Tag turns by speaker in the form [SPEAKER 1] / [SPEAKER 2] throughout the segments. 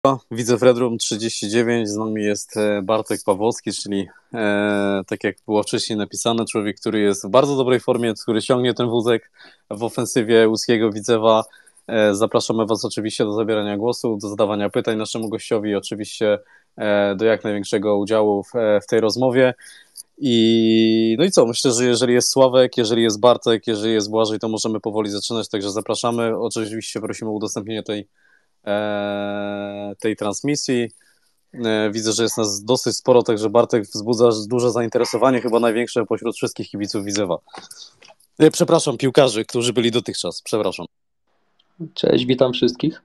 [SPEAKER 1] Widzę Redrum 39, z nami jest Bartek Pawłowski, czyli tak jak było wcześniej napisane, człowiek, który jest w bardzo dobrej formie, który ciągnie ten wózek w ofensywie łódzkiego Widzewa. Zapraszamy Was oczywiście do zabierania głosu, do zadawania pytań naszemu gościowi i oczywiście do jak największego udziału w tej rozmowie. No i co, myślę, że jeżeli jest Sławek, jeżeli jest Bartek, jeżeli jest Błażej, to możemy powoli zaczynać, także zapraszamy. Oczywiście prosimy o udostępnienie tej transmisji. Widzę, że jest nas dosyć sporo, także Bartek wzbudza duże zainteresowanie, chyba największe pośród wszystkich kibiców Widzewa. Przepraszam, piłkarzy, którzy byli dotychczas. Przepraszam.
[SPEAKER 2] Cześć, witam wszystkich.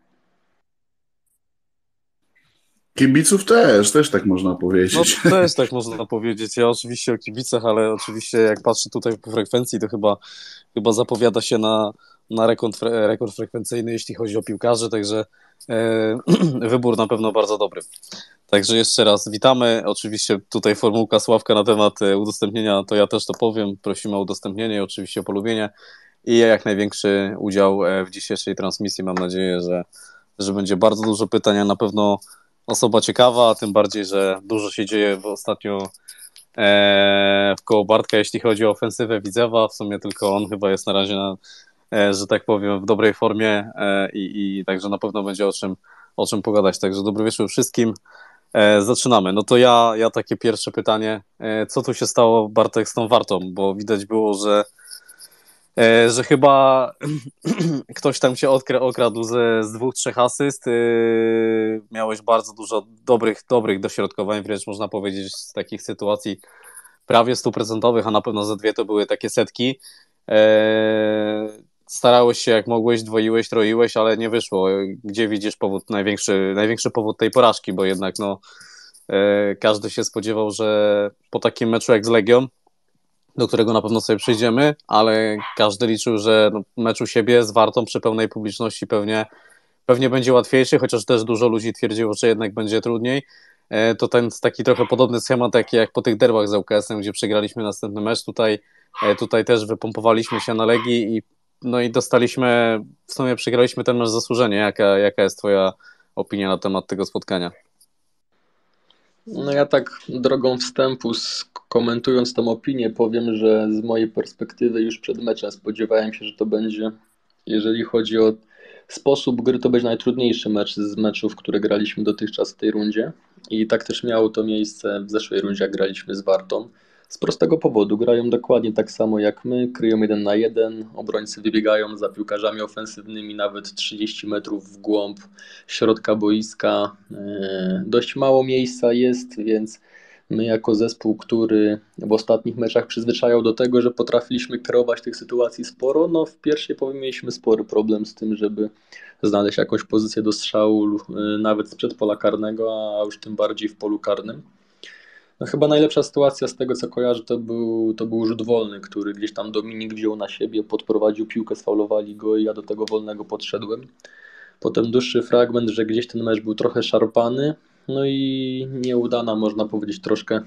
[SPEAKER 3] Kibiców też tak można powiedzieć.
[SPEAKER 1] No też tak można powiedzieć. Ja oczywiście o kibicach, ale oczywiście jak patrzę tutaj po frekwencji, to chyba zapowiada się na rekord frekwencyjny, jeśli chodzi o piłkarzy, także wybór na pewno bardzo dobry. Także jeszcze raz witamy. Oczywiście tutaj formułka Sławka na temat udostępnienia, to ja też to powiem. Prosimy o udostępnienie, oczywiście o polubienie i jak największy udział w dzisiejszej transmisji. Mam nadzieję, że będzie bardzo dużo pytań, a na pewno osoba ciekawa, tym bardziej, że dużo się dzieje ostatnio wkoło Bartka, jeśli chodzi o ofensywę Widzewa. W sumie tylko on chyba jest na razie, że tak powiem, w dobrej formie i także na pewno będzie o czym pogadać. Także dobry wieczór wszystkim. Zaczynamy. No to ja takie pierwsze pytanie. Co tu się stało, Bartek, z tą Wartą? Bo widać było, że chyba ktoś tam cię okradł z 2-3 asyst. Miałeś bardzo dużo dobrych dośrodkowań, wręcz można powiedzieć z takich sytuacji prawie 100%, a na pewno ze 2 to były takie setki. Starałeś się jak mogłeś, dwoiłeś, troiłeś, ale nie wyszło. Gdzie widzisz największy powód tej porażki? Bo jednak każdy się spodziewał, że po takim meczu jak z Legią, do którego na pewno sobie przejdziemy, ale każdy liczył, że mecz u siebie z Wartą przy pełnej publiczności pewnie będzie łatwiejszy, chociaż też dużo ludzi twierdziło, że jednak będzie trudniej. To ten taki trochę podobny schemat jak po tych derbach z ŁKS-em, gdzie przegraliśmy następny mecz. Tutaj też wypompowaliśmy się na Legii i dostaliśmy, w sumie przegraliśmy ten mecz zasłużenie. Jaka jest twoja opinia na temat tego spotkania?
[SPEAKER 2] No ja tak drogą wstępu, komentując tę opinię, powiem, że z mojej perspektywy już przed meczem spodziewałem się, że to będzie, jeżeli chodzi o sposób gry, to będzie najtrudniejszy mecz z meczów, które graliśmy dotychczas w tej rundzie. I tak też miało to miejsce w zeszłej rundzie, jak graliśmy z Wartą. Z prostego powodu, grają dokładnie tak samo jak my, kryją 1 na 1, obrońcy wybiegają za piłkarzami ofensywnymi nawet 30 metrów w głąb środka boiska. Dość mało miejsca jest, więc my jako zespół, który w ostatnich meczach przyzwyczajał do tego, że potrafiliśmy kreować tych sytuacji sporo, no w pierwszej połowie mieliśmy spory problem z tym, żeby znaleźć jakąś pozycję do strzału nawet sprzed pola karnego, a już tym bardziej w polu karnym. No chyba najlepsza sytuacja z tego, co kojarzę, to był rzut wolny, który gdzieś tam Dominik wziął na siebie, podprowadził piłkę, sfaulowali go i ja do tego wolnego podszedłem. Potem dłuższy fragment, że gdzieś ten mecz był trochę szarpany, no i nieudana, można powiedzieć, troszkę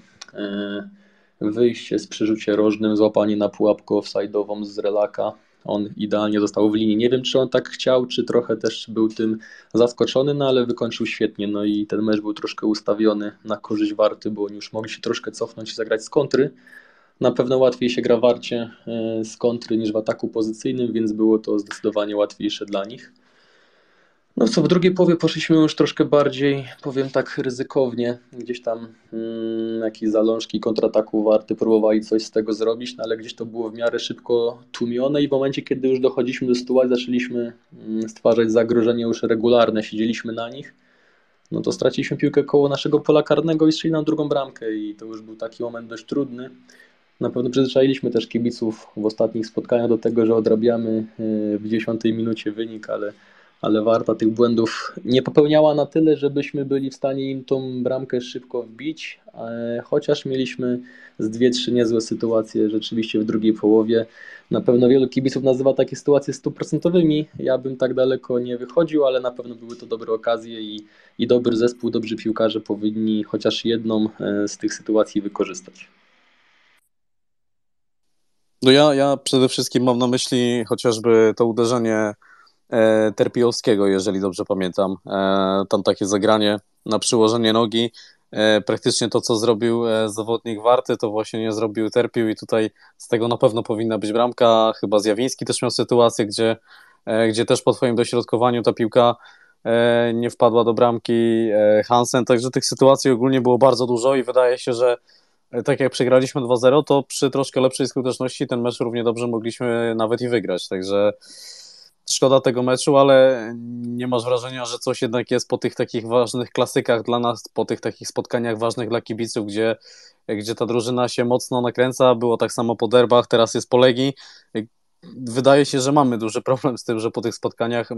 [SPEAKER 2] wyjście z przerzucie rożnym, złapanie na pułapkę offside'ową z relaka. On idealnie został w linii. Nie wiem, czy on tak chciał, czy trochę też był tym zaskoczony, no ale wykończył świetnie. No i ten mecz był troszkę ustawiony na korzyść Warty, bo oni już mogli się troszkę cofnąć i zagrać z kontry. Na pewno łatwiej się gra Warcie z kontry niż w ataku pozycyjnym, więc było to zdecydowanie łatwiejsze dla nich. No co, w drugiej połowie poszliśmy już troszkę bardziej, powiem tak, ryzykownie. Gdzieś tam jakieś zalążki kontrataku Warty próbowali coś z tego zrobić, no ale gdzieś to było w miarę szybko tłumione i w momencie, kiedy już dochodziliśmy do sytuacji, zaczęliśmy stwarzać zagrożenie już regularne, siedzieliśmy na nich, no to straciliśmy piłkę koło naszego pola karnego i strzeli nam drugą bramkę i to już był taki moment dość trudny. Na pewno przyzwyczailiśmy też kibiców w ostatnich spotkaniach do tego, że odrabiamy w 10 minucie wynik, ale Warta tych błędów nie popełniała na tyle, żebyśmy byli w stanie im tą bramkę szybko wbić, chociaż mieliśmy z 2-3 niezłe sytuacje rzeczywiście w drugiej połowie. Na pewno wielu kibiców nazywa takie sytuacje 100%. Ja bym tak daleko nie wychodził, ale na pewno były to dobre okazje i dobry zespół, dobrzy piłkarze powinni chociaż jedną z tych sytuacji wykorzystać.
[SPEAKER 1] No ja przede wszystkim mam na myśli chociażby to uderzenie Terpijowskiego, jeżeli dobrze pamiętam. Tam takie zagranie na przyłożenie nogi. Praktycznie to, co zrobił zawodnik Warty, to właśnie nie zrobił Terpił i tutaj z tego na pewno powinna być bramka. Chyba Zjawiński też miał sytuację, gdzie też po twoim dośrodkowaniu ta piłka nie wpadła do bramki. Hansen, także tych sytuacji ogólnie było bardzo dużo i wydaje się, że tak jak przegraliśmy 2-0, to przy troszkę lepszej skuteczności ten mecz równie dobrze mogliśmy nawet i wygrać, także szkoda tego meczu, ale nie masz wrażenia, że coś jednak jest po tych takich ważnych klasykach dla nas, po tych takich spotkaniach ważnych dla kibiców, gdzie ta drużyna się mocno nakręca, było tak samo po derbach, teraz jest po Legii. Wydaje się, że mamy duży problem z tym, że po tych spotkaniach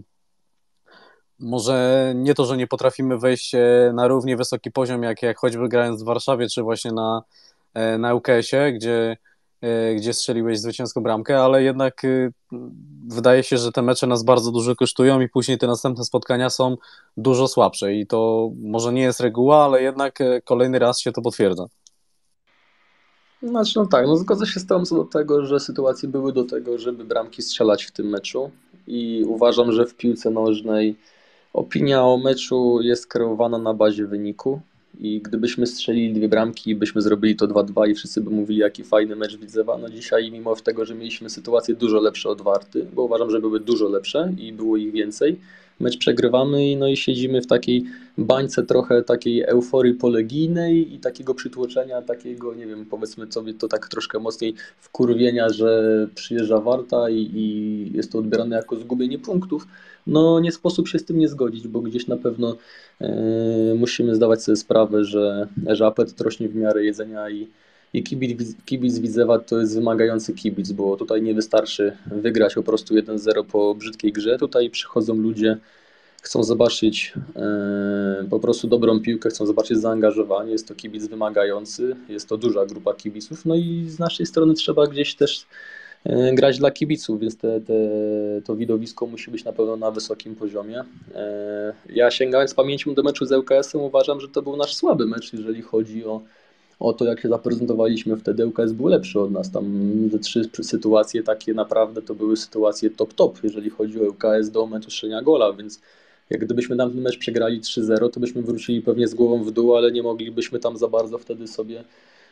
[SPEAKER 1] może nie to, że nie potrafimy wejść na równie wysoki poziom, jak choćby grając w Warszawie, czy właśnie na UKS-ie, gdzie strzeliłeś zwycięską bramkę, ale jednak wydaje się, że te mecze nas bardzo dużo kosztują i później te następne spotkania są dużo słabsze i to może nie jest reguła, ale jednak kolejny raz się to potwierdza.
[SPEAKER 2] Znaczy, no tak, no zgodzę się z tobą co do tego, że sytuacje były do tego, żeby bramki strzelać w tym meczu i uważam, że w piłce nożnej opinia o meczu jest kreowana na bazie wyniku i gdybyśmy strzelili 2 bramki i byśmy zrobili to 2-2 i wszyscy by mówili, jaki fajny mecz Widzewa, no dzisiaj mimo tego, że mieliśmy sytuacje dużo lepsze od Warty, bo uważam, że były dużo lepsze i było ich więcej, mecz przegrywamy i no i siedzimy w takiej bańce trochę takiej euforii polegijnej i takiego przytłoczenia, takiego, nie wiem, powiedzmy sobie to tak troszkę mocniej wkurwienia, że przyjeżdża Warta i jest to odbierane jako zgubienie punktów. No nie sposób się z tym nie zgodzić, bo gdzieś na pewno musimy zdawać sobie sprawę, że apetyt rośnie w miarę jedzenia i kibic Widzewa to jest wymagający kibic, bo tutaj nie wystarczy wygrać po prostu 1-0 po brzydkiej grze. Tutaj przychodzą ludzie, chcą zobaczyć po prostu dobrą piłkę, chcą zobaczyć zaangażowanie. Jest to kibic wymagający, jest to duża grupa kibiców, no i z naszej strony trzeba gdzieś też grać dla kibiców, więc to widowisko musi być na pewno na wysokim poziomie. Ja sięgając pamięcią do meczu z ŁKS-em uważam, że to był nasz słaby mecz, jeżeli chodzi o to, jak się zaprezentowaliśmy wtedy. ŁKS był lepszy od nas. Tam te 3 sytuacje takie naprawdę to były sytuacje top, jeżeli chodzi o ŁKS do momentu strzelenia gola, więc jak gdybyśmy tam ten mecz przegrali 3-0, to byśmy wrócili pewnie z głową w dół, ale nie moglibyśmy tam za bardzo wtedy sobie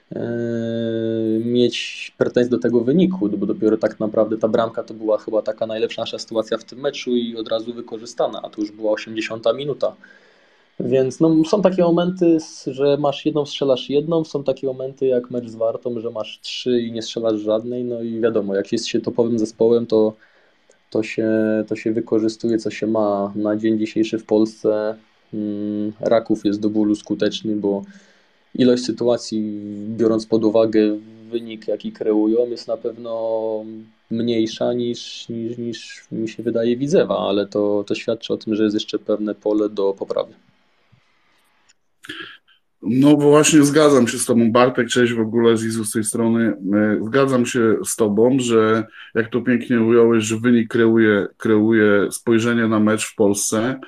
[SPEAKER 2] mieć pretensje do tego wyniku, bo dopiero tak naprawdę ta bramka to była chyba taka najlepsza nasza sytuacja w tym meczu i od razu wykorzystana, a to już była 80 minuta. Więc no, są takie momenty, że masz jedną, strzelasz jedną, są takie momenty jak mecz z Wartą, że masz 3 i nie strzelasz żadnej, no i wiadomo, jak jest się topowym zespołem, to się wykorzystuje, co się ma na dzień dzisiejszy w Polsce. Raków jest do bólu skuteczny, bo ilość sytuacji, biorąc pod uwagę wynik, jaki kreują, jest na pewno mniejsza niż mi się wydaje Widzewa, ale to świadczy o tym, że jest jeszcze pewne pole do poprawy.
[SPEAKER 3] No właśnie zgadzam się z tobą, Bartek, cześć w ogóle Zizu z tej strony. Zgadzam się z tobą, że jak to pięknie ująłeś, że wynik kreuje spojrzenie na mecz w Polsce.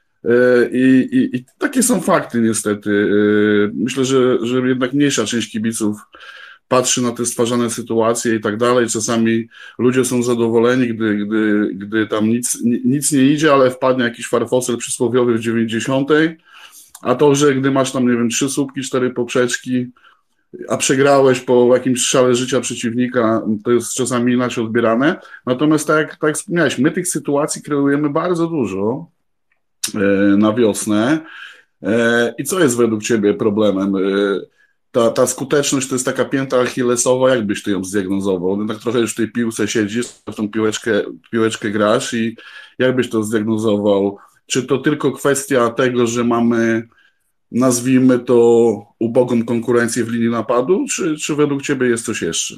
[SPEAKER 3] I takie są fakty niestety. Myślę, że jednak mniejsza część kibiców patrzy na te stwarzane sytuacje i tak dalej. Czasami ludzie są zadowoleni, gdy tam nic nie idzie, ale wpadnie jakiś farfocel przysłowiowy w 90. A to, że gdy masz tam, nie wiem, 3 słupki, 4 poprzeczki, a przegrałeś po jakimś strzale życia przeciwnika, to jest czasami inaczej odbierane. Natomiast tak jak wspomniałeś, my tych sytuacji kreujemy bardzo dużo na wiosnę. I co jest według ciebie problemem? Ta skuteczność to jest taka pięta achillesowa, jak byś ty ją zdiagnozował? Tak trochę już w tej piłce siedzisz, w tą piłeczkę grasz i jak byś to zdiagnozował? Czy to tylko kwestia tego, że mamy, nazwijmy to, ubogą konkurencję w linii napadu, czy według ciebie jest coś jeszcze?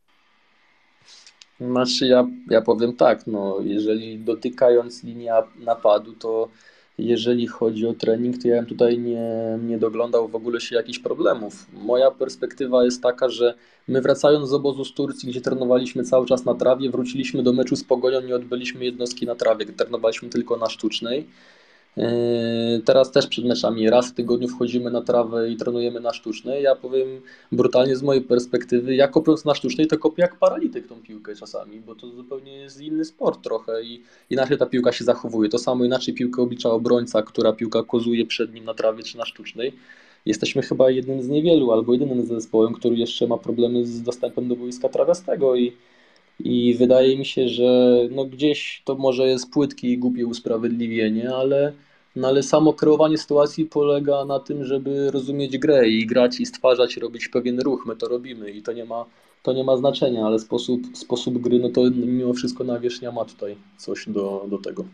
[SPEAKER 2] Znaczy ja powiem tak, no jeżeli dotykając linii napadu, to jeżeli chodzi o trening, to ja bym tutaj nie doglądał w ogóle się jakichś problemów. Moja perspektywa jest taka, że my wracając z obozu z Turcji, gdzie trenowaliśmy cały czas na trawie, wróciliśmy do meczu z Pogonią, nie odbyliśmy jednostki na trawie, trenowaliśmy tylko na sztucznej. Teraz też przed meczami raz w tygodniu wchodzimy na trawę i trenujemy na sztucznej. Ja powiem brutalnie z mojej perspektywy, ja kopiąc na sztucznej, to kopię jak paralityk tą piłkę czasami, bo to zupełnie jest inny sport trochę i inaczej ta piłka się zachowuje. To samo inaczej piłkę oblicza obrońca, która piłka kozuje przed nim na trawie czy na sztucznej. Jesteśmy chyba jednym z niewielu albo jedynym zespołem, który jeszcze ma problemy z dostępem do boiska trawiastego i wydaje mi się, że no gdzieś to może jest płytkie i głupie usprawiedliwienie, ale samo kreowanie sytuacji polega na tym, żeby rozumieć grę i grać i stwarzać, robić pewien ruch. My to robimy i to nie ma znaczenia, ale sposób gry, no to mimo wszystko nawierzchnia ma tutaj coś do tego.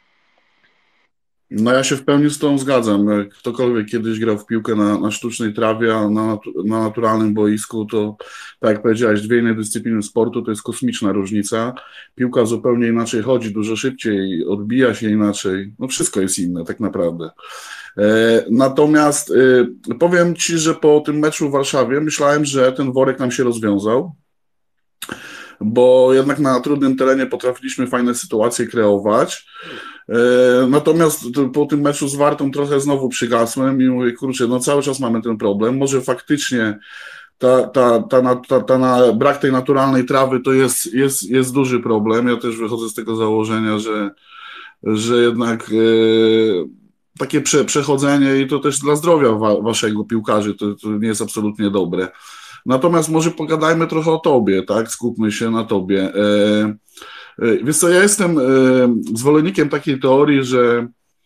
[SPEAKER 3] No ja się w pełni z tą zgadzam. Jak ktokolwiek kiedyś grał w piłkę na sztucznej trawie, a na naturalnym boisku, to tak jak powiedziałeś, dwie inne dyscypliny sportu to jest kosmiczna różnica. Piłka zupełnie inaczej chodzi, dużo szybciej, odbija się inaczej. No wszystko jest inne tak naprawdę. Natomiast powiem Ci, że po tym meczu w Warszawie myślałem, że ten worek nam się rozwiązał, bo jednak na trudnym terenie potrafiliśmy fajne sytuacje kreować. Natomiast po tym meczu z Wartą trochę znowu przygasłem i mówię, kurczę, no cały czas mamy ten problem. Może faktycznie brak tej naturalnej trawy to jest duży problem. Ja też wychodzę z tego założenia, że jednak takie przechodzenie i to też dla zdrowia waszego piłkarzy to nie jest absolutnie dobre. Natomiast może pogadajmy trochę o tobie, tak? Skupmy się na tobie. Wiesz co, ja jestem zwolennikiem takiej teorii, że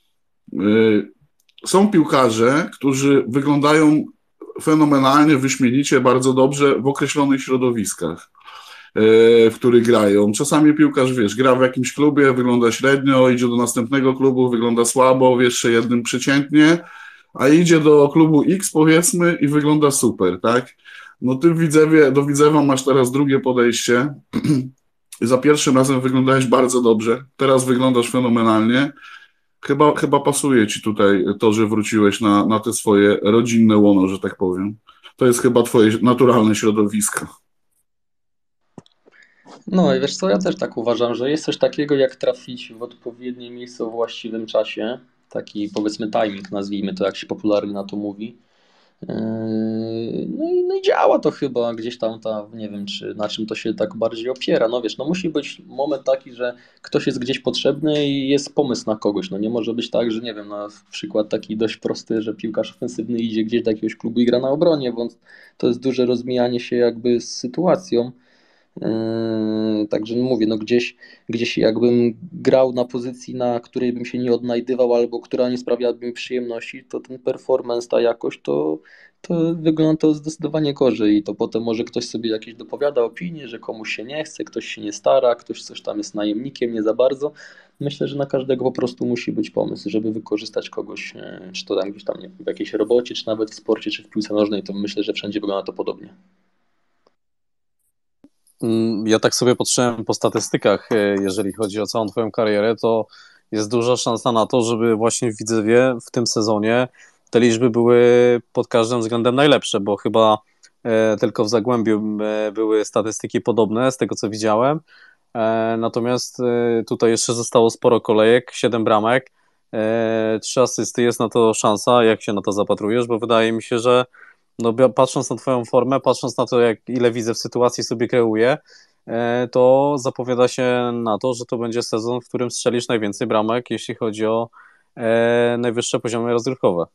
[SPEAKER 3] są piłkarze, którzy wyglądają fenomenalnie, wyśmienicie, bardzo dobrze w określonych środowiskach, w których grają. Czasami piłkarz, wiesz, gra w jakimś klubie, wygląda średnio, idzie do następnego klubu, wygląda słabo, w jeszcze jednym przeciętnie, a idzie do klubu X, powiedzmy, i wygląda super, tak? No ty do Widzewa masz teraz drugie podejście. Za pierwszym razem wyglądałeś bardzo dobrze, teraz wyglądasz fenomenalnie. Chyba pasuje ci tutaj to, że wróciłeś na te swoje rodzinne łono, że tak powiem. To jest chyba twoje naturalne środowisko.
[SPEAKER 2] No i wiesz co, ja też tak uważam, że jest coś takiego jak trafić w odpowiednie miejsce o właściwym czasie. Taki powiedzmy timing, nazwijmy to, jak się popularnie na to mówi. No i działa to chyba gdzieś tam, nie wiem, czy na czym to się tak bardziej opiera. No wiesz, no musi być moment taki, że ktoś jest gdzieś potrzebny i jest pomysł na kogoś. No nie może być tak, że nie wiem, na przykład taki dość prosty, że piłkarz ofensywny idzie gdzieś do jakiegoś klubu i gra na obronie, bo to jest duże rozmijanie się jakby z sytuacją. Także mówię, no gdzieś jakbym grał na pozycji, na której bym się nie odnajdywał albo która nie sprawiałaby mi przyjemności, to ten performance, ta jakość, to wygląda to zdecydowanie gorzej i to potem może ktoś sobie jakieś dopowiada opinie, że komuś się nie chce, ktoś się nie stara, ktoś coś tam jest najemnikiem, nie za bardzo. Myślę, że na każdego po prostu musi być pomysł, żeby wykorzystać kogoś, czy to tam gdzieś tam nie wiem, w jakiejś robocie, czy nawet w sporcie, czy w piłce nożnej, to myślę, że wszędzie wygląda to podobnie.
[SPEAKER 1] Ja tak sobie patrzyłem po statystykach, jeżeli chodzi o całą twoją karierę, to jest duża szansa na to, żeby właśnie w Widzewie w tym sezonie te liczby były pod każdym względem najlepsze, bo chyba tylko w Zagłębiu były statystyki podobne z tego, co widziałem. Natomiast tutaj jeszcze zostało sporo kolejek, 7 bramek, 3 asysty, jest na to szansa. Jak się na to zapatrujesz? Bo wydaje mi się, że no, patrząc na twoją formę, patrząc na to, ile widzę w sytuacji sobie kreuję, to zapowiada się na to, że to będzie sezon, w którym strzelisz najwięcej bramek, jeśli chodzi o najwyższe poziomy rozgrywkowe.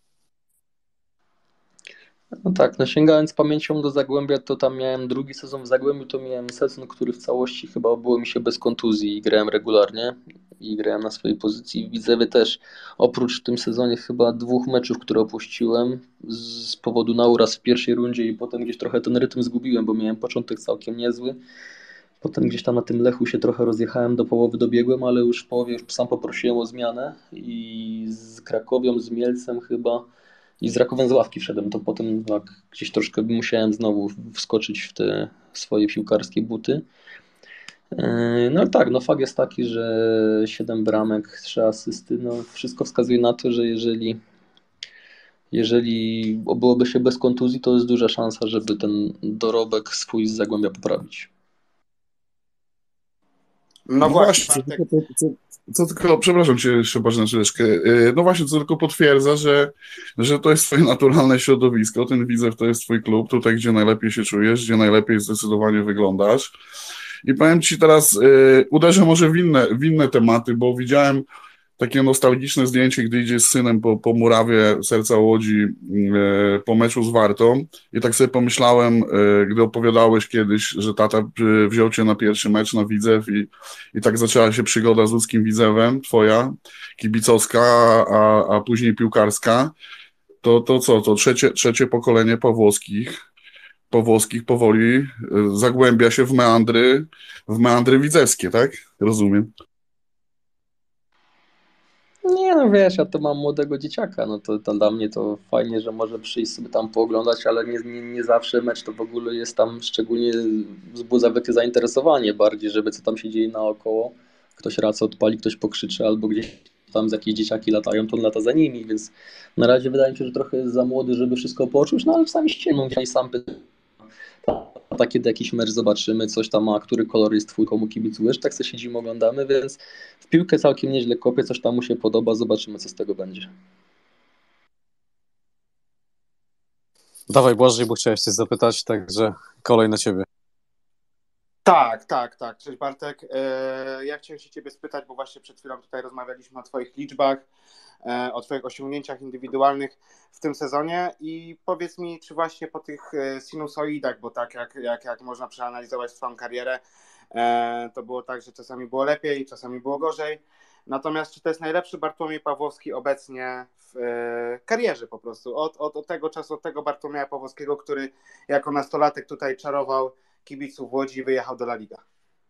[SPEAKER 2] No tak, no sięgając pamięcią do Zagłębia, to tam miałem drugi sezon w Zagłębiu, to miałem sezon, który w całości chyba obyło mi się bez kontuzji i grałem regularnie i grałem na swojej pozycji. W Widzewie też, oprócz w tym sezonie chyba 2 meczów, które opuściłem z powodu na uraz w pierwszej rundzie i potem gdzieś trochę ten rytm zgubiłem, bo miałem początek całkiem niezły. Potem gdzieś tam na tym Lechu się trochę rozjechałem, do połowy dobiegłem, ale już w połowie już sam poprosiłem o zmianę i z Krakowią, z Mielcem chyba i z Rakowem z ławki wszedłem, to potem tak gdzieś troszkę musiałem znowu wskoczyć w te swoje piłkarskie buty. No ale tak, no fakt jest taki, że 7 bramek, 3 asysty, no wszystko wskazuje na to, że jeżeli byłoby się bez kontuzji, to jest duża szansa, żeby ten dorobek swój z Zagłębia poprawić.
[SPEAKER 4] No właśnie, Bartek,
[SPEAKER 3] Co tylko, przepraszam cię jeszcze bardzo na chwileczkę. No właśnie, co tylko potwierdza, że to jest twoje naturalne środowisko, ten Widzew to jest twój klub, tutaj gdzie najlepiej się czujesz, gdzie najlepiej zdecydowanie wyglądasz. I powiem ci teraz, uderzę może w inne tematy, bo widziałem takie nostalgiczne zdjęcie, gdy idzie z synem po murawie Serca Łodzi po meczu z Wartą i tak sobie pomyślałem, gdy opowiadałeś kiedyś, że tata wziął cię na pierwszy mecz na Widzew i tak zaczęła się przygoda z łódzkim Widzewem, twoja, kibicowska, a później piłkarska, to co, to trzecie pokolenie Pawłowskich powoli zagłębia się w meandry widzewskie, tak? Rozumiem.
[SPEAKER 2] Nie, no wiesz, ja to mam młodego dzieciaka, no to dla mnie to fajnie, że może przyjść sobie tam pooglądać, ale nie zawsze mecz to w ogóle jest tam, szczególnie wzbudza wielkie zainteresowanie bardziej, żeby co tam się dzieje naokoło. Ktoś raz odpali, ktoś pokrzyczy, albo gdzieś tam jakieś dzieciaki latają, to on lata za nimi, więc na razie wydaje mi się, że trochę jest za młody, żeby wszystko poczuć, no ale sami się no, sam a kiedy jakiś mecz zobaczymy, coś tam ma, który kolor jest twój, komu kibicujesz, tak sobie siedzimy, oglądamy, więc w piłkę całkiem nieźle kopię, coś tam mu się podoba, zobaczymy, co z tego będzie.
[SPEAKER 1] Dawaj Błażej, bo chciałeś coś zapytać, także kolej na ciebie.
[SPEAKER 4] Tak. Cześć Bartek. Ja chciałem się ciebie spytać, bo właśnie przed chwilą tutaj rozmawialiśmy o twoich liczbach, o twoich osiągnięciach indywidualnych w tym sezonie i powiedz mi, czy właśnie po tych sinusoidach, bo tak jak można przeanalizować swoją karierę, to było tak, że czasami było lepiej, czasami było gorzej. Natomiast czy to jest najlepszy Bartłomiej Pawłowski obecnie w karierze po prostu? Od tego czasu, od tego Bartłomieja Pawłowskiego, który jako nastolatek tutaj czarował kibiców w Łodzi i wyjechał do La Liga.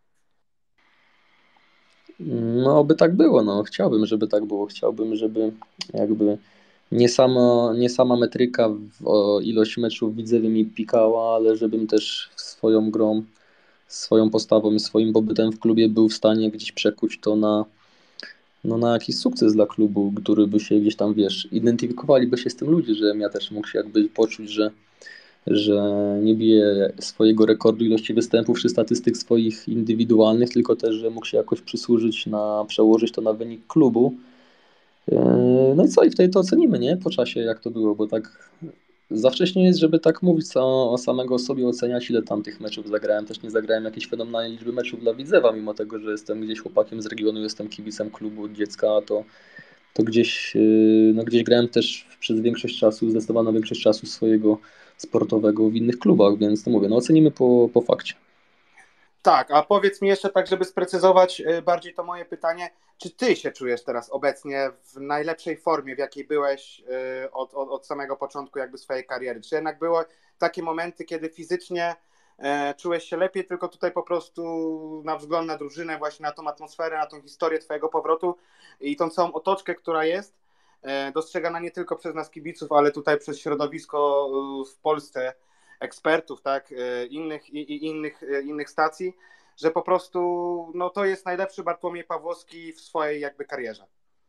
[SPEAKER 2] No, by tak było, no. Chciałbym, żeby tak było. Chciałbym, żeby jakby nie sama metryka o ilość meczów Widzewie mi pikała, ale żebym też swoją grą, swoją postawą i swoim pobytem w klubie był w stanie gdzieś przekuć to na jakiś sukces dla klubu, który by się gdzieś tam, wiesz, identyfikowaliby się z tym ludzie, że ja też mógł się jakby poczuć, że nie bije swojego rekordu ilości występów czy statystyk swoich indywidualnych, tylko też, że mógł się jakoś przysłużyć, przełożyć to na wynik klubu. No i co? I wtedy to ocenimy, nie? Po czasie, jak to było, bo tak za wcześnie jest, żeby tak mówić o samego sobie, oceniać, ile tam tych meczów zagrałem. Też nie zagrałem jakiejś fenomenalnej liczby meczów dla Widzewa, mimo tego, że jestem gdzieś chłopakiem z regionu, jestem kibicem klubu od dziecka, to gdzieś grałem też przez większość czasu, zdecydowaną większość czasu swojego sportowego w innych klubach, więc to mówię, no ocenimy po fakcie.
[SPEAKER 4] Tak, a powiedz mi jeszcze tak, żeby sprecyzować bardziej to moje pytanie, czy ty się czujesz teraz obecnie w najlepszej formie, w jakiej byłeś od samego początku jakby swojej kariery? Czy jednak były takie momenty, kiedy fizycznie czułeś się lepiej, tylko tutaj po prostu na wzgląd na drużynę, właśnie na tą atmosferę, na tą historię twojego powrotu i tą całą otoczkę, która jest dostrzegana nie tylko przez nas kibiców, ale tutaj przez środowisko w Polsce ekspertów, tak, innych stacji, że po prostu no, to jest najlepszy Bartłomiej Pawłowski w swojej jakby karierze.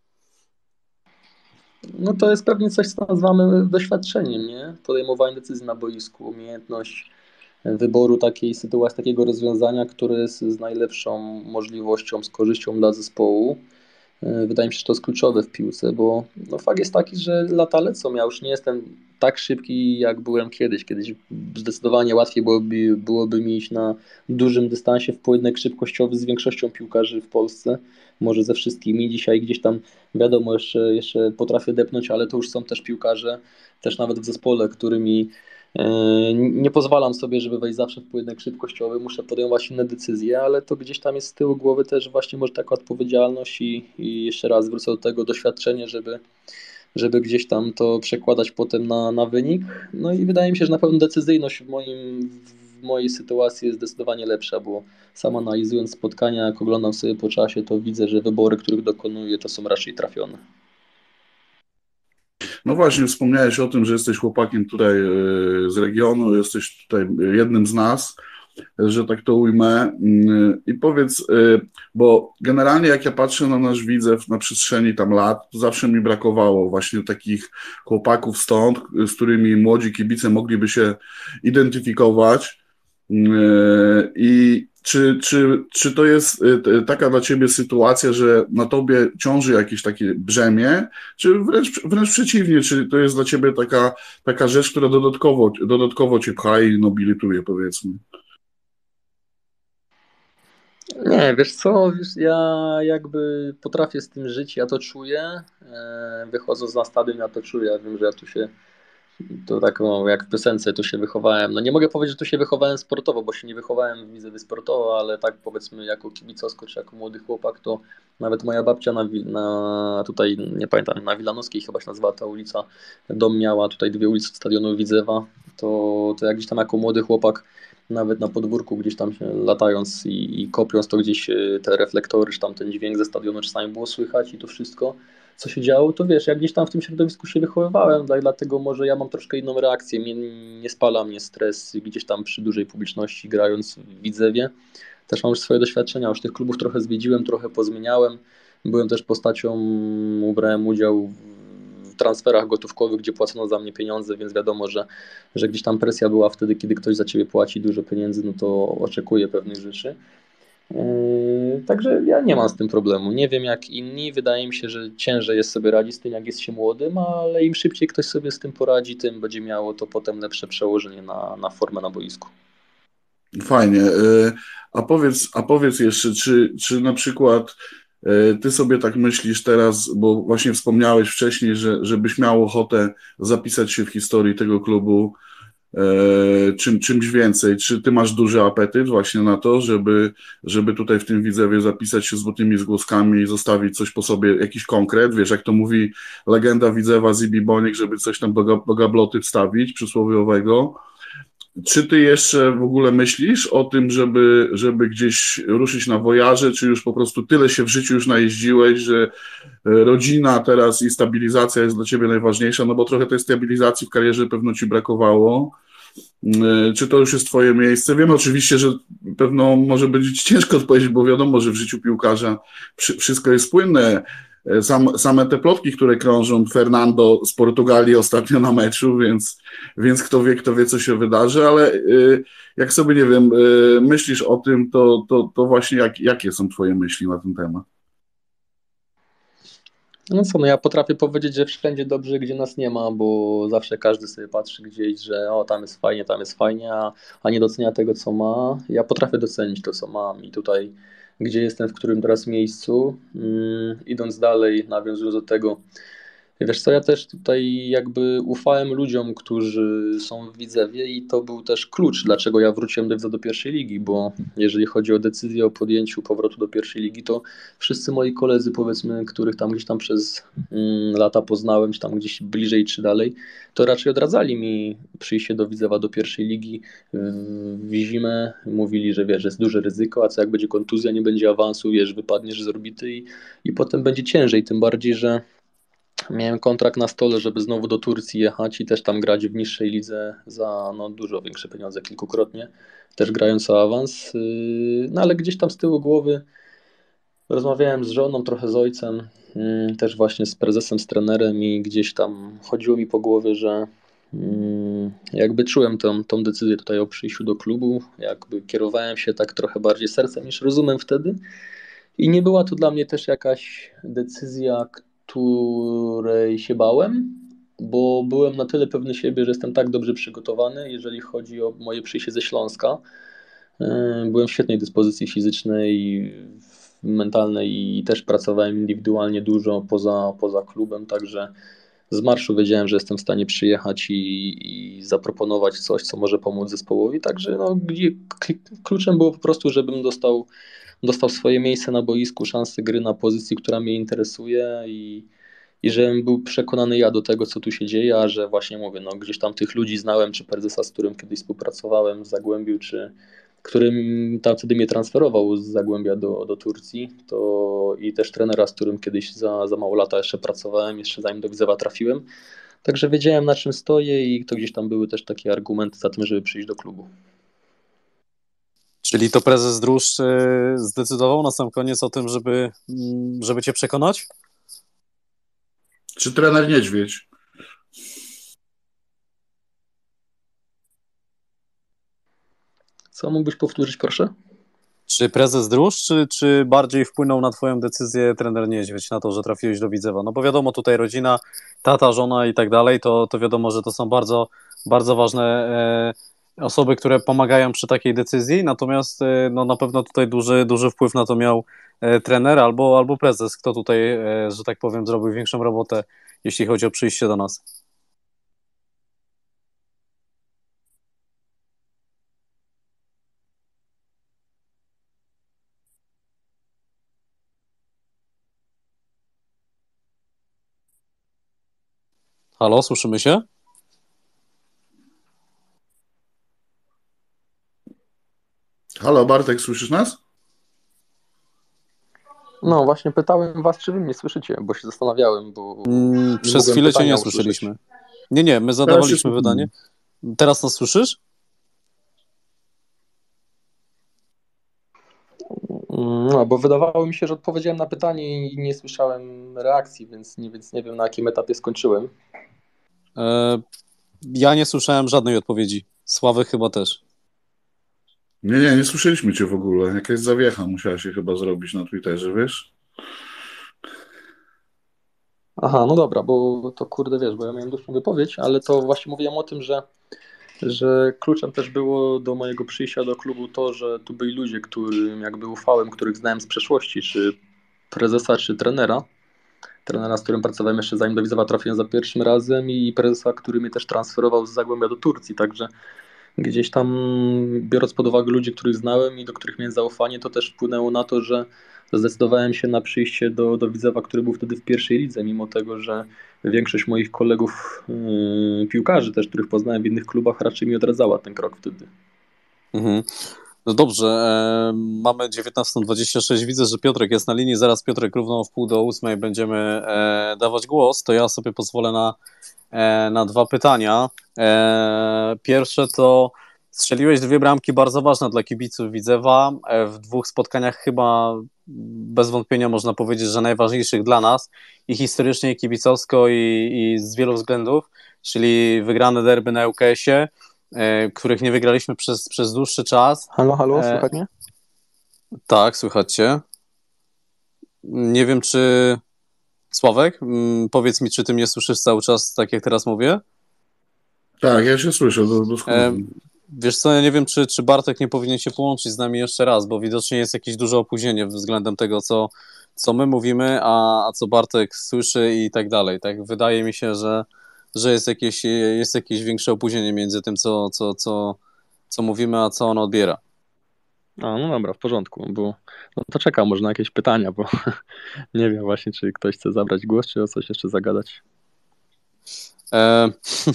[SPEAKER 2] No to jest pewnie coś, co nazywamy doświadczeniem, nie? Podejmowanie decyzji na boisku, umiejętność wyboru takiej sytuacji, takiego rozwiązania, które jest z najlepszą możliwością, z korzyścią dla zespołu. Wydaje mi się, że to jest kluczowe w piłce, bo no, fakt jest taki, że lata lecą. Ja już nie jestem tak szybki, jak byłem kiedyś. Kiedyś zdecydowanie łatwiej byłoby mi iść na dużym dystansie w pojedynek szybkościowy z większością piłkarzy w Polsce, może ze wszystkimi. Dzisiaj gdzieś tam, wiadomo, jeszcze potrafię depnąć, ale to już są też piłkarze, też nawet w zespole, którymi nie pozwalam sobie, żeby wejść zawsze w pojedynek szybkościowy, muszę podejmować inne decyzje, ale to gdzieś tam jest z tyłu głowy też właśnie może taka odpowiedzialność i jeszcze raz wrócę do tego doświadczenie, żeby gdzieś tam to przekładać potem na wynik. No i wydaje mi się, że na pewno decyzyjność w mojej sytuacji jest zdecydowanie lepsza, bo sam analizując spotkania, jak oglądam sobie po czasie, to widzę, że wybory, których dokonuję, to są raczej trafione.
[SPEAKER 3] No właśnie, wspomniałeś o tym, że jesteś chłopakiem tutaj z regionu, jesteś tutaj jednym z nas, że tak to ujmę. I powiedz, bo generalnie jak ja patrzę na nasz Widzew na przestrzeni tam lat, to zawsze mi brakowało właśnie takich chłopaków stąd, z którymi młodzi kibice mogliby się identyfikować. I Czy to jest taka dla ciebie sytuacja, że na tobie ciąży jakieś takie brzemię, czy wręcz przeciwnie, czy to jest dla ciebie taka rzecz, która dodatkowo cię pcha i nobilituje, powiedzmy?
[SPEAKER 2] Nie, wiesz co, ja jakby potrafię z tym żyć, ja to czuję, wychodząc na stadion ja to czuję, ja wiem, że ja tu się, to tak no, jak w piosence, tu się wychowałem, no nie mogę powiedzieć, że tu się wychowałem sportowo, bo się nie wychowałem w Widzewie sportowo, ale tak powiedzmy jako kibicowsko, czy jako młody chłopak, to nawet moja babcia tutaj, nie pamiętam, na Wilanowskiej chyba się nazywa ta ulica, dom miała tutaj 2 ulice od stadionu Widzewa, to jak gdzieś tam jako młody chłopak, nawet na podwórku gdzieś tam się latając i kopiąc, to gdzieś te reflektory, czy tam ten dźwięk ze stadionu czasami było słychać i to wszystko, co się działo, to wiesz, jak gdzieś tam w tym środowisku się wychowywałem, dlatego może ja mam troszkę inną reakcję, nie spala mnie stres gdzieś tam przy dużej publiczności grając w Widzewie. Też mam już swoje doświadczenia, już tych klubów trochę zwiedziłem, trochę pozmieniałem. Byłem też postacią, brałem udział w transferach gotówkowych, gdzie płacono za mnie pieniądze, więc wiadomo, że gdzieś tam presja była wtedy, kiedy ktoś za ciebie płaci dużo pieniędzy, no to oczekuje pewnych rzeczy. Także ja nie mam z tym problemu. Nie wiem jak inni. Wydaje mi się, że ciężej jest sobie radzić z tym, jak jest się młodym, ale im szybciej ktoś sobie z tym poradzi, tym będzie miało to potem lepsze przełożenie na formę na boisku.
[SPEAKER 3] Fajnie. A powiedz jeszcze, czy na przykład ty sobie tak myślisz teraz, bo właśnie wspomniałeś wcześniej, żebyś miał ochotę zapisać się w historii tego klubu czymś więcej. Czy ty masz duży apetyt właśnie na to, żeby tutaj w tym Widzewie zapisać się złotymi zgłoskami i zostawić coś po sobie, jakiś konkret? Wiesz, jak to mówi legenda Widzewa Zibi Boniek, żeby coś tam do gabloty wstawić przysłowiowego. Czy ty jeszcze w ogóle myślisz o tym, żeby gdzieś ruszyć na wojaże, czy już po prostu tyle się w życiu już najeździłeś, że rodzina teraz i stabilizacja jest dla ciebie najważniejsza, no bo trochę tej stabilizacji w karierze pewno ci brakowało. Czy to już jest twoje miejsce? Wiem oczywiście, że pewno może być ciężko odpowiedzieć, bo wiadomo, że w życiu piłkarza wszystko jest płynne. Same te plotki, które krążą, Fernando z Portugalii ostatnio na meczu, więc kto wie, co się wydarzy, ale jak sobie, nie wiem, myślisz o tym, to właśnie jakie są twoje myśli na ten temat?
[SPEAKER 2] No co, no ja potrafię powiedzieć, że wszędzie dobrze, gdzie nas nie ma, bo zawsze każdy sobie patrzy gdzieś, że o, tam jest fajnie, a nie docenia tego, co ma. Ja potrafię docenić to, co mam i tutaj, gdzie jestem, w którym teraz miejscu, idąc dalej, nawiązując do tego, wiesz co, ja też tutaj jakby ufałem ludziom, którzy są w Widzewie i to był też klucz, dlaczego ja wróciłem do pierwszej ligi, bo jeżeli chodzi o decyzję o podjęciu powrotu do pierwszej ligi, to wszyscy moi koledzy, powiedzmy, których tam gdzieś tam przez lata poznałem, czy tam gdzieś bliżej czy dalej, to raczej odradzali mi przyjście do Widzewa do pierwszej ligi w zimę, mówili, że wiesz, jest duże ryzyko, a co jak będzie kontuzja, nie będzie awansu, wiesz, wypadniesz z orbity i potem będzie ciężej, tym bardziej, że miałem kontrakt na stole, żeby znowu do Turcji jechać i też tam grać w niższej lidze za no, dużo większe pieniądze, kilkukrotnie, też grając o awans. No ale gdzieś tam z tyłu głowy rozmawiałem z żoną, trochę z ojcem, też właśnie z prezesem, z trenerem i gdzieś tam chodziło mi po głowie, że jakby czułem tą decyzję tutaj o przyjściu do klubu, jakby kierowałem się tak trochę bardziej sercem niż rozumem wtedy i nie była to dla mnie też jakaś decyzja, której się bałem, bo byłem na tyle pewny siebie, że jestem tak dobrze przygotowany, jeżeli chodzi o moje przyjście ze Śląska. Byłem w świetnej dyspozycji fizycznej, mentalnej i też pracowałem indywidualnie dużo poza klubem, także z marszu wiedziałem, że jestem w stanie przyjechać i zaproponować coś, co może pomóc zespołowi, także no, kluczem było po prostu, żebym dostał swoje miejsce na boisku, szansę gry na pozycji, która mnie interesuje i żebym był przekonany ja do tego, co tu się dzieje, a że właśnie mówię, no gdzieś tam tych ludzi znałem, czy prezesa, z którym kiedyś współpracowałem z Zagłębiu, czy którym tam wtedy mnie transferował z Zagłębia do Turcji, to i też trenera, z którym kiedyś za mało lata jeszcze pracowałem, jeszcze zanim do Widzewa trafiłem. Także wiedziałem, na czym stoję i to gdzieś tam były też takie argumenty za tym, żeby przyjść do klubu.
[SPEAKER 1] Czyli to prezes Druszcz zdecydował na sam koniec o tym, żeby cię przekonać?
[SPEAKER 3] Czy trener Niedźwiedź?
[SPEAKER 2] Co mógłbyś powtórzyć, proszę?
[SPEAKER 1] Czy prezes Drusz, czy bardziej wpłynął na twoją decyzję trener Niedźwiedź, na to, że trafiłeś do Widzewa? No bo wiadomo, tutaj rodzina, tata, żona i tak dalej, to wiadomo, że to są bardzo, bardzo ważne osoby, które pomagają przy takiej decyzji, natomiast no na pewno tutaj duży wpływ na to miał trener albo prezes, kto tutaj, że tak powiem, zrobił większą robotę, jeśli chodzi o przyjście do nas. Halo, słyszymy się?
[SPEAKER 3] Halo, Bartek, słyszysz nas?
[SPEAKER 2] No właśnie pytałem was, czy wy mnie słyszycie, bo się zastanawiałem, bo nie
[SPEAKER 1] Przez
[SPEAKER 2] mogłem
[SPEAKER 1] chwilę cię
[SPEAKER 2] pytania
[SPEAKER 1] nie
[SPEAKER 2] usłyszeć.
[SPEAKER 1] słyszeliśmy. Nie, my
[SPEAKER 3] Teraz
[SPEAKER 1] zadawaliśmy
[SPEAKER 3] się słyszymy.
[SPEAKER 1] pytanie. Teraz nas słyszysz?
[SPEAKER 2] No, bo wydawało mi się, że odpowiedziałem na pytanie i nie słyszałem reakcji, więc nie wiem, na jakim etapie skończyłem.
[SPEAKER 1] Ja nie słyszałem żadnej odpowiedzi. Sławek chyba też.
[SPEAKER 3] Nie słyszeliśmy cię w ogóle. Jakaś zawiecha musiała się chyba zrobić na Twitterze, wiesz?
[SPEAKER 2] Aha, no dobra, bo to kurde, wiesz, bo ja miałem dłuższą wypowiedź, ale to właśnie mówiłem o tym, że kluczem też było do mojego przyjścia do klubu to, że tu byli ludzie, którym jakby ufałem, których znałem z przeszłości, czy prezesa, czy trenera, z którym pracowałem jeszcze zanim do Widzewa trafiłem za pierwszym razem, i prezesa, który mnie też transferował z Zagłębia do Turcji, także gdzieś tam, biorąc pod uwagę ludzi, których znałem i do których miałem zaufanie, to też wpłynęło na to, że zdecydowałem się na przyjście do Widzewa, który był wtedy w pierwszej lidze, mimo tego, że większość moich kolegów, piłkarzy też, których poznałem w innych klubach, raczej mi odradzała ten krok wtedy.
[SPEAKER 1] Mhm. No dobrze, mamy 19:26. Widzę, że Piotrek jest na linii. Zaraz, Piotrek, równo w 7:30 będziemy dawać głos. To ja sobie pozwolę na dwa pytania. Pierwsze to strzeliłeś 2 bramki bardzo ważne dla kibiców Widzewa. W 2 spotkaniach chyba bez wątpienia można powiedzieć, że najważniejszych dla nas i historycznie, i kibicowsko, i z wielu względów, czyli wygrane derby na ŁKS-ie, których nie wygraliśmy przez dłuższy czas.
[SPEAKER 2] Halo, słychać mnie?
[SPEAKER 1] Tak, słychać cię. Nie wiem, czy... Sławek, powiedz mi, czy ty mnie słyszysz cały czas, tak jak teraz mówię?
[SPEAKER 3] Tak, ja się słyszę doskonale.
[SPEAKER 1] Wiesz co, ja nie wiem, czy Bartek nie powinien się połączyć z nami jeszcze raz, bo widocznie jest jakieś duże opóźnienie względem tego, co my mówimy, a co Bartek słyszy i tak dalej. Tak, wydaje mi się, że jest jakieś większe opóźnienie między tym, co mówimy, a co on odbiera.
[SPEAKER 2] A, no dobra, w porządku, bo no to czekam może na jakieś pytania, bo nie wiem właśnie, czy ktoś chce zabrać głos, czy o coś jeszcze zagadać.
[SPEAKER 1] E,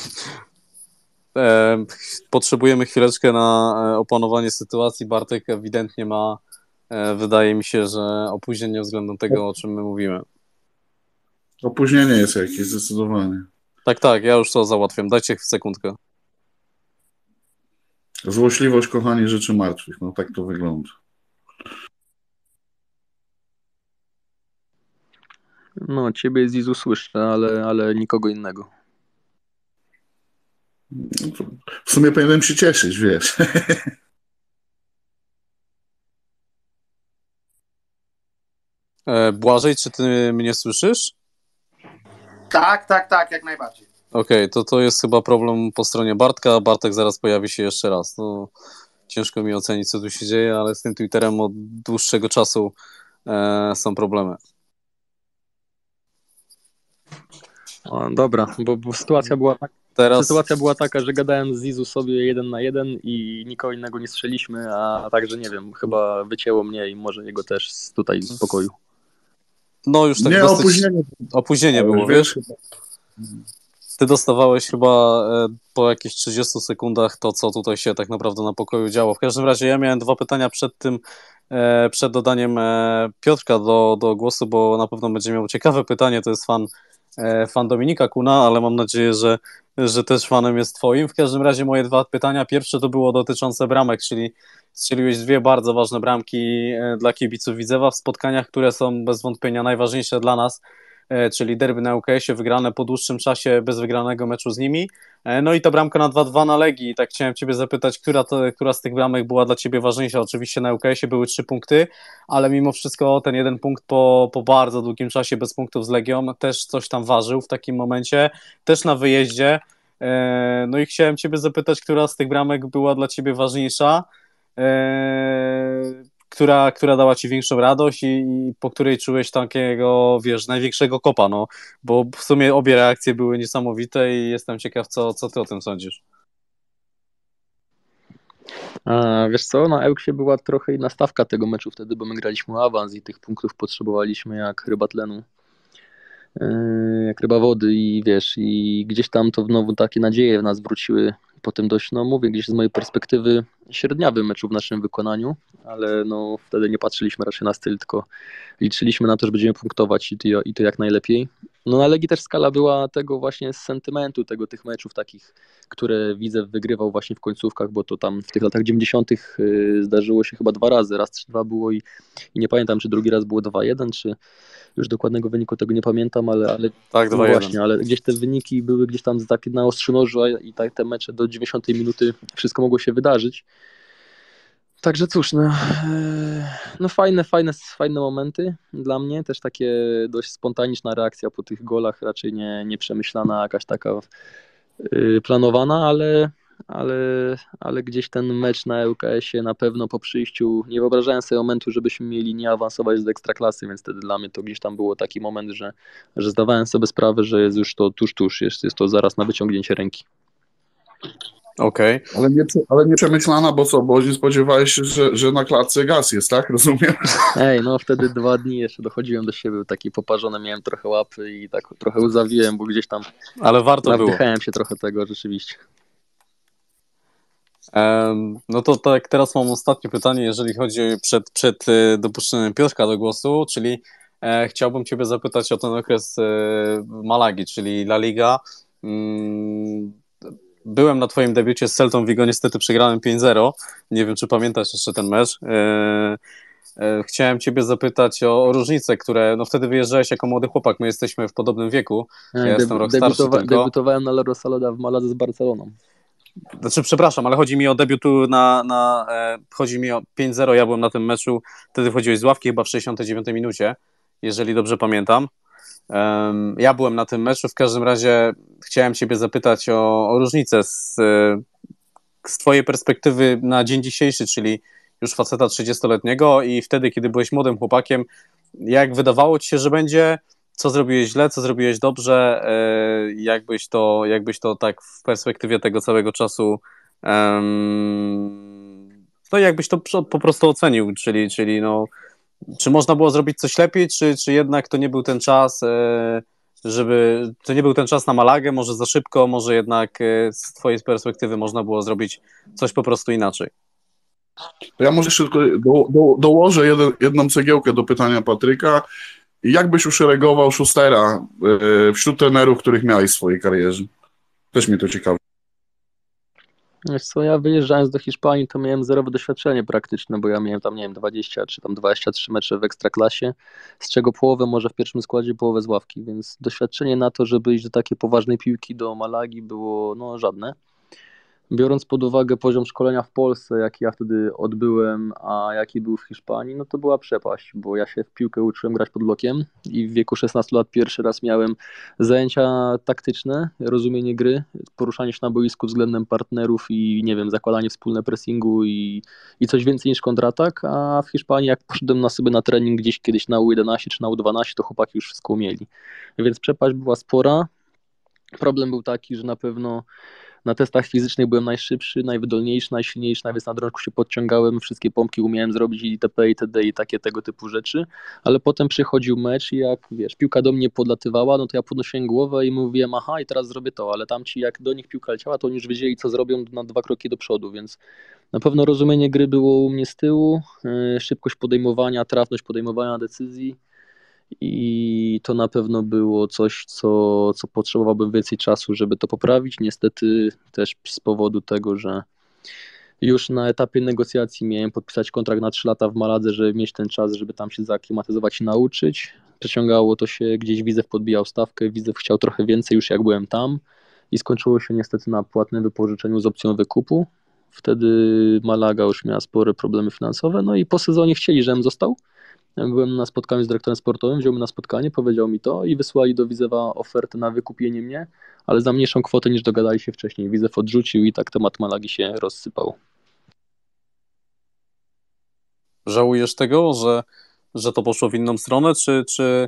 [SPEAKER 1] Potrzebujemy chwileczkę na opanowanie sytuacji. Bartek ewidentnie ma, wydaje mi się, że opóźnienie względem tego, o czym my mówimy.
[SPEAKER 3] Opóźnienie jest jakieś, zdecydowanie.
[SPEAKER 1] Tak, ja już to załatwiam. Dajcie sekundkę.
[SPEAKER 3] Złośliwość, kochani, rzeczy martwych. No tak to wygląda.
[SPEAKER 2] No, ciebie Zizu słyszę, ale nikogo innego.
[SPEAKER 3] No to w sumie powinienem się cieszyć, wiesz.
[SPEAKER 1] Błażej, czy ty mnie słyszysz?
[SPEAKER 4] Tak, jak najbardziej.
[SPEAKER 1] Okej, to jest chyba problem po stronie Bartka. Bartek zaraz pojawi się jeszcze raz. No, ciężko mi ocenić, co tu się dzieje, ale z tym Twitterem od dłuższego czasu są problemy.
[SPEAKER 2] O, dobra, bo sytuacja była taka, że gadałem z Zizu sobie 1 na 1 i nikogo innego nie strzeliśmy, a także nie wiem, chyba wycięło mnie i może jego też tutaj z pokoju.
[SPEAKER 1] No już tak
[SPEAKER 3] Nie,
[SPEAKER 1] opóźnienie było, wiesz? Ty dostawałeś chyba po jakichś 30 sekundach to, co tutaj się tak naprawdę na pokoju działo. W każdym razie ja miałem 2 pytania przed tym, przed dodaniem Piotrka do głosu, bo na pewno będzie miał ciekawe pytanie. To jest fan Dominika Kuna, ale mam nadzieję, że też fanem jest twoim. W każdym razie moje 2 pytania. Pierwsze to było dotyczące bramek, czyli strzeliłeś 2 bardzo ważne bramki dla kibiców Widzewa w spotkaniach, które są bez wątpienia najważniejsze dla nas czyli derby na UKS-ie, wygrane po dłuższym czasie bez wygranego meczu z nimi. No i ta bramka na 2-2 na Legii. I tak chciałem Ciebie zapytać, która z tych bramek była dla Ciebie ważniejsza? Oczywiście na UKS-ie były 3 punkty, ale mimo wszystko ten 1 punkt po bardzo długim czasie bez punktów z Legią też coś tam ważył w takim momencie, też na wyjeździe. No i chciałem Ciebie zapytać, która z tych bramek była dla Ciebie ważniejsza, która dała Ci większą radość i po której czułeś takiego, wiesz, największego kopa, no, bo w sumie obie reakcje były niesamowite i jestem ciekaw, co Ty o tym sądzisz.
[SPEAKER 2] Wiesz co, na Ełksie była trochę inna stawka tego meczu wtedy, bo my graliśmy o awans i tych punktów potrzebowaliśmy jak ryba tlenu, jak ryba wody i wiesz, i gdzieś tam to znowu takie nadzieje w nas wróciły po tym dość, no mówię, gdzieś z mojej perspektywy średniawym meczu w naszym wykonaniu, ale no wtedy nie patrzyliśmy raczej na styl, tylko liczyliśmy na to, że będziemy punktować i to jak najlepiej. No na Legii też skala była tego właśnie z sentymentu, tych meczów takich, które Widzew wygrywał właśnie w końcówkach, bo to tam w tych latach 90. Zdarzyło się chyba 2 razy, raz 3-2 było i nie pamiętam, czy drugi raz było 2-1, czy już dokładnego wyniku tego nie pamiętam, ale
[SPEAKER 1] Tak,
[SPEAKER 2] no
[SPEAKER 1] 2-1.
[SPEAKER 2] właśnie, ale gdzieś te wyniki były gdzieś tam takie na ostrzu noża i tak te mecze do 90 minuty wszystko mogło się wydarzyć. Także cóż, no fajne momenty dla mnie, też takie dość spontaniczna reakcja po tych golach, raczej nie przemyślana, jakaś taka planowana, ale gdzieś ten mecz na ŁKS-ie na pewno po przyjściu, nie wyobrażałem sobie momentu, żebyśmy mieli nie awansować z Ekstraklasy, więc wtedy dla mnie to gdzieś tam było taki moment, że zdawałem sobie sprawę, że jest już to tuż, jest to zaraz na wyciągnięcie ręki.
[SPEAKER 1] Okej.
[SPEAKER 3] Ale nie przemyślana, bo co, bo nie spodziewałeś się, że na klatce gaz jest, tak? Rozumiem?
[SPEAKER 2] No wtedy 2 dni jeszcze dochodziłem do siebie, taki poparzony, miałem trochę łapy i tak trochę łzawiłem, bo gdzieś tam
[SPEAKER 1] Ale warto było.
[SPEAKER 2] nawdychałem się trochę tego rzeczywiście.
[SPEAKER 1] No to tak, teraz mam ostatnie pytanie, jeżeli chodzi przed dopuszczeniem Piotrka do głosu, czyli chciałbym Ciebie zapytać o ten okres Malagi, czyli La Liga. Byłem na Twoim debiucie z Celtą Vigo, niestety przegrałem 5-0, nie wiem, czy pamiętasz jeszcze ten mecz. Chciałem Ciebie zapytać o różnice, które, no wtedy wyjeżdżałeś jako młody chłopak, my jesteśmy w podobnym wieku, ja jestem rok starszy tylko.
[SPEAKER 2] Debiutowałem na La Rosaleda w Maladze z Barceloną.
[SPEAKER 1] Znaczy, przepraszam, ale chodzi mi o debiutu chodzi mi o 5-0, ja byłem na tym meczu, wtedy wchodziłeś z ławki chyba w 69 minucie, jeżeli dobrze pamiętam. Ja byłem na tym meczu, w każdym razie chciałem Ciebie zapytać o różnicę z Twojej perspektywy na dzień dzisiejszy, czyli już faceta 30-letniego i wtedy, kiedy byłeś młodym chłopakiem, jak wydawało Ci się, że będzie, co zrobiłeś źle, co zrobiłeś dobrze, jakbyś to tak w perspektywie tego całego czasu, no jakbyś to po prostu ocenił, czyli no, czy można było zrobić coś lepiej, czy jednak to nie był ten czas, to nie był ten czas na Malagę, może za szybko, może jednak z Twojej perspektywy można było zrobić coś po prostu inaczej.
[SPEAKER 3] Ja może jeszcze tylko dołożę jedną cegiełkę do pytania Patryka. Jak byś uszeregował Schustera wśród trenerów, których miałeś w swojej karierze? Też mnie to ciekawi.
[SPEAKER 2] Wiesz co, ja wyjeżdżając do Hiszpanii, to miałem zerowe doświadczenie praktyczne, bo ja miałem tam, nie wiem, 20 czy tam 23 mecze w Ekstraklasie, z czego połowę może w pierwszym składzie, połowę z ławki, więc doświadczenie na to, żeby iść do takiej poważnej piłki, do Malagi było no żadne. Biorąc pod uwagę poziom szkolenia w Polsce, jaki ja wtedy odbyłem, a jaki był w Hiszpanii, no to była przepaść, bo ja się w piłkę uczyłem grać pod blokiem i w wieku 16 lat pierwszy raz miałem zajęcia taktyczne, rozumienie gry, poruszanie się na boisku względem partnerów i nie wiem, zakładanie wspólne pressingu i coś więcej niż kontratak, a w Hiszpanii jak poszedłem sobie na trening gdzieś kiedyś na U11 czy na U12, to chłopaki już wszystko umieli. Więc przepaść była spora. Problem był taki, że na pewno na testach fizycznych byłem najszybszy, najwydolniejszy, najsilniejszy, nawet na drążku się podciągałem, wszystkie pompki umiałem zrobić itp. itd. I takie tego typu rzeczy, ale potem przychodził mecz i jak wiesz, piłka do mnie podlatywała, no to ja podnosiłem głowę i mówiłem, aha, i teraz zrobię to, ale tamci jak do nich piłka leciała, to oni już wiedzieli, co zrobią na 2 kroki do przodu, więc na pewno rozumienie gry było u mnie z tyłu, szybkość podejmowania, trafność podejmowania decyzji. I to na pewno było coś, co potrzebowałbym więcej czasu, żeby to poprawić. Niestety też z powodu tego, że Już na etapie negocjacji miałem podpisać kontrakt na 3 lata w Maladze, żeby mieć ten czas, żeby tam się zaaklimatyzować i nauczyć. Przeciągało to się, gdzieś Widzew podbijał stawkę, Widzew chciał trochę więcej już jak byłem tam i skończyło się niestety na płatnym wypożyczeniu z opcją wykupu. Wtedy Malaga już miała spore problemy finansowe, no i po sezonie chcieli, żebym został. Byłem na spotkaniu z dyrektorem sportowym, wziął mnie na spotkanie, powiedział mi to i wysłali do Widzewa ofertę na wykupienie mnie, ale za mniejszą kwotę niż dogadali się wcześniej. Widzew odrzucił i tak temat Malagi się rozsypał.
[SPEAKER 1] Żałujesz tego, że to poszło w inną stronę, czy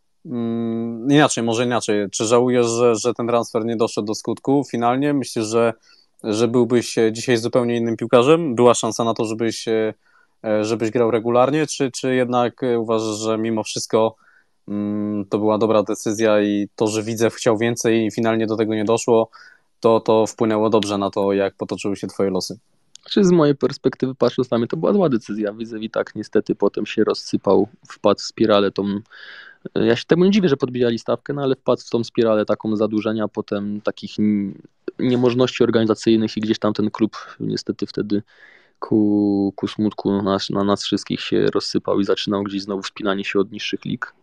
[SPEAKER 1] inaczej, czy żałujesz, że ten transfer nie doszedł do skutku finalnie? Myślisz, że byłbyś dzisiaj zupełnie innym piłkarzem? Była szansa na to, żebyś grał regularnie, czy jednak uważasz, że mimo wszystko to była dobra decyzja i to, że Widzew chciał więcej i finalnie do tego nie doszło, to wpłynęło dobrze na to, jak potoczyły się twoje losy?
[SPEAKER 2] Czy z mojej perspektywy patrząc na mnie, to była zła decyzja. Widzew i tak niestety potem się rozsypał, wpadł w spiralę tą. Ja się temu nie dziwię, że podbijali stawkę, no ale wpadł w tą spiralę taką zadłużenia, potem takich niemożności organizacyjnych i gdzieś tam ten klub niestety wtedy ku smutku na nas wszystkich się rozsypał i zaczynał gdzieś znowu wspinanie się od niższych lig.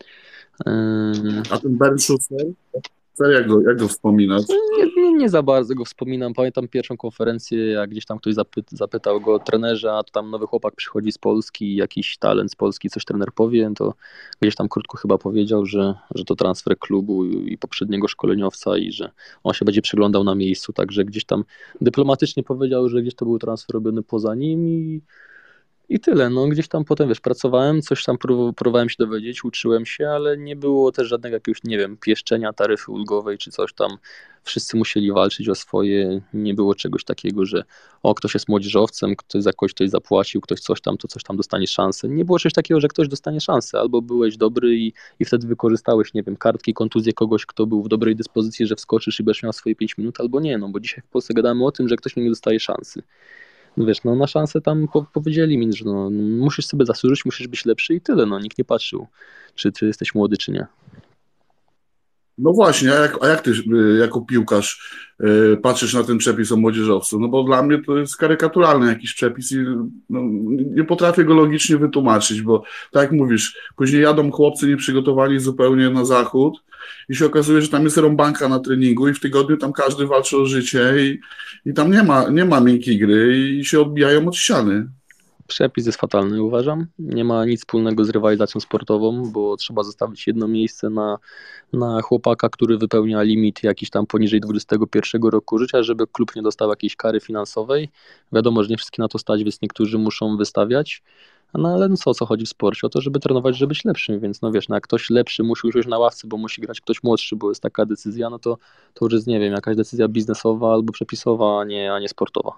[SPEAKER 3] A ten Ben Schuster? Jak go wspominasz?
[SPEAKER 2] Nie za bardzo go wspominam. Pamiętam pierwszą konferencję, jak gdzieś tam ktoś zapytał go o trenerze, a to tam nowy chłopak przychodzi z Polski, jakiś talent z Polski, coś trener powie, to gdzieś tam krótko chyba powiedział, że to transfer klubu i poprzedniego szkoleniowca i że on się będzie przyglądał na miejscu, także gdzieś tam dyplomatycznie powiedział, że gdzieś to był transfer robiony poza nim i tyle, no gdzieś tam potem, pracowałem, coś tam próbowałem się dowiedzieć, uczyłem się, ale nie było też żadnego jakiegoś, nie wiem, pieszczenia taryfy ulgowej czy coś tam. Wszyscy musieli walczyć o swoje, nie było czegoś takiego, że ktoś jest młodzieżowcem, ktoś za kogoś coś zapłacił, ktoś coś tam, to coś tam dostanie szansę. Nie było czegoś takiego, że ktoś dostanie szansę, albo byłeś dobry i wtedy wykorzystałeś, nie wiem, kartki, kontuzję kogoś, kto był w dobrej dyspozycji, że wskoczysz i będziesz miał swoje 5 minut, albo nie, no bo dzisiaj w Polsce gadamy o tym, że ktoś nie dostaje szansy. No wiesz, no na szansę tam powiedzieli mi, że musisz sobie zasłużyć, musisz być lepszy i tyle, nikt nie patrzył, czy ty jesteś młody, czy nie.
[SPEAKER 3] No właśnie, a jak ty jako piłkarz patrzysz na ten przepis o młodzieżowcu? No bo dla mnie to jest karykaturalny jakiś przepis i nie potrafię go logicznie wytłumaczyć, bo tak jak mówisz, później jadą chłopcy nieprzygotowani zupełnie na zachód i się okazuje, że tam jest rąbanka na treningu i w tygodniu tam każdy walczy o życie i tam nie ma miękkiej gry i się odbijają od ściany.
[SPEAKER 2] Przepis jest fatalny, uważam. Nie ma nic wspólnego z rywalizacją sportową, bo trzeba zostawić jedno miejsce na chłopaka, który wypełnia limit jakiś tam poniżej 21 roku życia, żeby klub nie dostał jakiejś kary finansowej. Wiadomo, że nie wszystkich na to stać, więc niektórzy muszą wystawiać. No ale o co chodzi w sporcie? O to, żeby trenować, żeby być lepszym, więc wiesz, jak ktoś lepszy musi usiąść na ławce, bo musi grać ktoś młodszy, bo jest taka decyzja, to już jest, nie wiem, jakaś decyzja biznesowa albo przepisowa, a nie sportowa.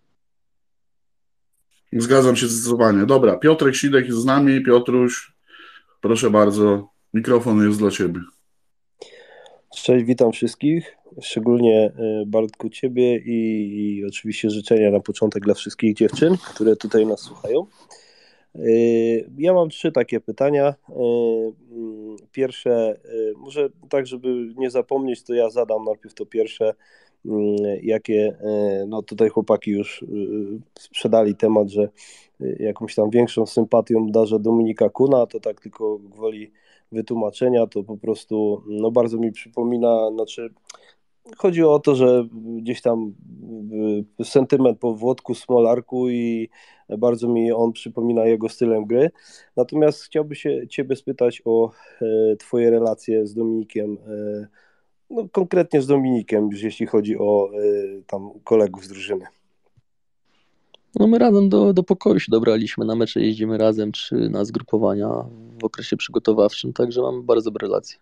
[SPEAKER 3] Zgadzam się zdecydowanie. Dobra, Piotrek Sidek jest z nami. Piotruś, proszę bardzo, mikrofon jest dla ciebie.
[SPEAKER 5] Cześć, witam wszystkich, szczególnie Bartku ciebie i oczywiście życzenia na początek dla wszystkich dziewczyn, które tutaj nas słuchają. Ja mam 3 takie pytania. Pierwsze, może tak, żeby nie zapomnieć, to ja zadam najpierw to pierwsze, jakie, no tutaj chłopaki już sprzedali temat, że jakąś tam większą sympatią darzę Dominika Kuna, to tak tylko gwoli wytłumaczenia, to po prostu bardzo mi przypomina, chodzi o to, że gdzieś tam sentyment po Włodku Smolarku i bardzo mi on przypomina jego stylem gry. Natomiast chciałbym się ciebie spytać o twoje relacje z Dominikiem, konkretnie z Dominikiem, już jeśli chodzi o tam kolegów z drużyny.
[SPEAKER 2] My razem do pokoju się dobraliśmy, na mecze jeździmy razem, czy na zgrupowania w okresie przygotowawczym, także mamy bardzo dobre relacje.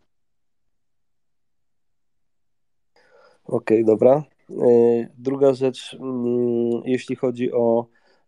[SPEAKER 5] Okej, dobra. Druga rzecz, jeśli chodzi o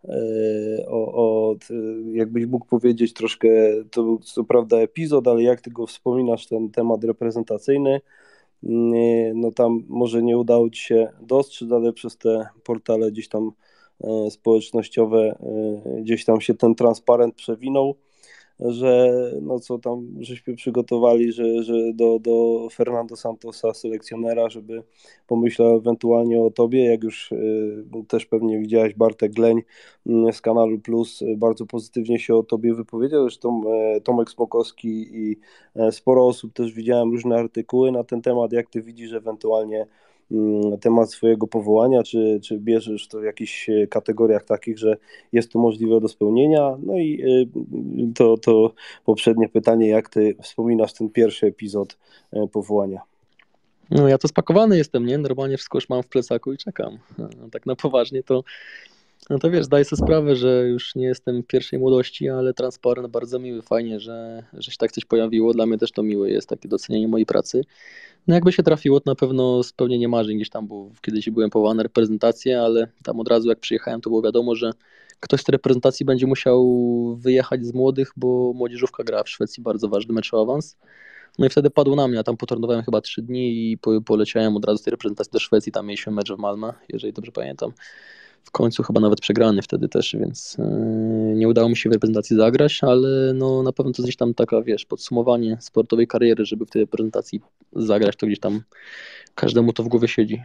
[SPEAKER 5] jakbyś mógł powiedzieć troszkę, to był co prawda epizod, ale jak ty go wspominasz, ten temat reprezentacyjny, no tam może nie udało ci się dostrzec, ale przez te portale gdzieś tam społecznościowe, gdzieś tam się ten transparent przewinął. że no co tam żeśmy przygotowali, że do Fernando Santosa, selekcjonera, żeby pomyślał ewentualnie o tobie, jak już też pewnie widziałeś, Bartek Gleń z Kanalu Plus bardzo pozytywnie się o tobie wypowiedział, zresztą Tomek Smokowski i sporo osób też widziałem różne artykuły na ten temat, jak ty widzisz ewentualnie temat swojego powołania, czy bierzesz to w jakichś kategoriach takich, że jest to możliwe do spełnienia. No i to poprzednie pytanie, jak ty wspominasz ten pierwszy epizod powołania?
[SPEAKER 2] No ja to spakowany jestem, nie? Normalnie wszystko już mam w plecaku i czekam. No, tak na poważnie to, no to wiesz, zdaję sobie sprawę, że już nie jestem pierwszej młodości, ale transparent bardzo miły, fajnie, że się tak coś pojawiło. Dla mnie też to miłe jest, takie docenienie mojej pracy. No jakby się trafiło, to na pewno spełnienie marzeń gdzieś tam, bo kiedyś byłem powołany na reprezentację, ale tam od razu jak przyjechałem, to było wiadomo, że ktoś z tej reprezentacji będzie musiał wyjechać z młodych, bo młodzieżówka gra w Szwecji bardzo ważny mecz o awans. No i wtedy padło na mnie, a tam potrenowałem chyba 3 dni i poleciałem od razu z tej reprezentacji do Szwecji, tam mieliśmy mecz w Malmö, jeżeli dobrze pamiętam. W końcu chyba nawet przegrany wtedy też, więc nie udało mi się w reprezentacji zagrać, ale no na pewno to gdzieś tam taka, wiesz, podsumowanie sportowej kariery, żeby w tej reprezentacji zagrać, to gdzieś tam każdemu to w głowie siedzi.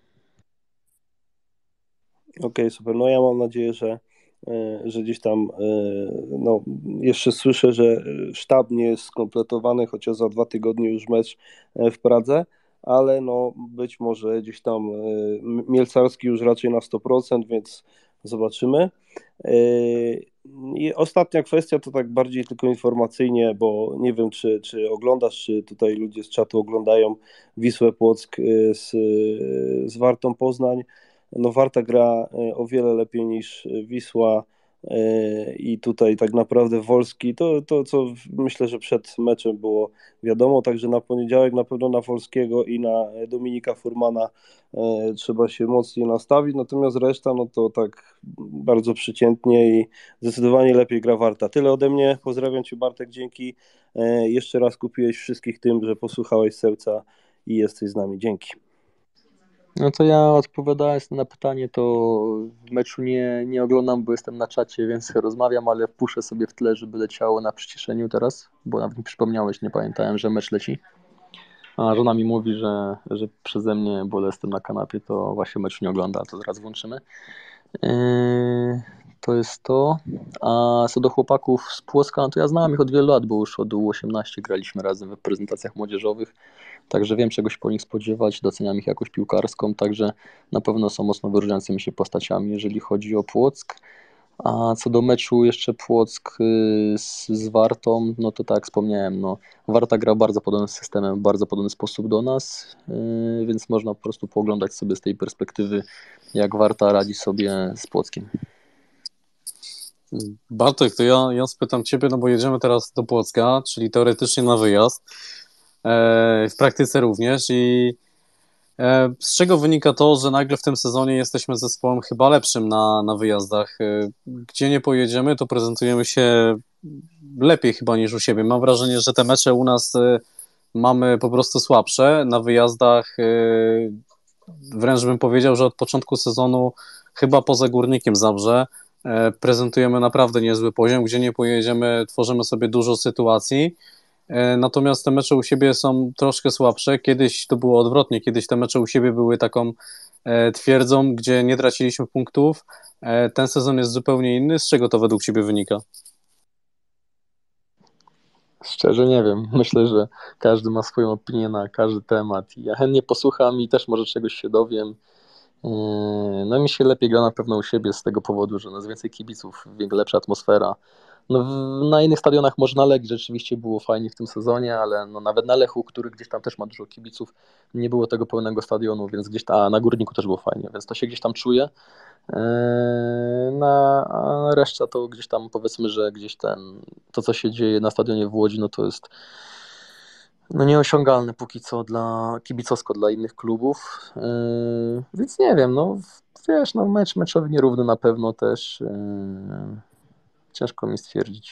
[SPEAKER 5] Okej, super. No ja mam nadzieję, że gdzieś tam no, jeszcze słyszę, że sztab nie jest skompletowany, chociaż za 2 tygodnie już mecz w Pradze, ale no być może gdzieś tam Mielcarski już raczej na 100%, więc zobaczymy. I ostatnia kwestia to tak bardziej tylko informacyjnie, bo nie wiem, czy oglądasz, czy tutaj ludzie z czatu oglądają Wisłę Płock z Wartą Poznań. No Warta gra o wiele lepiej niż Wisła i tutaj tak naprawdę Wolski, to co myślę, że przed meczem było wiadomo, także na poniedziałek na pewno na Wolskiego i na Dominika Furmana trzeba się mocniej nastawić, natomiast reszta no to tak bardzo przeciętnie i zdecydowanie lepiej gra Warta. Tyle ode mnie, pozdrawiam Cię Bartek, dzięki, jeszcze raz kupiłeś wszystkich tym, że posłuchałeś serca i jesteś z nami, dzięki.
[SPEAKER 2] No to ja odpowiadając na pytanie, to w meczu nie oglądam, bo jestem na czacie, więc rozmawiam, ale wpuszczę sobie w tle, żeby leciało na przyciszeniu teraz, bo nawet mi przypomniałeś, nie pamiętałem, że mecz leci. A żona mi mówi, że przeze mnie, bo jestem na kanapie, to właśnie mecz nie ogląda, to zaraz włączymy. To jest to. A co do chłopaków z Płocka, no to ja znam ich od wielu lat, bo już od U18 graliśmy razem w prezentacjach młodzieżowych, także wiem czego się po nich spodziewać, doceniam ich jakość piłkarską, także na pewno są mocno wyróżniającymi się postaciami, jeżeli chodzi o Płock. A co do meczu jeszcze Płock z Wartą, no to tak jak wspomniałem, no, Warta gra bardzo podobnym systemem, w bardzo podobny sposób do nas, więc można po prostu pooglądać sobie z tej perspektywy, jak Warta radzi sobie z Płockiem.
[SPEAKER 1] Bartek, to ja spytam Ciebie, no bo jedziemy teraz do Płocka, czyli teoretycznie na wyjazd, w praktyce również i z czego wynika to, że nagle w tym sezonie jesteśmy zespołem chyba lepszym na wyjazdach. Gdzie nie pojedziemy, to prezentujemy się lepiej chyba niż u siebie. Mam wrażenie, że te mecze u nas mamy po prostu słabsze. Na wyjazdach wręcz bym powiedział, że od początku sezonu chyba poza Górnikiem Zabrze prezentujemy naprawdę niezły poziom. Gdzie nie pojedziemy, tworzymy sobie dużo sytuacji. Natomiast te mecze u siebie są troszkę słabsze. Kiedyś to było odwrotnie, kiedyś te mecze u siebie były taką twierdzą, gdzie nie traciliśmy punktów. Ten sezon jest zupełnie inny. Z czego to według Ciebie wynika?
[SPEAKER 2] Szczerze nie wiem. Myślę, że każdy ma swoją opinię na każdy temat. Ja chętnie posłucham i też może czegoś się dowiem. No mi się lepiej gra na pewno u siebie z tego powodu, że jest więcej kibiców, lepsza atmosfera. No, na innych stadionach może na Legii rzeczywiście było fajnie w tym sezonie, ale no, nawet na Lechu, który gdzieś tam też ma dużo kibiców, nie było tego pełnego stadionu, więc gdzieś tam, a na Górniku też było fajnie, więc to się gdzieś tam czuje. A reszta to gdzieś tam powiedzmy, że gdzieś to co się dzieje na stadionie w Łodzi, no to jest no nieosiągalne póki co kibicowsko dla innych klubów, więc nie wiem, no wiesz, no meczowy nierówny na pewno też, ciężko mi stwierdzić.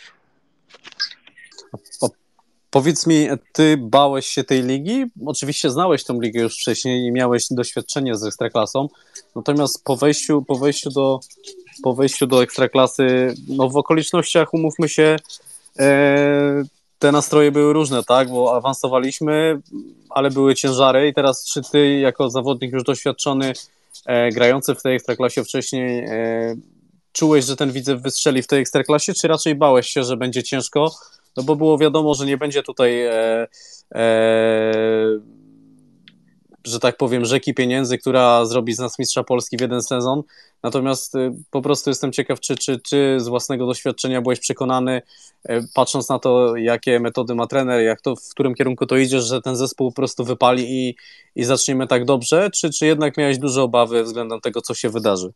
[SPEAKER 1] Powiedz mi, ty bałeś się tej ligi? Oczywiście znałeś tę ligę już wcześniej i miałeś doświadczenie z Ekstraklasą, natomiast po wejściu do Ekstraklasy, no w okolicznościach, umówmy się, te nastroje były różne, tak, bo awansowaliśmy, ale były ciężary i teraz czy ty jako zawodnik już doświadczony, grający w tej Ekstraklasie wcześniej, czułeś, że ten Widzew wystrzeli w tej Ekstraklasie, czy raczej bałeś się, że będzie ciężko? No bo było wiadomo, że nie będzie tutaj że tak powiem, rzeki pieniędzy, która zrobi z nas mistrza Polski w jeden sezon. Natomiast po prostu jestem ciekaw, czy z własnego doświadczenia byłeś przekonany, patrząc na to, jakie metody ma trener, w którym kierunku to idziesz, że ten zespół po prostu wypali i zaczniemy tak dobrze, czy jednak miałeś duże obawy względem tego, co się wydarzy?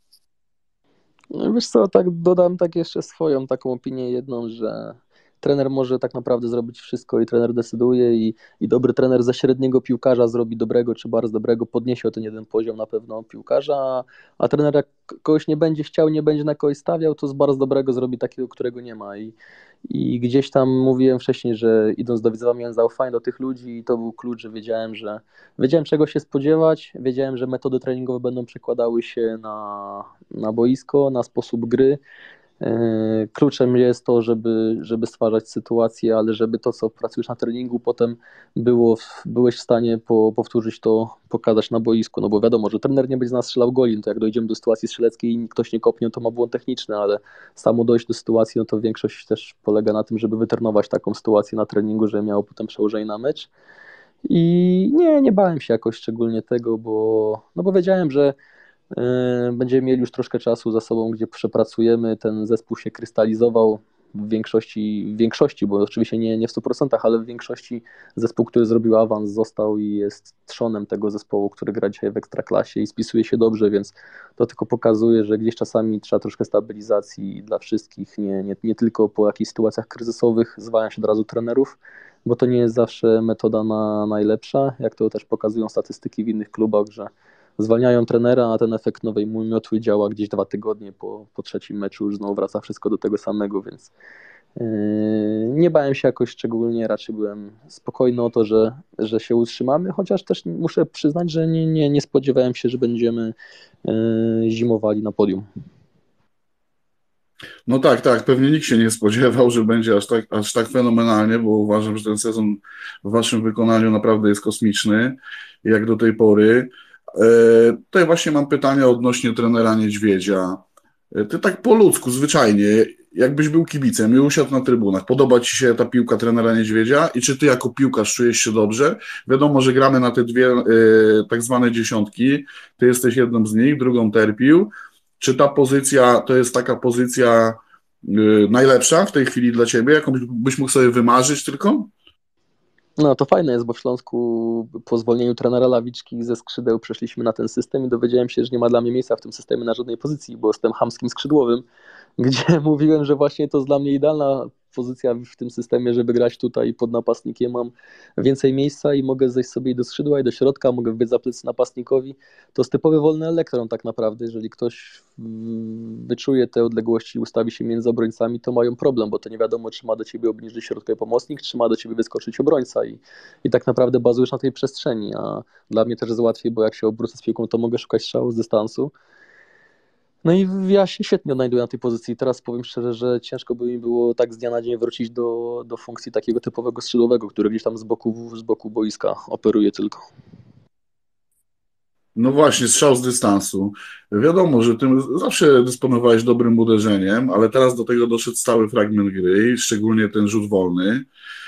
[SPEAKER 2] No wiesz co, tak dodam tak jeszcze swoją taką opinię jedną, że trener może tak naprawdę zrobić wszystko i trener decyduje i dobry trener ze średniego piłkarza zrobi dobrego czy bardzo dobrego, podniesie o ten jeden poziom na pewno piłkarza, a trener jak kogoś nie będzie chciał, nie będzie na kogoś stawiał, to z bardzo dobrego zrobi takiego, którego nie ma i gdzieś tam mówiłem wcześniej, że idąc do Widzewa miałem zaufanie do tych ludzi i to był klucz, że wiedziałem czego się spodziewać, wiedziałem, że metody treningowe będą przekładały się na boisko, na sposób gry. Kluczem jest to, żeby stwarzać sytuację, ale żeby to, co pracujesz na treningu, potem byłeś w stanie powtórzyć to, pokazać na boisku, no bo wiadomo, że trener nie będzie z nas strzelał goli, no to jak dojdziemy do sytuacji strzeleckiej i ktoś nie kopnie, to ma błąd techniczny, ale samo dojść do sytuacji, no to większość też polega na tym, żeby wytrenować taką sytuację na treningu, żeby miało potem przełożenie na mecz. I nie bałem się jakoś szczególnie tego, bo wiedziałem, że będziemy mieli już troszkę czasu za sobą, gdzie przepracujemy, ten zespół się krystalizował w większości, bo oczywiście nie w 100%, ale w większości zespół, który zrobił awans, został i jest trzonem tego zespołu, który gra dzisiaj w Ekstraklasie i spisuje się dobrze, więc to tylko pokazuje, że gdzieś czasami trzeba troszkę stabilizacji dla wszystkich, nie tylko po jakichś sytuacjach kryzysowych zwalnia się od razu trenerów, bo to nie jest zawsze metoda najlepsza, jak to też pokazują statystyki w innych klubach, że zwalniają trenera, a ten efekt nowej miotły działa gdzieś 2 tygodnie po trzecim meczu, już znowu wraca wszystko do tego samego, więc nie bałem się jakoś szczególnie, raczej byłem spokojny o to, że się utrzymamy, chociaż też muszę przyznać, że nie spodziewałem się, że będziemy zimowali na podium.
[SPEAKER 3] No tak, pewnie nikt się nie spodziewał, że będzie aż tak fenomenalnie, bo uważam, że ten sezon w waszym wykonaniu naprawdę jest kosmiczny, jak do tej pory. Tutaj właśnie mam pytanie odnośnie trenera Niedźwiedzia. Ty tak po ludzku, zwyczajnie, jakbyś był kibicem i usiadł na trybunach, podoba ci się ta piłka trenera Niedźwiedzia i czy ty jako piłkarz czujesz się dobrze? Wiadomo, że gramy na te dwie tak zwane dziesiątki, ty jesteś jedną z nich, drugą Terpił. Czy ta pozycja to jest taka pozycja najlepsza w tej chwili dla ciebie, jaką byś mógł sobie wymarzyć tylko?
[SPEAKER 2] No to fajne jest, bo w Śląsku po zwolnieniu trenera Lawiczki ze skrzydeł przeszliśmy na ten system i dowiedziałem się, że nie ma dla mnie miejsca w tym systemie na żadnej pozycji, bo jestem chamskim skrzydłowym, gdzie mówiłem, że właśnie to jest dla mnie idealna pozycja w tym systemie, żeby grać tutaj pod napastnikiem. Mam więcej miejsca i mogę zejść sobie i do skrzydła, i do środka, mogę wbiec za plecy napastnikowi. To jest typowy wolny elektron tak naprawdę. Jeżeli ktoś wyczuje te odległości i ustawi się między obrońcami, to mają problem, bo to nie wiadomo, czy ma do ciebie obniżyć środkowy pomocnik, czy ma do ciebie wyskoczyć obrońca i tak naprawdę bazujesz na tej przestrzeni, a dla mnie też jest łatwiej, bo jak się obrócę z piłką, to mogę szukać strzału z dystansu. No i ja się świetnie odnajduję na tej pozycji. Teraz powiem szczerze, że ciężko by mi było tak z dnia na dzień wrócić do funkcji takiego typowego skrzydłowego, który gdzieś tam z boku boiska operuje tylko.
[SPEAKER 3] No właśnie, strzał z dystansu. Wiadomo, że ty zawsze dysponowałeś dobrym uderzeniem, ale teraz do tego doszedł stały fragment gry, szczególnie ten rzut wolny.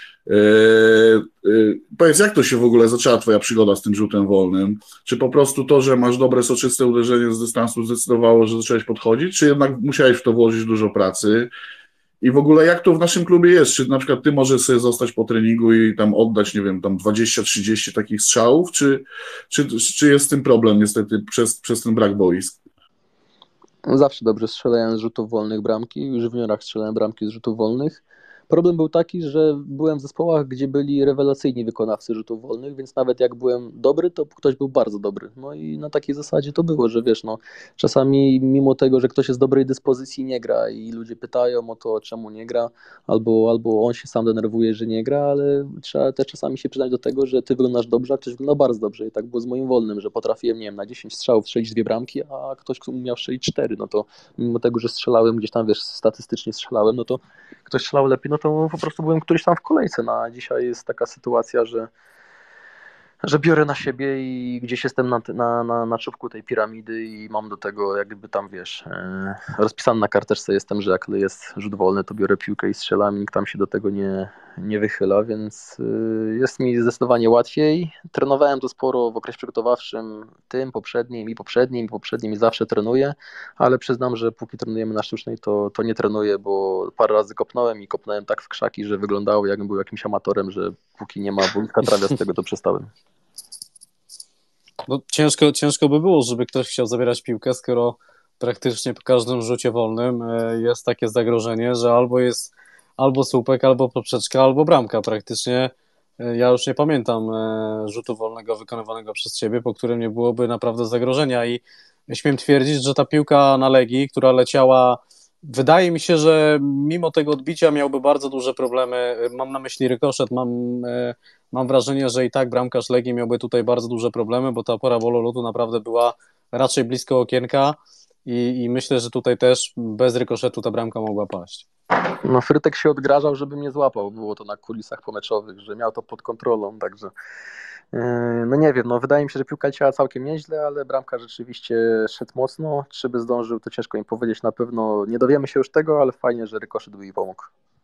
[SPEAKER 3] Powiedz, jak to się w ogóle zaczęła twoja przygoda z tym rzutem wolnym? Czy po prostu to, że masz dobre, soczyste uderzenie z dystansu zdecydowało, że zacząłeś podchodzić, czy jednak musiałeś w to włożyć dużo pracy? I w ogóle jak to w naszym klubie jest? Czy na przykład ty możesz sobie zostać po treningu i tam oddać, nie wiem, tam 20-30 takich strzałów, czy jest z tym problem niestety przez ten brak boisk?
[SPEAKER 2] Zawsze dobrze strzelałem z rzutów wolnych bramki, już w juniorach strzelałem bramki z rzutów wolnych. Problem był taki, że byłem w zespołach, gdzie byli rewelacyjni wykonawcy rzutów wolnych, więc nawet jak byłem dobry, to ktoś był bardzo dobry. No i na takiej zasadzie to było, że wiesz, no czasami mimo tego, że ktoś jest dobrej dyspozycji, nie gra i ludzie pytają o to, czemu nie gra, albo on się sam denerwuje, że nie gra, ale trzeba też czasami się przyznać do tego, że ty wyglądasz dobrze, a ktoś wygląda bardzo dobrze i tak było z moim wolnym, że potrafiłem, nie wiem, na 10 strzałów strzelić 2 bramki, a ktoś umiał strzelić 4, no to mimo tego, że strzelałem gdzieś tam, wiesz, statystycznie strzelałem, no to ktoś strzelał lepiej, no to po prostu byłem któryś tam w kolejce. No, a dzisiaj jest taka sytuacja, że biorę na siebie i gdzieś jestem na czubku tej piramidy i mam do tego jakby tam, wiesz, rozpisany na karteczce jestem, że jak jest rzut wolny, to biorę piłkę i strzelam i nikt tam się do tego nie wychyla, więc jest mi zdecydowanie łatwiej. Trenowałem to sporo w okresie przygotowawczym, tym poprzednim i zawsze trenuję, ale przyznam, że póki trenujemy na sztucznej, to nie trenuję, bo parę razy kopnąłem i kopnąłem tak w krzaki, że wyglądało jakbym był jakimś amatorem, że póki nie ma boiska trawiastego, to przestałem.
[SPEAKER 1] No, ciężko by było, żeby ktoś chciał zabierać piłkę, skoro praktycznie po każdym rzucie wolnym jest takie zagrożenie, że albo słupek, albo poprzeczka, albo bramka. Praktycznie ja już nie pamiętam rzutu wolnego wykonywanego przez ciebie, po którym nie byłoby naprawdę zagrożenia i śmiem twierdzić, że ta piłka na Legii, która leciała, wydaje mi się, że mimo tego odbicia miałby bardzo duże problemy. Mam na myśli rykoszet, mam wrażenie, że i tak bramkarz Legii miałby tutaj bardzo duże problemy, bo ta parabola lotu naprawdę była raczej blisko okienka i myślę, że tutaj też bez rykoszetu ta bramka mogła paść.
[SPEAKER 2] No Frytek się odgrażał, żeby mnie złapał. Było to na kulisach pomeczowych, że miał to pod kontrolą, także no nie wiem, no wydaje mi się, że piłka leciała całkiem nieźle, ale bramka rzeczywiście szedł mocno. Czy by zdążył, to ciężko mi powiedzieć na pewno. Nie dowiemy się już tego, ale fajnie, że rykoszet by mi pomógł.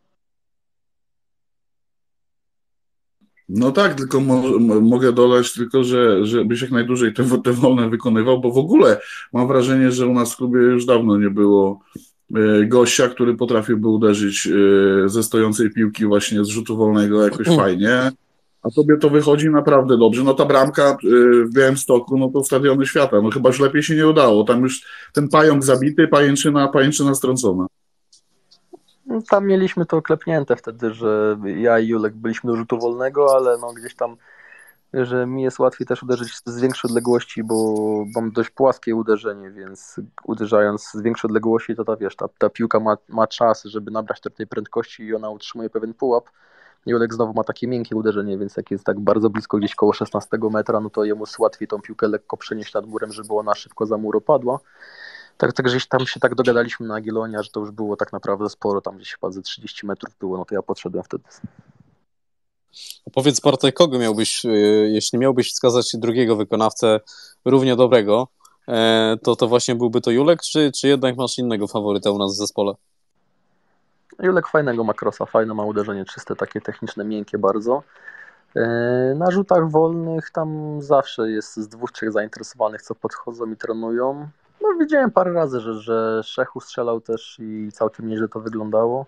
[SPEAKER 3] No tak, tylko mogę dodać tylko, żebyś jak najdłużej te wolne wykonywał, bo w ogóle mam wrażenie, że u nas w klubie już dawno nie było gościa, który potrafiłby uderzyć ze stojącej piłki właśnie z rzutu wolnego jakoś fajnie, a tobie to wychodzi naprawdę dobrze. No ta bramka w Białymstoku, no to stadiony świata, no chyba już lepiej się nie udało, tam już ten pająk zabity, pajęczyna strącona.
[SPEAKER 2] Tam mieliśmy to klepnięte wtedy, że ja i Julek byliśmy do rzutu wolnego, ale no gdzieś tam, że mi jest łatwiej też uderzyć z większej odległości, bo mam dość płaskie uderzenie, więc uderzając z większej odległości, to ta piłka ma czas, żeby nabrać tej prędkości i ona utrzymuje pewien pułap. Julek znowu ma takie miękkie uderzenie, więc jak jest tak bardzo blisko, gdzieś koło 16 metra, no to jemu łatwiej tą piłkę lekko przenieść nad murem, żeby ona szybko za mur opadła. Tak gdzieś tam się tak dogadaliśmy na Agilonia, że to już było tak naprawdę sporo, tam gdzieś chyba ze 30 metrów było, no to ja podszedłem wtedy.
[SPEAKER 1] Powiedz Bartek, kogo jeśli miałbyś wskazać drugiego wykonawcę równie dobrego, to właśnie byłby to Julek, czy jednak masz innego faworyta u nas w zespole?
[SPEAKER 2] Julek fajnego ma krosa, fajne ma uderzenie czyste, takie techniczne, miękkie bardzo. Na rzutach wolnych tam zawsze jest z 2-3 zainteresowanych, co podchodzą i trenują. No widziałem parę razy, że Szechu strzelał też i całkiem nieźle to wyglądało.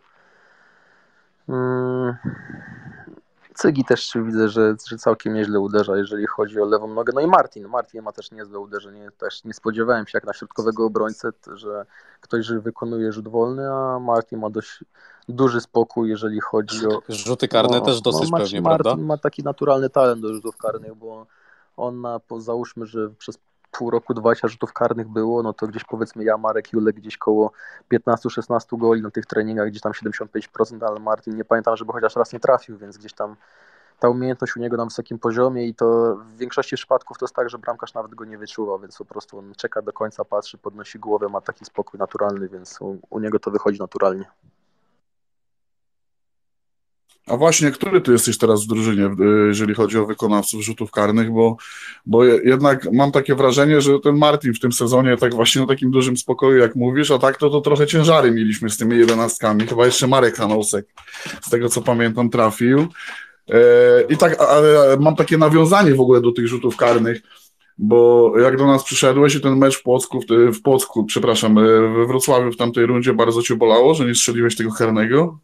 [SPEAKER 2] Cygi też widzę, że całkiem nieźle uderza, jeżeli chodzi o lewą nogę. No i Martin ma też niezłe uderzenie. Też nie spodziewałem się jak na środkowego obrońcę, że ktoś wykonuje rzut wolny, a Martin ma dość duży spokój, jeżeli chodzi o...
[SPEAKER 1] Rzuty karne też dosyć pewnie, prawda?
[SPEAKER 2] Martin ma taki naturalny talent do rzutów karnych, bo on załóżmy, że przez pół roku 20 rzutów karnych było, no to gdzieś powiedzmy ja, Marek, Julek gdzieś koło 15-16 goli na tych treningach, gdzieś tam 75%, ale Martin nie pamiętam, żeby chociaż raz nie trafił, więc gdzieś tam ta umiejętność u niego na wysokim poziomie i to w większości przypadków to jest tak, że bramkarz nawet go nie wyczuwa, więc po prostu on czeka do końca, patrzy, podnosi głowę, ma taki spokój naturalny, więc u niego to wychodzi naturalnie.
[SPEAKER 3] A właśnie, który ty jesteś teraz w drużynie, jeżeli chodzi o wykonawców rzutów karnych, bo jednak mam takie wrażenie, że ten Martin w tym sezonie tak właśnie na takim dużym spokoju, jak mówisz, a tak to trochę ciężary mieliśmy z tymi 11. Chyba jeszcze Marek Hanousek, z tego co pamiętam, trafił. I tak, ale mam takie nawiązanie w ogóle do tych rzutów karnych, bo jak do nas przyszedłeś i ten mecz w Płocku, przepraszam, we Wrocławiu w tamtej rundzie bardzo cię bolało, że nie strzeliłeś tego karnego?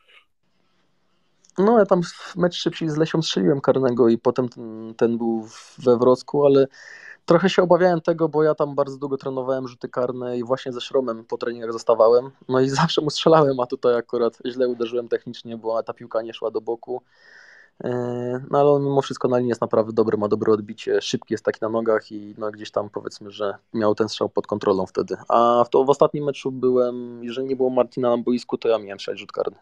[SPEAKER 2] No ja tam mecz szybciej z Lesią strzeliłem karnego i potem ten był we Wrocku, ale trochę się obawiałem tego, bo ja tam bardzo długo trenowałem rzuty karne i właśnie ze Szromem po treningach zostawałem, no i zawsze mu strzelałem, a tutaj akurat źle uderzyłem technicznie, bo ta piłka nie szła do boku. No ale on mimo wszystko na linii jest naprawdę dobry, ma dobre odbicie, szybki jest taki na nogach i no gdzieś tam powiedzmy, że miał ten strzał pod kontrolą wtedy. A w ostatnim meczu jeżeli nie było Martina na boisku, to ja miałem strzelać rzut karny.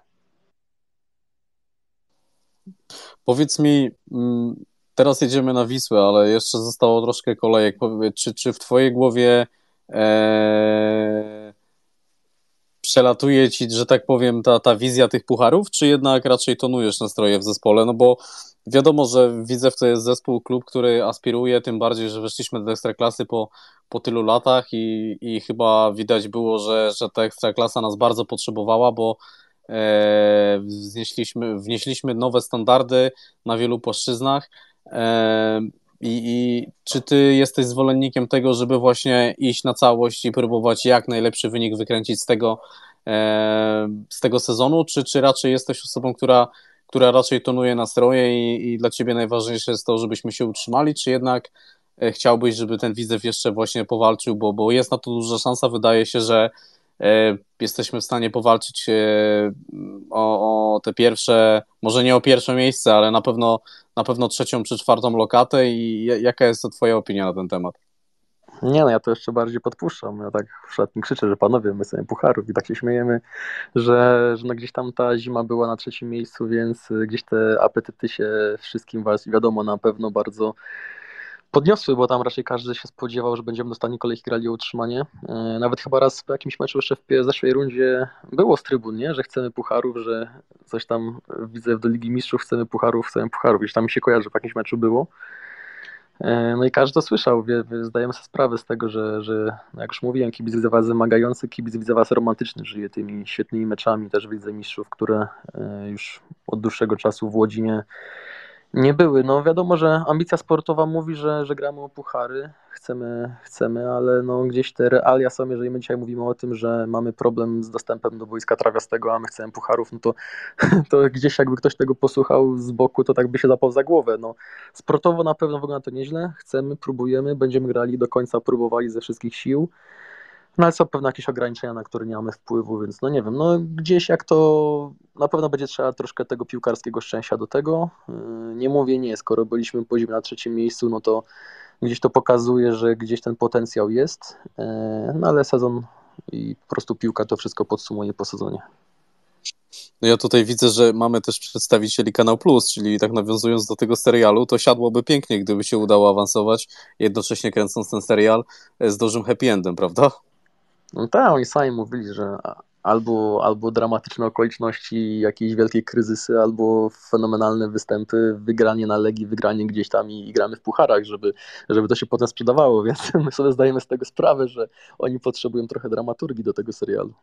[SPEAKER 1] Powiedz mi, teraz jedziemy na Wisłę, ale jeszcze zostało troszkę kolejek. Czy w twojej głowie przelatuje ci, że tak powiem, ta wizja tych pucharów, czy jednak raczej tonujesz nastroje w zespole? No bo wiadomo, że Widzew to jest zespół, klub, który aspiruje, tym bardziej, że weszliśmy do Ekstraklasy po tylu latach i chyba widać było, że ta Ekstraklasa nas bardzo potrzebowała, bo wnieśliśmy nowe standardy na wielu płaszczyznach. I czy ty jesteś zwolennikiem tego, żeby właśnie iść na całość i próbować jak najlepszy wynik wykręcić z tego sezonu, czy raczej jesteś osobą, która raczej tonuje nastroje i dla ciebie najważniejsze jest to, żebyśmy się utrzymali, czy jednak chciałbyś, żeby ten Widzew jeszcze właśnie powalczył, bo jest na to duża szansa, wydaje się, że jesteśmy w stanie powalczyć o te pierwsze, może nie o pierwsze miejsce, ale na pewno trzecią czy czwartą lokatę i jaka jest to twoja opinia na ten temat?
[SPEAKER 2] Nie no, ja to jeszcze bardziej podpuszczam. Ja tak w szatni krzyczę, że panowie, my sobie pucharów i tak się śmiejemy, że no gdzieś tam ta zima była na trzecim miejscu, więc gdzieś te apetyty się wszystkim wiadomo na pewno bardzo podniosły, bo tam raczej każdy się spodziewał, że będziemy do Stali Kolei grali o utrzymanie. Nawet chyba raz w jakimś meczu jeszcze w zeszłej rundzie było z trybun, nie? Że chcemy pucharów, że coś tam widzę do Ligi Mistrzów, chcemy pucharów, gdzieś tam mi się kojarzy, w jakimś meczu było. No i każdy to słyszał, zdajemy sobie sprawę z tego, że jak już mówiłem, kibic Widzewa jest wymagający, kibic Widzewa jest romantyczny, żyje tymi świetnymi meczami też w Lidze Mistrzów, które już od dłuższego czasu w Łodzi nie były. No wiadomo, że ambicja sportowa mówi, że gramy o puchary, chcemy, ale no gdzieś te realia są, jeżeli my dzisiaj mówimy o tym, że mamy problem z dostępem do boiska trawiastego, a my chcemy pucharów, no to gdzieś jakby ktoś tego posłuchał z boku, to tak by się zapał za głowę. No, sportowo na pewno wygląda to nieźle, chcemy, próbujemy, będziemy grali do końca, próbowali ze wszystkich sił. No ale są pewne jakieś ograniczenia, na które nie mamy wpływu, więc no nie wiem, no gdzieś jak to na pewno będzie trzeba troszkę tego piłkarskiego szczęścia do tego. Nie mówię nie, skoro byliśmy po zimie na trzecim miejscu, no to gdzieś to pokazuje, że gdzieś ten potencjał jest, no ale sezon i po prostu piłka to wszystko podsumuje po sezonie.
[SPEAKER 1] No ja tutaj widzę, że mamy też przedstawicieli Kanał Plus, czyli tak nawiązując do tego serialu, to siadłoby pięknie, gdyby się udało awansować, jednocześnie kręcąc ten serial z dużym happy endem, prawda?
[SPEAKER 2] No tak, oni sami mówili, że albo dramatyczne okoliczności, jakieś wielkie kryzysy, albo fenomenalne występy, wygranie na Legii, wygranie gdzieś tam i gramy w pucharach, żeby to się potem sprzedawało, więc my sobie zdajemy z tego sprawę, że oni potrzebują trochę dramaturgii do tego serialu.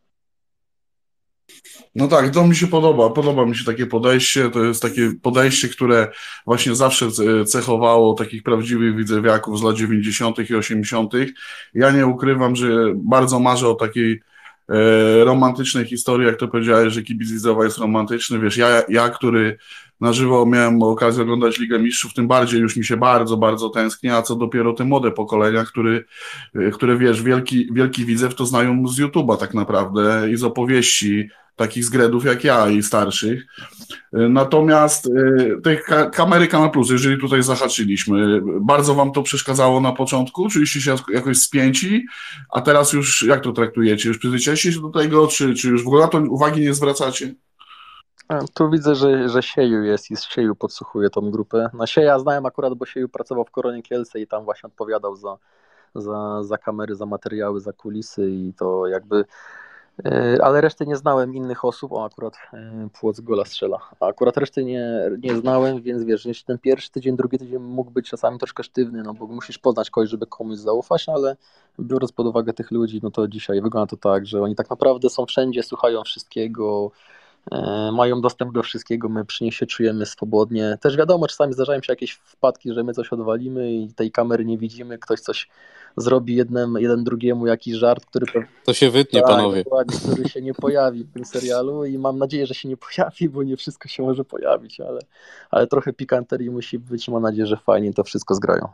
[SPEAKER 3] No tak, to mi się podoba. Podoba mi się takie podejście. To jest takie podejście, które właśnie zawsze cechowało takich prawdziwych widzewiaków z lat 90. i 80. Ja nie ukrywam, że bardzo marzę o takiej romantycznej historii, jak to powiedziałeś, że kibic Widzewa jest romantyczny. Wiesz, ja, który na żywo miałem okazję oglądać Ligę Mistrzów, tym bardziej już mi się bardzo, bardzo tęsknię, a co dopiero te młode pokolenia, które wiesz, wielki Widzew to znają z YouTube'a tak naprawdę i z opowieści takich zgredów jak ja i starszych. Natomiast te kamery Kanal Plus, jeżeli tutaj zahaczyliśmy, bardzo wam to przeszkadzało na początku? Czuliście się jakoś spięci? A teraz już jak to traktujecie? Już przyzwyczailiście się do tego, czy już w ogóle na to uwagi nie zwracacie?
[SPEAKER 2] Tu widzę, że Sieju jest i z Sieju podsłuchuje tą grupę. No Sieja znałem akurat, bo Sieju pracował w Koronie Kielce i tam właśnie odpowiadał za kamery, za materiały, za kulisy i to jakby... Ale reszty nie znałem innych osób. O, akurat Płock gola strzela. A akurat reszty nie znałem, więc wiesz, jeśli ten pierwszy tydzień, drugi tydzień mógł być czasami troszkę sztywny, no bo musisz poznać kogoś, żeby komuś zaufać, ale biorąc pod uwagę tych ludzi, no to dzisiaj wygląda to tak, że oni tak naprawdę są wszędzie, słuchają wszystkiego, mają dostęp do wszystkiego, my przy nich się czujemy swobodnie. Też wiadomo, czasami zdarzają się jakieś wpadki, że my coś odwalimy i tej kamery nie widzimy, ktoś coś zrobi jeden drugiemu jakiś żart, który...
[SPEAKER 1] To się wytnie,
[SPEAKER 2] tak,
[SPEAKER 1] panowie.
[SPEAKER 2] Dokładnie, który się nie pojawi w tym serialu i mam nadzieję, że się nie pojawi, bo nie wszystko się może pojawić, ale trochę pikanterii musi być i mam nadzieję, że fajnie to wszystko zgrają.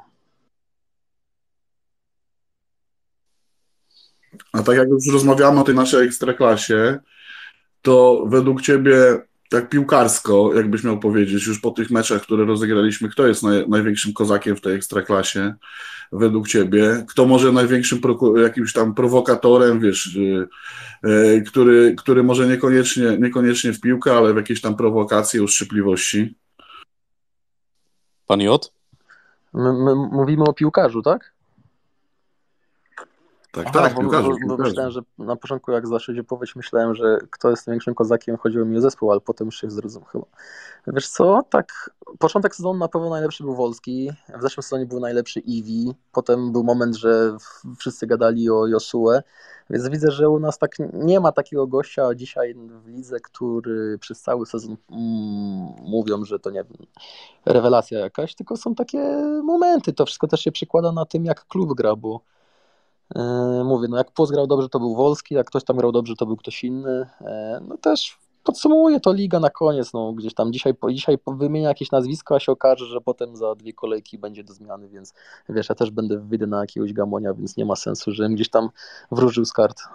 [SPEAKER 3] A tak jak już rozmawiamy o tej naszej ekstraklasie, to według ciebie, tak piłkarsko, jakbyś miał powiedzieć, już po tych meczach, które rozegraliśmy, kto jest największym kozakiem w tej ekstraklasie według ciebie? Kto może największym jakimś tam prowokatorem, wiesz, który może niekoniecznie w piłkę, ale w jakieś tam prowokacje, uszczypliwości?
[SPEAKER 1] Pan J?
[SPEAKER 2] My mówimy o piłkarzu, tak?
[SPEAKER 3] Tak,
[SPEAKER 2] Aha,
[SPEAKER 3] tak,
[SPEAKER 2] bo
[SPEAKER 3] piłkarze.
[SPEAKER 2] myślałem, że na początku jak zacząłeś opowiedź, myślałem, że kto jest największym kozakiem, chodziło mi o zespół, ale potem już się zrozumiał chyba. Wiesz co, tak, początek sezonu na pewno najlepszy był Wolski, w zeszłym sezonie był najlepszy Iwi, potem był moment, że wszyscy gadali o Josue, więc widzę, że u nas tak nie ma takiego gościa dzisiaj w lidze, który przez cały sezon mówią, że to nie wiem, rewelacja jakaś, tylko są takie momenty, to wszystko też się przekłada na tym, jak klub gra, bo mówię, no jak Płock grał dobrze, to był Wolski, jak ktoś tam grał dobrze, to był ktoś inny. No też podsumowuje to liga na koniec, no gdzieś tam dzisiaj wymienia jakieś nazwisko, a się okaże, że potem za 2 kolejki będzie do zmiany, więc wiesz, ja też wyjdę na jakiegoś Gamonia, więc nie ma sensu, żebym gdzieś tam wróżył z kart.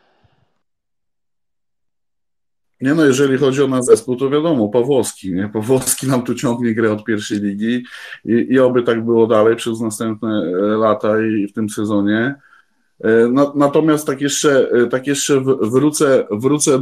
[SPEAKER 3] Nie no, jeżeli chodzi o nasz zespół, to wiadomo, Pawłowski, nie? Pawłowski nam tu ciągnie grę od pierwszej ligi i oby tak było dalej przez następne lata i w tym sezonie. Natomiast tak jeszcze wrócę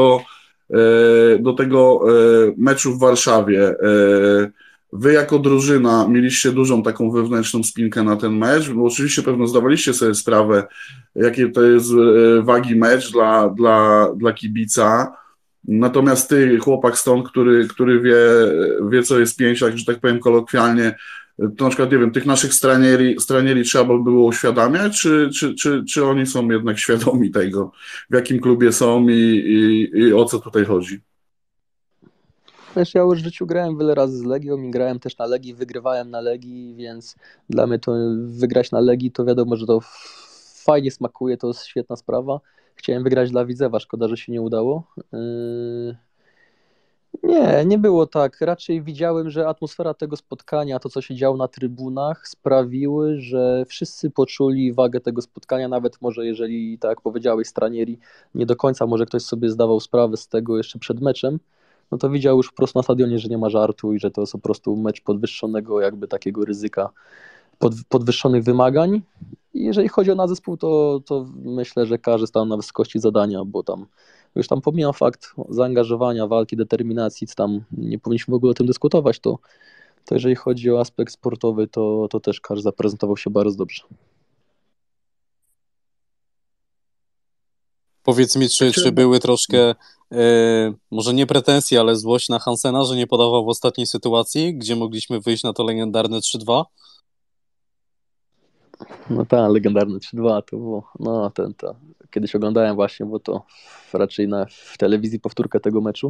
[SPEAKER 3] do tego meczu w Warszawie. Wy jako drużyna mieliście dużą taką wewnętrzną spinkę na ten mecz, bo oczywiście pewno zdawaliście sobie sprawę, jakie to jest wagi mecz dla kibica. Natomiast ty, chłopak stąd, który wie co jest pięć, że tak powiem kolokwialnie, to na przykład, nie wiem, tych naszych stranieri trzeba było uświadamiać, czy oni są jednak świadomi tego, w jakim klubie są i o co tutaj chodzi?
[SPEAKER 2] Wiesz, ja już w życiu grałem wiele razy z Legią i grałem też na Legii, wygrywałem na Legii, więc dla mnie to wygrać na Legii to wiadomo, że to fajnie smakuje, to jest świetna sprawa. Chciałem wygrać dla Widzewa, szkoda, że się nie udało. Nie było tak. Raczej widziałem, że atmosfera tego spotkania, to co się działo na trybunach, sprawiły, że wszyscy poczuli wagę tego spotkania, nawet może jeżeli, tak jak powiedziałeś, stranieri, nie do końca może ktoś sobie zdawał sprawę z tego jeszcze przed meczem, no to widział już po prostu na stadionie, że nie ma żartu i że to jest po prostu mecz podwyższonego jakby takiego ryzyka, podwyższonych wymagań. I jeżeli chodzi o nasz zespół, to myślę, że każdy stał na wysokości zadania, bo tam już tam pomijam fakt zaangażowania, walki, determinacji, tam nie powinniśmy w ogóle o tym dyskutować, to jeżeli chodzi o aspekt sportowy, to też każdy zaprezentował się bardzo dobrze.
[SPEAKER 1] Powiedz mi, czy były troszkę, może nie pretensje, ale złość na Hansena, że nie podawał w ostatniej sytuacji, gdzie mogliśmy wyjść na to legendarne 3-2?
[SPEAKER 2] No tak, legendarne 3-2 to było, no to kiedyś oglądałem właśnie, bo to raczej w telewizji powtórkę tego meczu.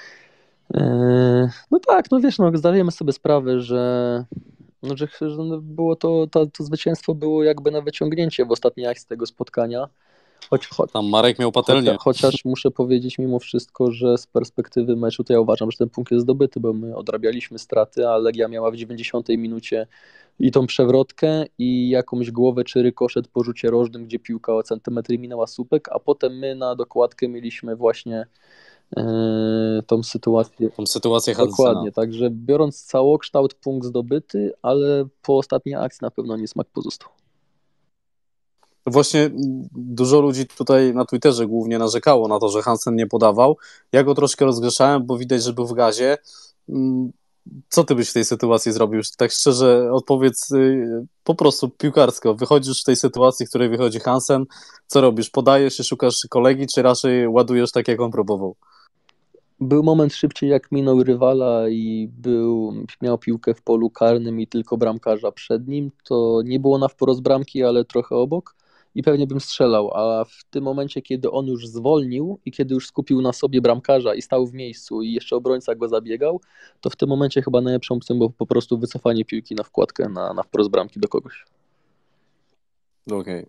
[SPEAKER 2] No tak, no wiesz, no zdajemy sobie sprawę, że było to zwycięstwo było jakby na wyciągnięcie w ostatniej akcji tego spotkania.
[SPEAKER 1] Tam Marek miał patelnię.
[SPEAKER 2] Chociaż muszę powiedzieć mimo wszystko, że z perspektywy meczu to ja uważam, że ten punkt jest zdobyty, bo my odrabialiśmy straty, a Legia miała w 90 minucie i tą przewrotkę i jakąś głowę czy rykoszet po rzucie rożnym, gdzie piłka o centymetry minęła słupek, a potem my na dokładkę mieliśmy właśnie tą sytuację
[SPEAKER 1] Hansena.
[SPEAKER 2] Dokładnie, także biorąc całokształt, punkt zdobyty, ale po ostatniej akcji na pewno niesmak pozostał.
[SPEAKER 1] Właśnie dużo ludzi tutaj na Twitterze głównie narzekało na to, że Hansen nie podawał. Ja go troszkę rozgrzeszałem, bo widać, że był w gazie. Co ty byś w tej sytuacji zrobił? Tak szczerze odpowiedz po prostu piłkarsko. Wychodzisz w tej sytuacji, w której wychodzi Hansen, co robisz? Podajesz się, szukasz kolegi, czy raczej ładujesz tak, jak on próbował?
[SPEAKER 2] Był moment szybciej, jak minął rywala i miał piłkę w polu karnym i tylko bramkarza przed nim. To nie było na wprost bramki, ale trochę obok i pewnie bym strzelał, a w tym momencie, kiedy on już zwolnił i kiedy już skupił na sobie bramkarza i stał w miejscu i jeszcze obrońca go zabiegał, to w tym momencie chyba najlepszą opcją było po prostu wycofanie piłki na wkładkę na wprost bramki do kogoś.
[SPEAKER 1] Okej.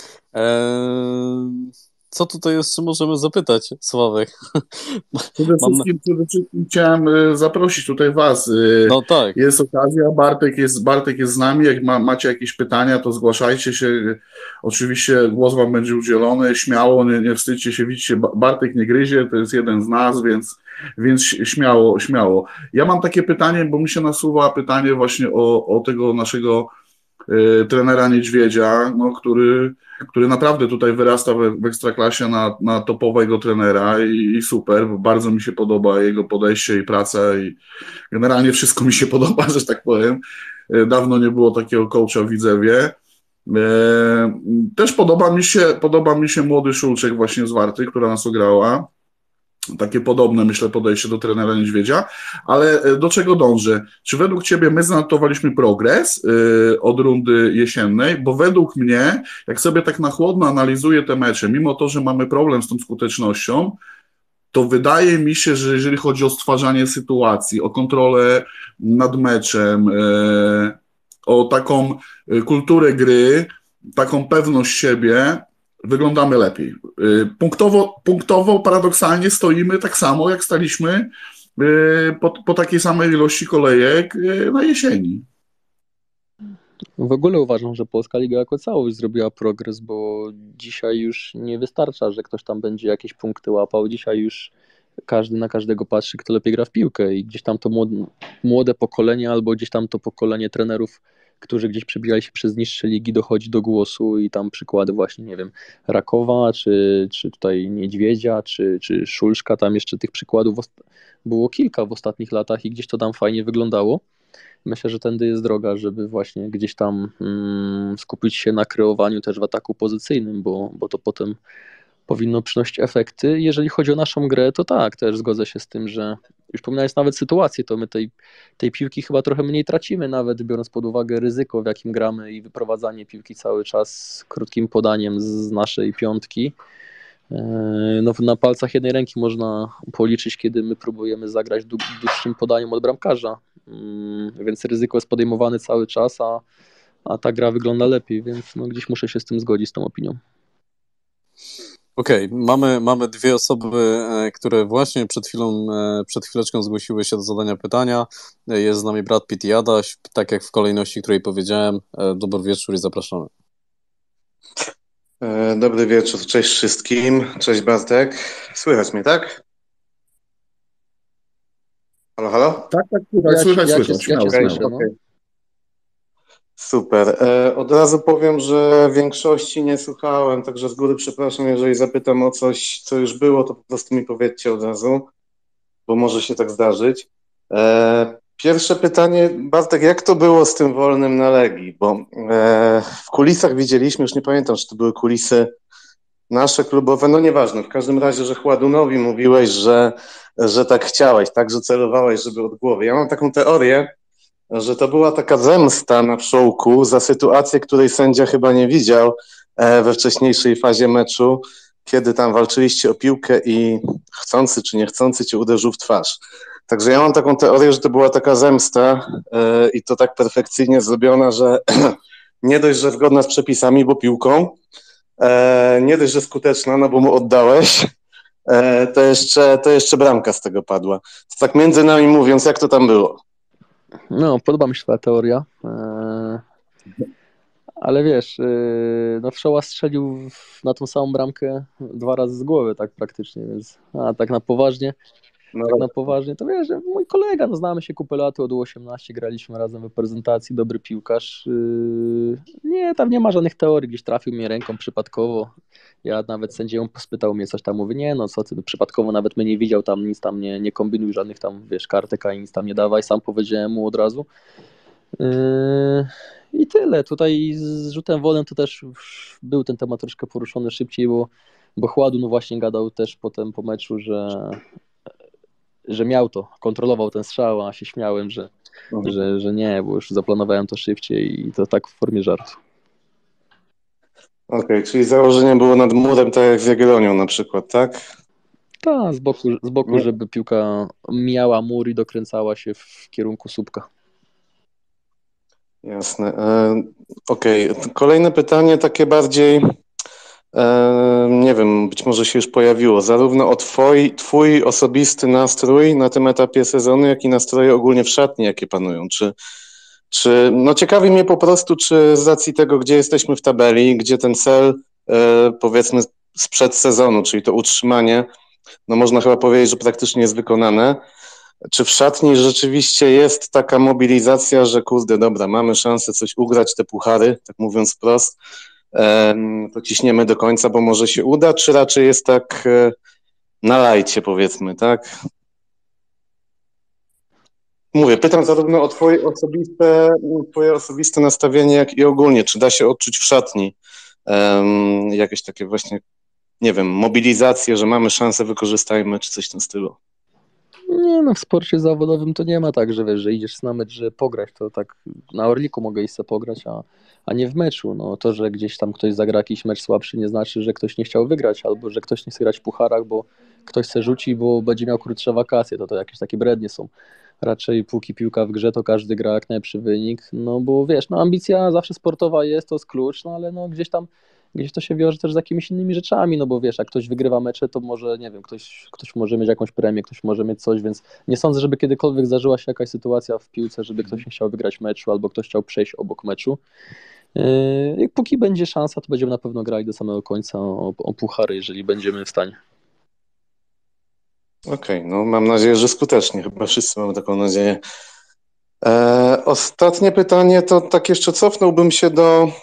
[SPEAKER 1] Co tutaj jeszcze możemy zapytać, Sławek?
[SPEAKER 3] Przede wszystkim chciałem zaprosić tutaj was.
[SPEAKER 1] No tak.
[SPEAKER 3] Jest okazja, Bartek jest z nami. Jak macie jakieś pytania, to zgłaszajcie się. Oczywiście głos wam będzie udzielony. Śmiało, nie wstydźcie się, widzicie, Bartek nie gryzie, to jest jeden z nas, więc śmiało. Ja mam takie pytanie, bo mi się nasuwa pytanie właśnie o tego naszego trenera Niedźwiedzia, no, który naprawdę tutaj wyrasta w Ekstraklasie na topowego trenera i super, bo bardzo mi się podoba jego podejście i praca i generalnie wszystko mi się podoba, że tak powiem. Dawno nie było takiego coacha w Widzewie. Też podoba mi się młody Szulczek właśnie z Warty, która nas ograła. Takie podobne, myślę, podejście do trenera Niedźwiedzia, ale do czego dążę? Czy według Ciebie my zanotowaliśmy progres od rundy jesiennej? Bo według mnie, jak sobie tak na chłodno analizuję te mecze, mimo to, że mamy problem z tą skutecznością, to wydaje mi się, że jeżeli chodzi o stwarzanie sytuacji, o kontrolę nad meczem, o taką kulturę gry, taką pewność siebie, wyglądamy lepiej. Punktowo paradoksalnie stoimy tak samo, jak staliśmy po takiej samej ilości kolejek na jesieni.
[SPEAKER 2] W ogóle uważam, że Polska Liga jako całość zrobiła progres, bo dzisiaj już nie wystarcza, że ktoś tam będzie jakieś punkty łapał. Dzisiaj już każdy na każdego patrzy, kto lepiej gra w piłkę i gdzieś tam to młode pokolenie albo gdzieś tam to pokolenie trenerów, którzy gdzieś przebijali się przez niższe ligi, dochodzi do głosu i tam przykłady właśnie, nie wiem, Rakowa, czy tutaj Niedźwiedzia, czy Szulczka, tam jeszcze tych przykładów było kilka w ostatnich latach i gdzieś to tam fajnie wyglądało. Myślę, że tędy jest droga, żeby właśnie gdzieś tam skupić się na kreowaniu też w ataku pozycyjnym, bo to potem powinno przynosić efekty. Jeżeli chodzi o naszą grę, to tak, też zgodzę się z tym, że już wspominając nawet sytuację, to my tej piłki chyba trochę mniej tracimy, nawet biorąc pod uwagę ryzyko, w jakim gramy i wyprowadzanie piłki cały czas krótkim podaniem z naszej piątki. No, na palcach jednej ręki można policzyć, kiedy my próbujemy zagrać dłuższym podaniem od bramkarza, więc ryzyko jest podejmowane cały czas, a ta gra wygląda lepiej, więc no, gdzieś muszę się z tym zgodzić, z tą opinią.
[SPEAKER 1] Okej, mamy dwie osoby, które właśnie przed chwileczką zgłosiły się do zadania pytania. Jest z nami Brad Pitt i Adaś, tak jak w kolejności, której powiedziałem. Dobry wieczór i zapraszamy.
[SPEAKER 6] Dobry wieczór, cześć wszystkim, cześć Bartek. Słychać mnie, tak? Halo, halo?
[SPEAKER 3] Tak, słychać.
[SPEAKER 2] Ja cię słyszę, no.
[SPEAKER 6] Okay. Super. Od razu powiem, że większości nie słuchałem, także z góry przepraszam, jeżeli zapytam o coś, co już było, to po prostu mi powiedzcie od razu, bo może się tak zdarzyć. Pierwsze pytanie, Bartek, jak to było z tym wolnym na Legii? Bo w kulisach widzieliśmy, już nie pamiętam, czy to były kulisy nasze klubowe, no nieważne, w każdym razie, że Chładunowi mówiłeś, że tak chciałeś, tak, że celowałeś, żeby od głowy. Ja mam taką teorię, że to była taka zemsta na Wszołku za sytuację, której sędzia chyba nie widział we wcześniejszej fazie meczu, kiedy tam walczyliście o piłkę i chcący czy niechcący cię uderzył w twarz. Także ja mam taką teorię, że to była taka zemsta i to tak perfekcyjnie zrobiona, że nie dość, że zgodna z przepisami, bo piłką, nie dość, że skuteczna, no bo mu oddałeś, to jeszcze bramka z tego padła. To tak między nami mówiąc, jak to tam było?
[SPEAKER 2] No, podoba mi się ta teoria, ale wiesz, no Wszoła strzelił na tą samą bramkę 2 razy z głowy, tak praktycznie, więc tak na poważnie.
[SPEAKER 6] No,
[SPEAKER 2] Tak na poważnie, to wiesz, że mój kolega, no znamy się kupę lat, od U18 graliśmy razem w reprezentacji, dobry piłkarz. Nie, tam nie ma żadnych teorii, gdzieś trafił mnie ręką przypadkowo. Ja nawet sędzią spytał mnie coś tam, mówi, nie no co ty, przypadkowo nawet mnie nie widział, tam nic tam nie kombinuj, żadnych tam, wiesz, kartek, a nic tam nie dawaj, sam powiedziałem mu od razu. I tyle, tutaj z rzutem wolnym to też był ten temat troszkę poruszony szybciej, bo Chładun właśnie gadał też potem po meczu, że miał to, kontrolował ten strzał, a się śmiałem, że nie, bo już zaplanowałem to szybciej i to tak w formie żartu.
[SPEAKER 6] Okej, czyli założenie było nad murem, tak jak z Jagiellonią na przykład, tak?
[SPEAKER 2] Tak, z boku, żeby piłka miała mur i dokręcała się w kierunku słupka.
[SPEAKER 6] Jasne. Okej, kolejne pytanie takie bardziej, nie wiem, być może się już pojawiło, zarówno o twój osobisty nastrój na tym etapie sezonu, jak i nastroje ogólnie w szatni, jakie panują. No ciekawi mnie po prostu, czy z racji tego, gdzie jesteśmy w tabeli, gdzie ten cel, powiedzmy sprzed sezonu, czyli to utrzymanie, no można chyba powiedzieć, że praktycznie jest wykonane, czy w szatni rzeczywiście jest taka mobilizacja, że kurde, dobra, mamy szansę coś ugrać, te puchary, tak mówiąc wprost, to ciśniemy do końca, bo może się uda, czy raczej jest tak na lajcie, powiedzmy, tak? Mówię, pytam zarówno o twoje osobiste nastawienie, jak i ogólnie, czy da się odczuć w szatni jakieś takie właśnie, nie wiem, mobilizacje, że mamy szansę, wykorzystajmy, czy coś w tym stylu.
[SPEAKER 2] Nie no, w sporcie zawodowym to nie ma tak, że wiesz, że idziesz na mecz, że pograć, to tak na Orliku mogę iść sobie pograć, a nie w meczu. No to, że gdzieś tam ktoś zagra jakiś mecz słabszy, nie znaczy, że ktoś nie chciał wygrać, albo że ktoś nie chce grać w pucharach, bo ktoś se rzuci, bo będzie miał krótsze wakacje, to jakieś takie brednie są. Raczej póki piłka w grze, to każdy gra jak najlepszy wynik, no bo wiesz, no ambicja zawsze sportowa jest, to jest klucz, no ale no gdzieś to się wiąże też z jakimiś innymi rzeczami, no bo wiesz, jak ktoś wygrywa mecze, to może, nie wiem, ktoś może mieć jakąś premię, ktoś może mieć coś, więc nie sądzę, żeby kiedykolwiek zdarzyła się jakaś sytuacja w piłce, żeby ktoś nie chciał wygrać meczu, albo ktoś chciał przejść obok meczu. Póki będzie szansa, to będziemy na pewno grali do samego końca o puchary, jeżeli będziemy w stanie.
[SPEAKER 6] Okej, no mam nadzieję, że skutecznie. Chyba wszyscy mamy taką nadzieję. Ostatnie pytanie to tak jeszcze cofnąłbym się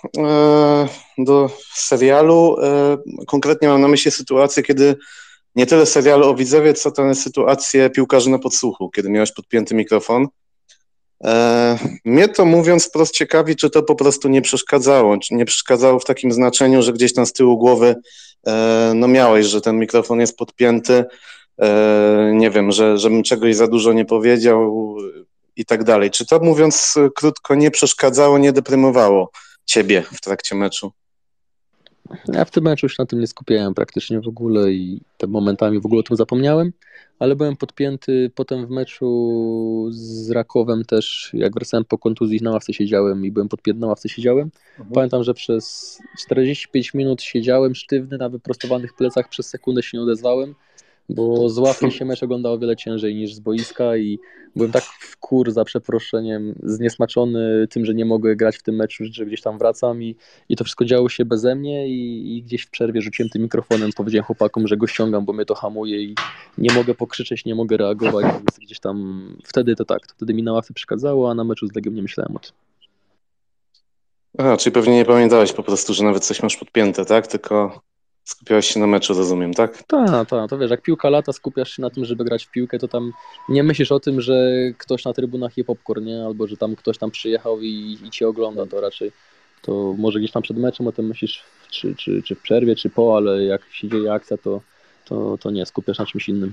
[SPEAKER 6] do serialu. Konkretnie mam na myśli sytuację, kiedy nie tyle serialu o Widzewie, co tę sytuację piłkarzy na podsłuchu, kiedy miałeś podpięty mikrofon. Mnie to mówiąc wprost ciekawi, czy to po prostu nie przeszkadzało, czy nie przeszkadzało w takim znaczeniu, że gdzieś tam z tyłu głowy no miałeś, że ten mikrofon jest podpięty, nie wiem, żebym czegoś za dużo nie powiedział i tak dalej. Czy to mówiąc krótko nie przeszkadzało, nie deprymowało ciebie w trakcie meczu?
[SPEAKER 2] Ja w tym meczu już na tym nie skupiałem praktycznie w ogóle i te momentami w ogóle o tym zapomniałem, ale byłem podpięty potem w meczu z Rakowem też, jak wracałem po kontuzji na ławce siedziałem i byłem podpięty na ławce siedziałem. Pamiętam, że przez 45 minut siedziałem sztywny na wyprostowanych plecach, przez sekundę się nie odezwałem, bo z ławki się mecz oglądał o wiele ciężej niż z boiska i byłem tak za przeproszeniem, zniesmaczony tym, że nie mogę grać w tym meczu, że gdzieś tam wracam i to wszystko działo się beze mnie i gdzieś w przerwie rzuciłem tym mikrofonem, powiedziałem chłopakom, że go ściągam, bo mnie to hamuje i nie mogę pokrzyczeć, nie mogę reagować, więc gdzieś tam wtedy mi na ławce przeszkadzało, a na meczu z Legią nie myślałem o tym.
[SPEAKER 6] Aha, czyli pewnie nie pamiętałeś po prostu, że nawet coś masz podpięte, tak? Tylko skupiałeś się na meczu, rozumiem, tak?
[SPEAKER 2] Tak, to wiesz, jak piłka lata, skupiasz się na tym, żeby grać w piłkę, to tam nie myślisz o tym, że ktoś na trybunach je popcorn, nie? Albo że tam ktoś tam przyjechał i cię ogląda, to raczej to może gdzieś tam przed meczem o tym myślisz, czy w przerwie, czy po, ale jak się dzieje akcja, to nie, skupiasz na czymś innym.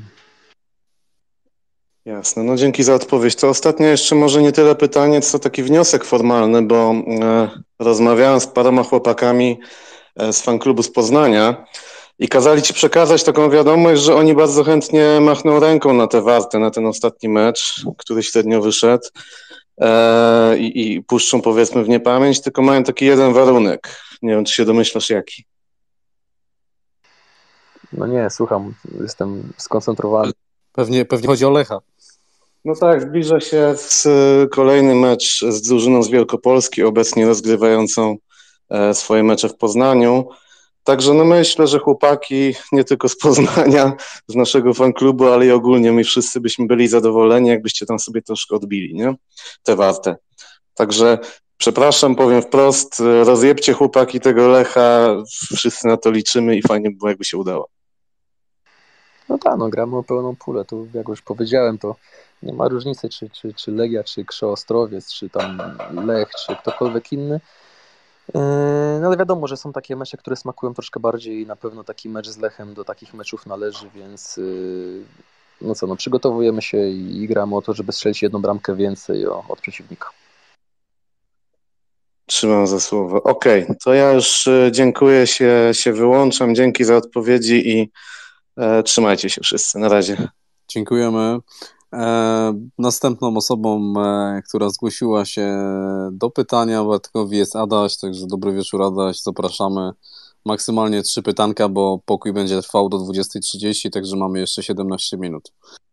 [SPEAKER 6] Jasne, no dzięki za odpowiedź. To ostatnie jeszcze może nie tyle pytanie, co taki wniosek formalny, bo rozmawiałem z paroma chłopakami z fanklubu z Poznania i kazali ci przekazać taką wiadomość, że oni bardzo chętnie machną ręką na tę Wartę, na ten ostatni mecz, który średnio wyszedł i puszczą powiedzmy w niepamięć, tylko mają taki jeden warunek. Nie wiem, czy się domyślasz jaki.
[SPEAKER 2] No nie, słucham, jestem skoncentrowany.
[SPEAKER 1] Pewnie chodzi o Lecha.
[SPEAKER 6] No tak, zbliża się kolejny mecz z drużyną z Wielkopolski, obecnie rozgrywającą swoje mecze w Poznaniu. Także no myślę, że chłopaki nie tylko z Poznania, z naszego fanklubu, ale i ogólnie my wszyscy byśmy byli zadowoleni, jakbyście tam sobie troszkę odbili, nie? Te Warte. Także przepraszam, powiem wprost, rozjebcie chłopaki tego Lecha, wszyscy na to liczymy i fajnie by było, jakby się udało.
[SPEAKER 2] No tak, no gramy o pełną pulę, to jak już powiedziałem, to nie ma różnicy, czy Legia, czy Krzeo Ostrowiec, czy tam Lech, czy ktokolwiek inny. No ale wiadomo, że są takie mecze, które smakują troszkę bardziej i na pewno taki mecz z Lechem do takich meczów należy, więc no co, no przygotowujemy się i gramy o to, żeby strzelić jedną bramkę więcej od przeciwnika.
[SPEAKER 6] Trzymam za słowo. Okej, to ja już dziękuję, się wyłączam. Dzięki za odpowiedzi i trzymajcie się wszyscy. Na razie.
[SPEAKER 1] Dziękujemy. Następną osobą, która zgłosiła się do pytania Bartkowi, jest Adaś, także dobry wieczór Adaś, zapraszamy. Maksymalnie 3 pytanka, bo pokój będzie trwał do 20:30, także mamy jeszcze 17 minut.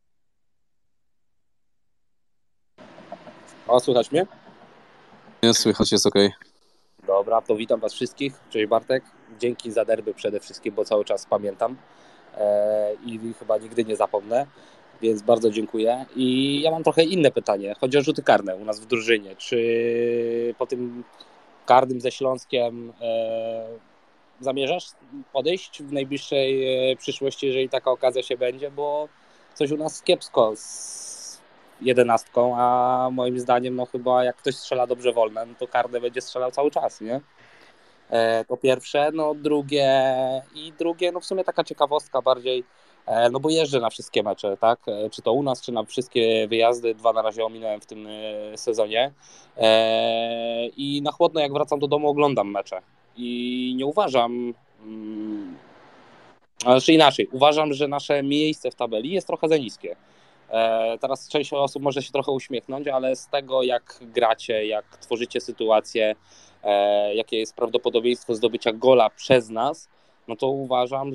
[SPEAKER 7] O, słychać mnie?
[SPEAKER 1] Nie słychać, jest ok.
[SPEAKER 7] Dobra, to witam Was wszystkich. Cześć Bartek. Dzięki za derby przede wszystkim, bo cały czas pamiętam i chyba nigdy nie zapomnę, więc bardzo dziękuję. I ja mam trochę inne pytanie. Chodzi o rzuty karne u nas w drużynie. Czy po tym karnym ze Śląskiem zamierzasz podejść w najbliższej przyszłości, jeżeli taka okazja się będzie, bo coś u nas kiepsko jedenastką, a moim zdaniem no chyba jak ktoś strzela dobrze wolne, no to karne będzie strzelał cały czas, nie? To pierwsze, no drugie, no w sumie taka ciekawostka bardziej, no bo jeżdżę na wszystkie mecze, tak? Czy to u nas, czy na wszystkie wyjazdy, 2 na razie ominąłem w tym sezonie i na chłodno jak wracam do domu oglądam mecze i nie uważam, znaczy inaczej, uważam, że nasze miejsce w tabeli jest trochę za niskie. Teraz część osób może się trochę uśmiechnąć, ale z tego jak gracie, jak tworzycie sytuację, jakie jest prawdopodobieństwo zdobycia gola przez nas, no to uważam,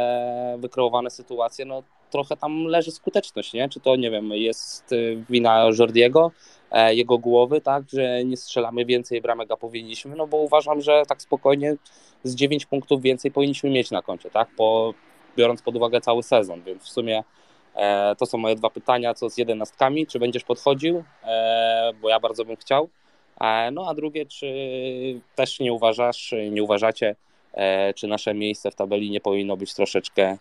[SPEAKER 7] że wykreowane sytuacje, no trochę tam leży skuteczność, nie? Czy to, nie wiem, jest wina Jordiego, jego głowy, tak, że nie strzelamy więcej bramek, a powinniśmy, no bo uważam, że tak spokojnie z 9 punktów więcej powinniśmy mieć na koncie, tak, biorąc pod uwagę cały sezon, więc w sumie to są moje 2 pytania, co z jedenastkami, czy będziesz podchodził, bo ja bardzo bym chciał, no a drugie, czy też nie uważacie, czy nasze miejsce w tabeli nie powinno być troszeczkę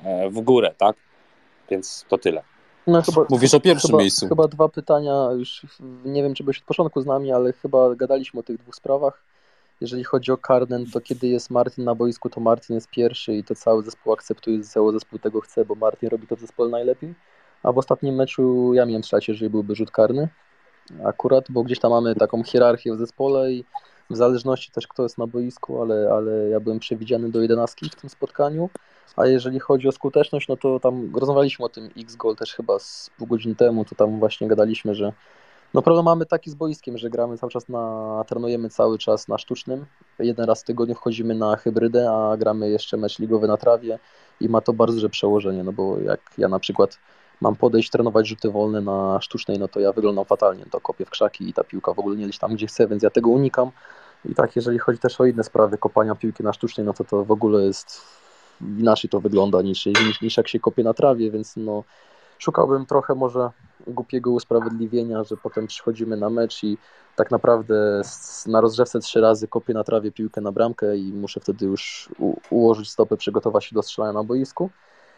[SPEAKER 7] w górę, tak, więc to tyle.
[SPEAKER 2] No, chyba,
[SPEAKER 1] Mówisz o pierwszym miejscu.
[SPEAKER 2] Chyba 2 pytania, już nie wiem, czy byłeś od początku z nami, ale chyba gadaliśmy o tych 2 sprawach. Jeżeli chodzi o karnen, to kiedy jest Martin na boisku, to Martin jest pierwszy i to cały zespół akceptuje, cały zespół tego chce, bo Martin robi to w zespole najlepiej. A w ostatnim meczu ja miałem strzelać, jeżeli byłby rzut karny akurat, bo gdzieś tam mamy taką hierarchię w zespole i w zależności też kto jest na boisku, ale ja byłem przewidziany do 11 w tym spotkaniu. A jeżeli chodzi o skuteczność, no to tam rozmawialiśmy o tym X-Goal też chyba z pół godziny temu, to tam właśnie gadaliśmy, że no problem mamy taki z boiskiem, że gramy cały czas trenujemy cały czas na sztucznym. 1 raz w tygodniu wchodzimy na hybrydę, a gramy jeszcze mecz ligowy na trawie i ma to bardzo duże przełożenie, no bo jak ja na przykład mam podejść, trenować rzuty wolne na sztucznej, no to ja wyglądam fatalnie, to kopię w krzaki i ta piłka w ogóle nie leci tam, gdzie chcę, więc ja tego unikam. I tak, jeżeli chodzi też o inne sprawy, kopania piłki na sztucznej, no to w ogóle jest inaczej to wygląda niż jak się kopie na trawie, więc no szukałbym trochę może głupiego usprawiedliwienia, że potem przychodzimy na mecz i tak naprawdę na rozgrzewce 3 razy kopię na trawie piłkę na bramkę i muszę wtedy już ułożyć stopę, przygotować się do strzelania na boisku.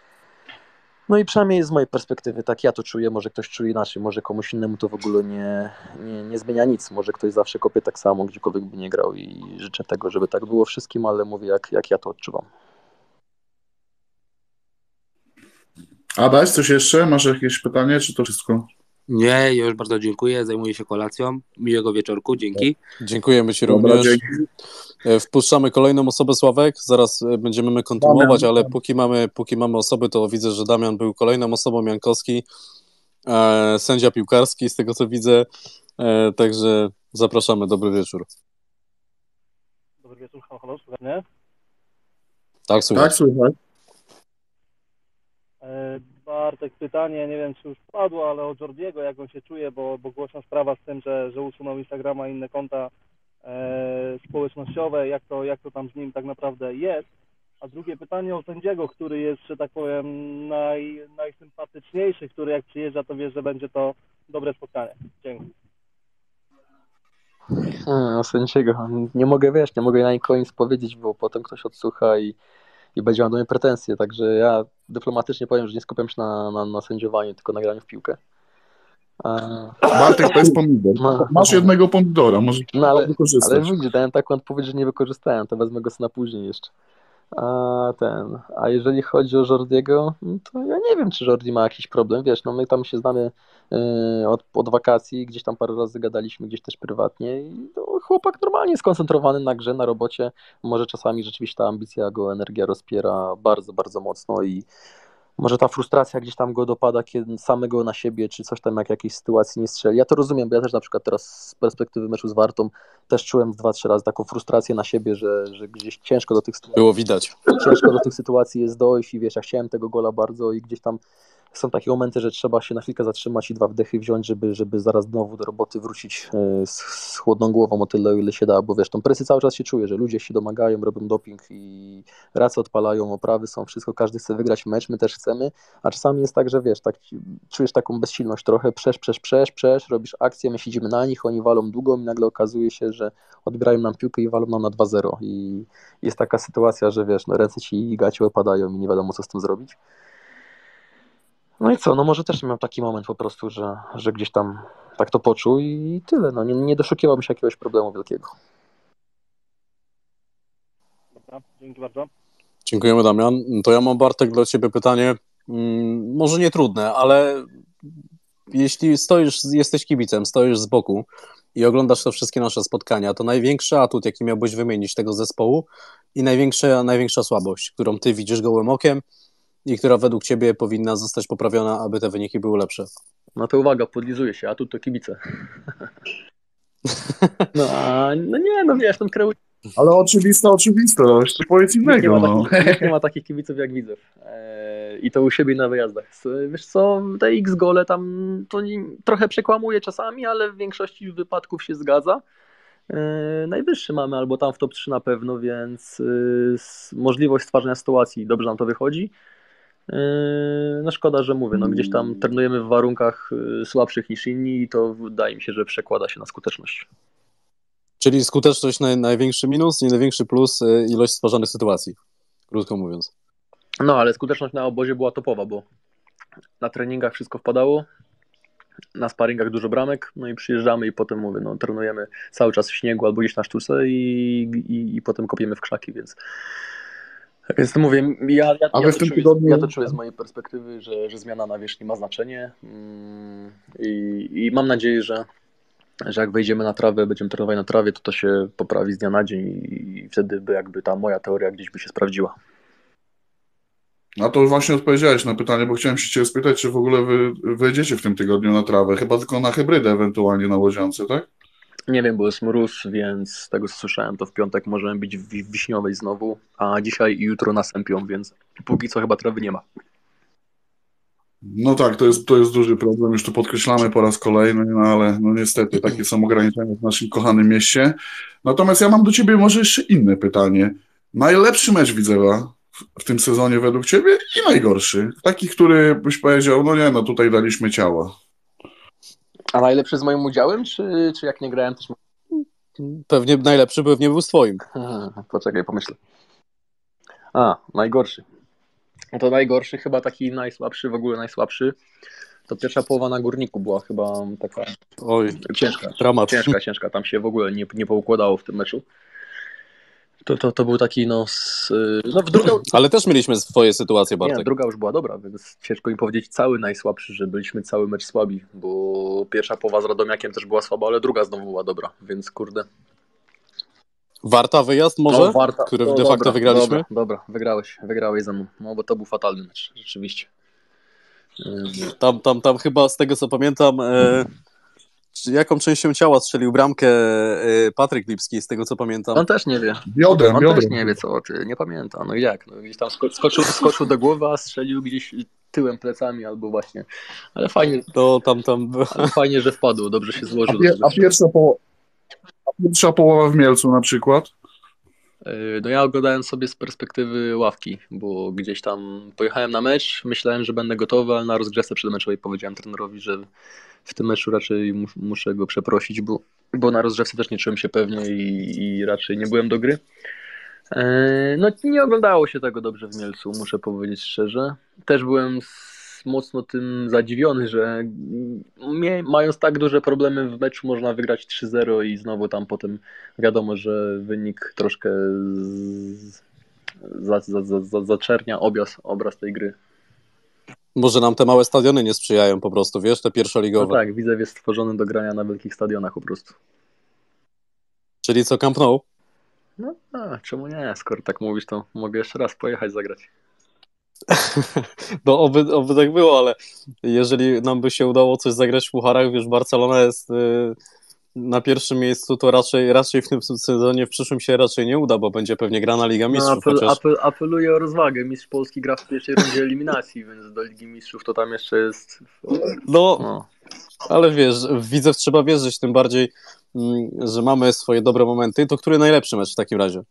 [SPEAKER 2] No i przynajmniej z mojej perspektywy tak ja to czuję, może ktoś czuje inaczej, może komuś innemu to w ogóle nie zmienia nic, może ktoś zawsze kopie tak samo, gdziekolwiek by nie grał i życzę tego, żeby tak było wszystkim, ale mówię jak ja to odczuwam.
[SPEAKER 3] Adaś, coś jeszcze? Masz jakieś pytanie, czy to wszystko?
[SPEAKER 7] Nie, ja już bardzo dziękuję, zajmuję się kolacją, miłego wieczorku, dzięki.
[SPEAKER 1] Dziękujemy Ci
[SPEAKER 3] Dobra,
[SPEAKER 1] również.
[SPEAKER 3] dzięki.
[SPEAKER 1] Wpuszczamy kolejną osobę, Sławek, zaraz będziemy my kontynuować, ale póki mamy osoby, to widzę, że Damian był kolejną osobą, Jankowski, sędzia piłkarski, z tego co widzę, także zapraszamy, dobry wieczór.
[SPEAKER 8] Dobry wieczór, halo, słuchaj mnie?
[SPEAKER 1] Tak, słuchaj.
[SPEAKER 3] Tak, słuchaj.
[SPEAKER 8] Bartek, pytanie, nie wiem czy już padło, ale o Jordiego, jak on się czuje, bo głośna sprawa z tym, że usunął Instagrama i inne konta społecznościowe, jak to tam z nim tak naprawdę jest. A drugie pytanie o sędziego, który jest, że tak powiem, najsympatyczniejszy, który jak przyjeżdża, to wie, że będzie to dobre spotkanie. Dzięki.
[SPEAKER 2] Sędziego, nie mogę na nikogo nic powiedzieć, bo potem ktoś odsłucha i będzie miał do mnie pretensje, także ja dyplomatycznie powiem, że nie skupiam się na sędziowaniu, tylko na graniu w piłkę.
[SPEAKER 3] Bartek, to jest pomidor. Masz jednego pomidora, może wykorzystać.
[SPEAKER 2] Ale widzisz, dałem taką odpowiedź, że nie wykorzystałem, to wezmę go na później jeszcze. A jeżeli chodzi o Jordiego, to ja nie wiem, czy Jordi ma jakiś problem, wiesz, no my tam się znamy od wakacji, gdzieś tam parę razy gadaliśmy, gdzieś też prywatnie i no, chłopak normalnie skoncentrowany na grze, na robocie, może czasami rzeczywiście ta ambicja go, energia rozpiera bardzo, bardzo mocno i może ta frustracja gdzieś tam go dopada, kiedy samego na siebie, czy coś tam jak jakiejś sytuacji nie strzeli. Ja to rozumiem, bo ja też na przykład teraz z perspektywy meczu z Wartą też czułem 2-3 razy taką frustrację na siebie, że gdzieś ciężko do tych sytuacji.
[SPEAKER 1] Było widać.
[SPEAKER 2] Ciężko do tych sytuacji jest dojść i wiesz, ja chciałem tego gola bardzo i gdzieś tam są momenty, że trzeba się na chwilkę zatrzymać i 2 wdechy wziąć, żeby zaraz znowu do roboty wrócić z chłodną głową o tyle, o ile się da, bo wiesz, tą presję cały czas się czuje, że ludzie się domagają, robią doping i racje odpalają, oprawy są, wszystko, każdy chce wygrać mecz, my też chcemy, a czasami jest tak, że wiesz, tak czujesz taką bezsilność trochę, przesz, robisz akcję, my siedzimy na nich, oni walą długą i nagle okazuje się, że odbierają nam piłkę i walą nam na 2-0 i jest taka sytuacja, że wiesz, no ręce ci i gacie opadają i nie wiadomo co z tym zrobić. No i co, no może też miał taki moment po prostu, że gdzieś tam tak to poczuł i tyle. No nie doszukiwałbym się jakiegoś problemu wielkiego.
[SPEAKER 8] Dobra, dzięki bardzo.
[SPEAKER 1] Dziękujemy, Damian. To ja mam, Bartek, dla ciebie pytanie, może nie trudne, ale jeśli jesteś kibicem, stoisz z boku i oglądasz te wszystkie nasze spotkania, to największy atut, jaki miałbyś wymienić tego zespołu i największa słabość, którą ty widzisz gołym okiem i która według ciebie powinna zostać poprawiona, aby te wyniki były lepsze.
[SPEAKER 2] No to uwaga, podlizuje się, a tu to kibice. No nie, no wiesz, tam kreuje.
[SPEAKER 3] Ale oczywistość, to powiedz innego.
[SPEAKER 2] Nikt nie ma takich kibiców jak Widzew. I to u siebie na wyjazdach. Wiesz co, te X-gole tam to trochę przekłamuje czasami, ale w większości wypadków się zgadza. Najwyższy mamy albo tam w top 3 na pewno, więc możliwość stwarzania sytuacji dobrze nam to wychodzi. No szkoda, że mówię, no gdzieś tam trenujemy w warunkach słabszych niż inni i to wydaje mi się, że przekłada się na skuteczność.
[SPEAKER 1] Czyli skuteczność największy minus i największy plus ilość stwarzanych sytuacji, krótko mówiąc.
[SPEAKER 2] No ale skuteczność na obozie była topowa, bo na treningach wszystko wpadało, na sparingach dużo bramek, no i przyjeżdżamy i potem mówię, no trenujemy cały czas w śniegu albo gdzieś na sztuce i potem kopiemy w krzaki, więc to mówię, ja to czuję z mojej perspektywy, że zmiana nawierzchni ma znaczenie i mam nadzieję, że jak wejdziemy na trawę, będziemy trenować na trawie, to się poprawi z dnia na dzień i wtedy by jakby ta moja teoria gdzieś by się sprawdziła.
[SPEAKER 3] A to już właśnie odpowiedziałeś na pytanie, bo chciałem się ciebie spytać, czy w ogóle wy wejdziecie w tym tygodniu na trawę, chyba tylko na hybrydę ewentualnie na Łodziance, tak?
[SPEAKER 2] Nie wiem, bo jest mróz, więc z tego co słyszałem, to w piątek możemy być w Wiśniowej znowu, a dzisiaj i jutro na Sępią, więc póki co chyba trawy nie ma.
[SPEAKER 3] No tak, to jest duży problem, już to podkreślamy po raz kolejny, no ale no niestety takie są ograniczenia w naszym kochanym mieście. Natomiast ja mam do ciebie może jeszcze inne pytanie. Najlepszy mecz Widzewa w tym sezonie według ciebie i najgorszy? Taki, który byś powiedział, no nie, no tutaj daliśmy ciała.
[SPEAKER 2] A najlepszy z moim udziałem, czy jak nie grałem też?
[SPEAKER 1] Pewnie najlepszy był z twoim.
[SPEAKER 2] Poczekaj, pomyślę. Najgorszy. No to najgorszy, chyba taki najsłabszy, w ogóle najsłabszy. To pierwsza połowa na Górniku była chyba taka ciężka.
[SPEAKER 1] Dramat.
[SPEAKER 2] Ciężka. Tam się w ogóle nie poukładało w tym meczu. To był taki
[SPEAKER 1] Ale też mieliśmy swoje sytuacje, Bartek.
[SPEAKER 2] Nie, druga już była dobra, więc ciężko mi powiedzieć cały najsłabszy, że byliśmy cały mecz słabi, bo pierwsza połowa z Radomiakiem też była słaba, ale druga znowu była dobra, więc kurde.
[SPEAKER 1] Warta wyjazd może?
[SPEAKER 2] No, Warta.
[SPEAKER 1] Który de facto wygraliśmy?
[SPEAKER 2] Dobra, wygrałeś ze mną, no bo to był fatalny mecz, rzeczywiście.
[SPEAKER 1] Tam chyba z tego co pamiętam, jaką częścią ciała strzelił bramkę Patryk Lipski, z tego co pamiętam.
[SPEAKER 2] On też nie wie.
[SPEAKER 3] Biodrem.
[SPEAKER 2] Też nie wie co ty, nie pamięta. No i jak? No gdzieś tam skoczył do głowy, a strzelił gdzieś tyłem, plecami albo właśnie. Ale fajnie.
[SPEAKER 1] To tam.
[SPEAKER 2] Ale fajnie, że wpadło, dobrze się złożył.
[SPEAKER 3] A pierwsza połowa w Mielcu na przykład?
[SPEAKER 2] No ja oglądałem sobie z perspektywy ławki, bo gdzieś tam pojechałem na mecz, myślałem, że będę gotowy, ale na rozgrzewce przedmeczowej powiedziałem trenerowi, że w tym meczu raczej muszę go przeprosić, bo na rozgrzewce też nie czułem się pewnie i raczej nie byłem do gry. No nie oglądało się tego dobrze w Mielcu, muszę powiedzieć szczerze. Też byłem mocno tym zadziwiony, że mając tak duże problemy w meczu można wygrać 3-0 i znowu tam potem wiadomo, że wynik troszkę zaczernia obraz tej gry.
[SPEAKER 1] Może nam te małe stadiony nie sprzyjają po prostu, wiesz, te pierwszoligowe.
[SPEAKER 2] No tak, Widzew jest stworzony do grania na wielkich stadionach po prostu.
[SPEAKER 1] Czyli co, Camp Nou?
[SPEAKER 2] No, czemu nie? Skoro tak mówisz, to mogę jeszcze raz pojechać zagrać.
[SPEAKER 1] No oby tak było, ale jeżeli nam by się udało coś zagrać w pucharach, wiesz, Barcelona jest na pierwszym miejscu, to raczej w tym sezonie, w przyszłym się raczej nie uda, bo będzie pewnie grana Liga Mistrzów.
[SPEAKER 2] Apeluję o rozwagę. Mistrz Polski gra w pierwszej rundzie eliminacji, więc do Ligi Mistrzów to tam jeszcze jest...
[SPEAKER 1] No. Ale wiesz, w Widzew trzeba wierzyć, tym bardziej, że mamy swoje dobre momenty. To który najlepszy mecz w takim razie?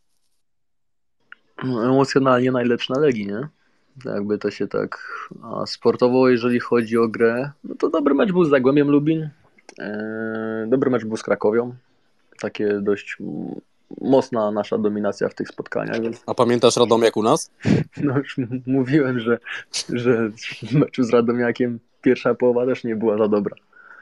[SPEAKER 2] No, emocjonalnie najlepszy na Legii, nie? Jakby to się tak... A sportowo, jeżeli chodzi o grę, no to dobry mecz był z Zagłębiem Lubin. Dobry mecz był z Krakowią. Takie dość mocna nasza dominacja w tych spotkaniach. Więc
[SPEAKER 1] A pamiętasz Radomiak u nas?
[SPEAKER 2] no już mówiłem, że w meczu z Radomiakiem pierwsza połowa też nie była za dobra.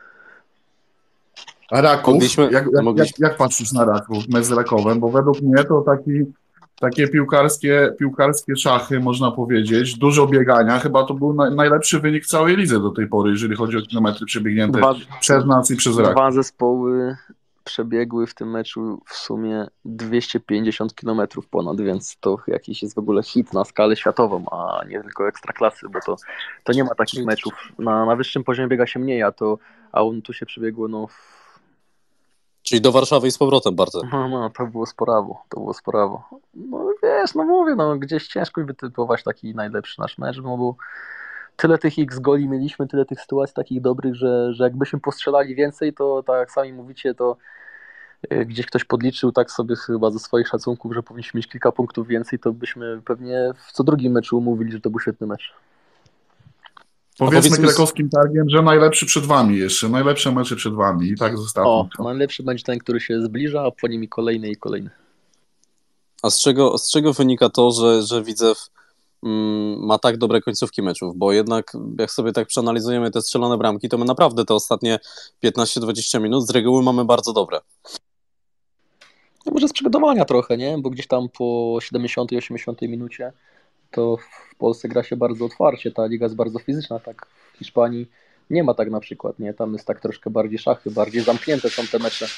[SPEAKER 3] A Raków,
[SPEAKER 1] Mogliśmy-
[SPEAKER 3] jak patrzysz na Raków, mecz z Rakowem? Bo według mnie to takie piłkarskie szachy, można powiedzieć, dużo biegania. Chyba to był najlepszy wynik w całej lidze do tej pory, jeżeli chodzi o kilometry przebiegnięte przez nas i przez Raków.
[SPEAKER 2] Dwa zespoły przebiegły w tym meczu w sumie 250 km ponad, więc to jakiś jest w ogóle hit na skalę światową, a nie tylko ekstraklasy, bo to nie ma takich meczów. Na wyższym poziomie biega się mniej, a on tu się przebiegło, no
[SPEAKER 1] Czyli do Warszawy i z powrotem bardzo.
[SPEAKER 2] no, to było sporawo. No wiesz, no mówię, no gdzieś ciężko wytypować taki najlepszy nasz mecz, no bo tyle tych X goli mieliśmy, tyle tych sytuacji takich dobrych, że jakbyśmy postrzelali więcej, to tak jak sami mówicie, to gdzieś ktoś podliczył tak sobie chyba ze swoich szacunków, że powinniśmy mieć kilka punktów więcej, to byśmy pewnie w co drugim meczu mówili, że to był świetny mecz.
[SPEAKER 3] Powiedzmy
[SPEAKER 1] powiedzmy-
[SPEAKER 3] krakowskim targiem, że najlepszy przed wami jeszcze, najlepsze mecze przed wami i tak zostało.
[SPEAKER 2] Najlepszy będzie ten, który się zbliża, a po nim i kolejny.
[SPEAKER 1] A z czego wynika to, że Widzew ma tak dobre końcówki meczów? Bo jednak jak sobie tak przeanalizujemy te strzelone bramki, to my naprawdę te ostatnie 15-20 minut z reguły mamy bardzo dobre.
[SPEAKER 2] No może z przygotowania trochę, nie? Bo gdzieś tam po 70-80 minucie to w Polsce gra się bardzo otwarcie, ta liga jest bardzo fizyczna, tak w Hiszpanii nie ma tak na przykład, nie? Tam jest tak troszkę bardziej szachy, bardziej zamknięte są te mecze.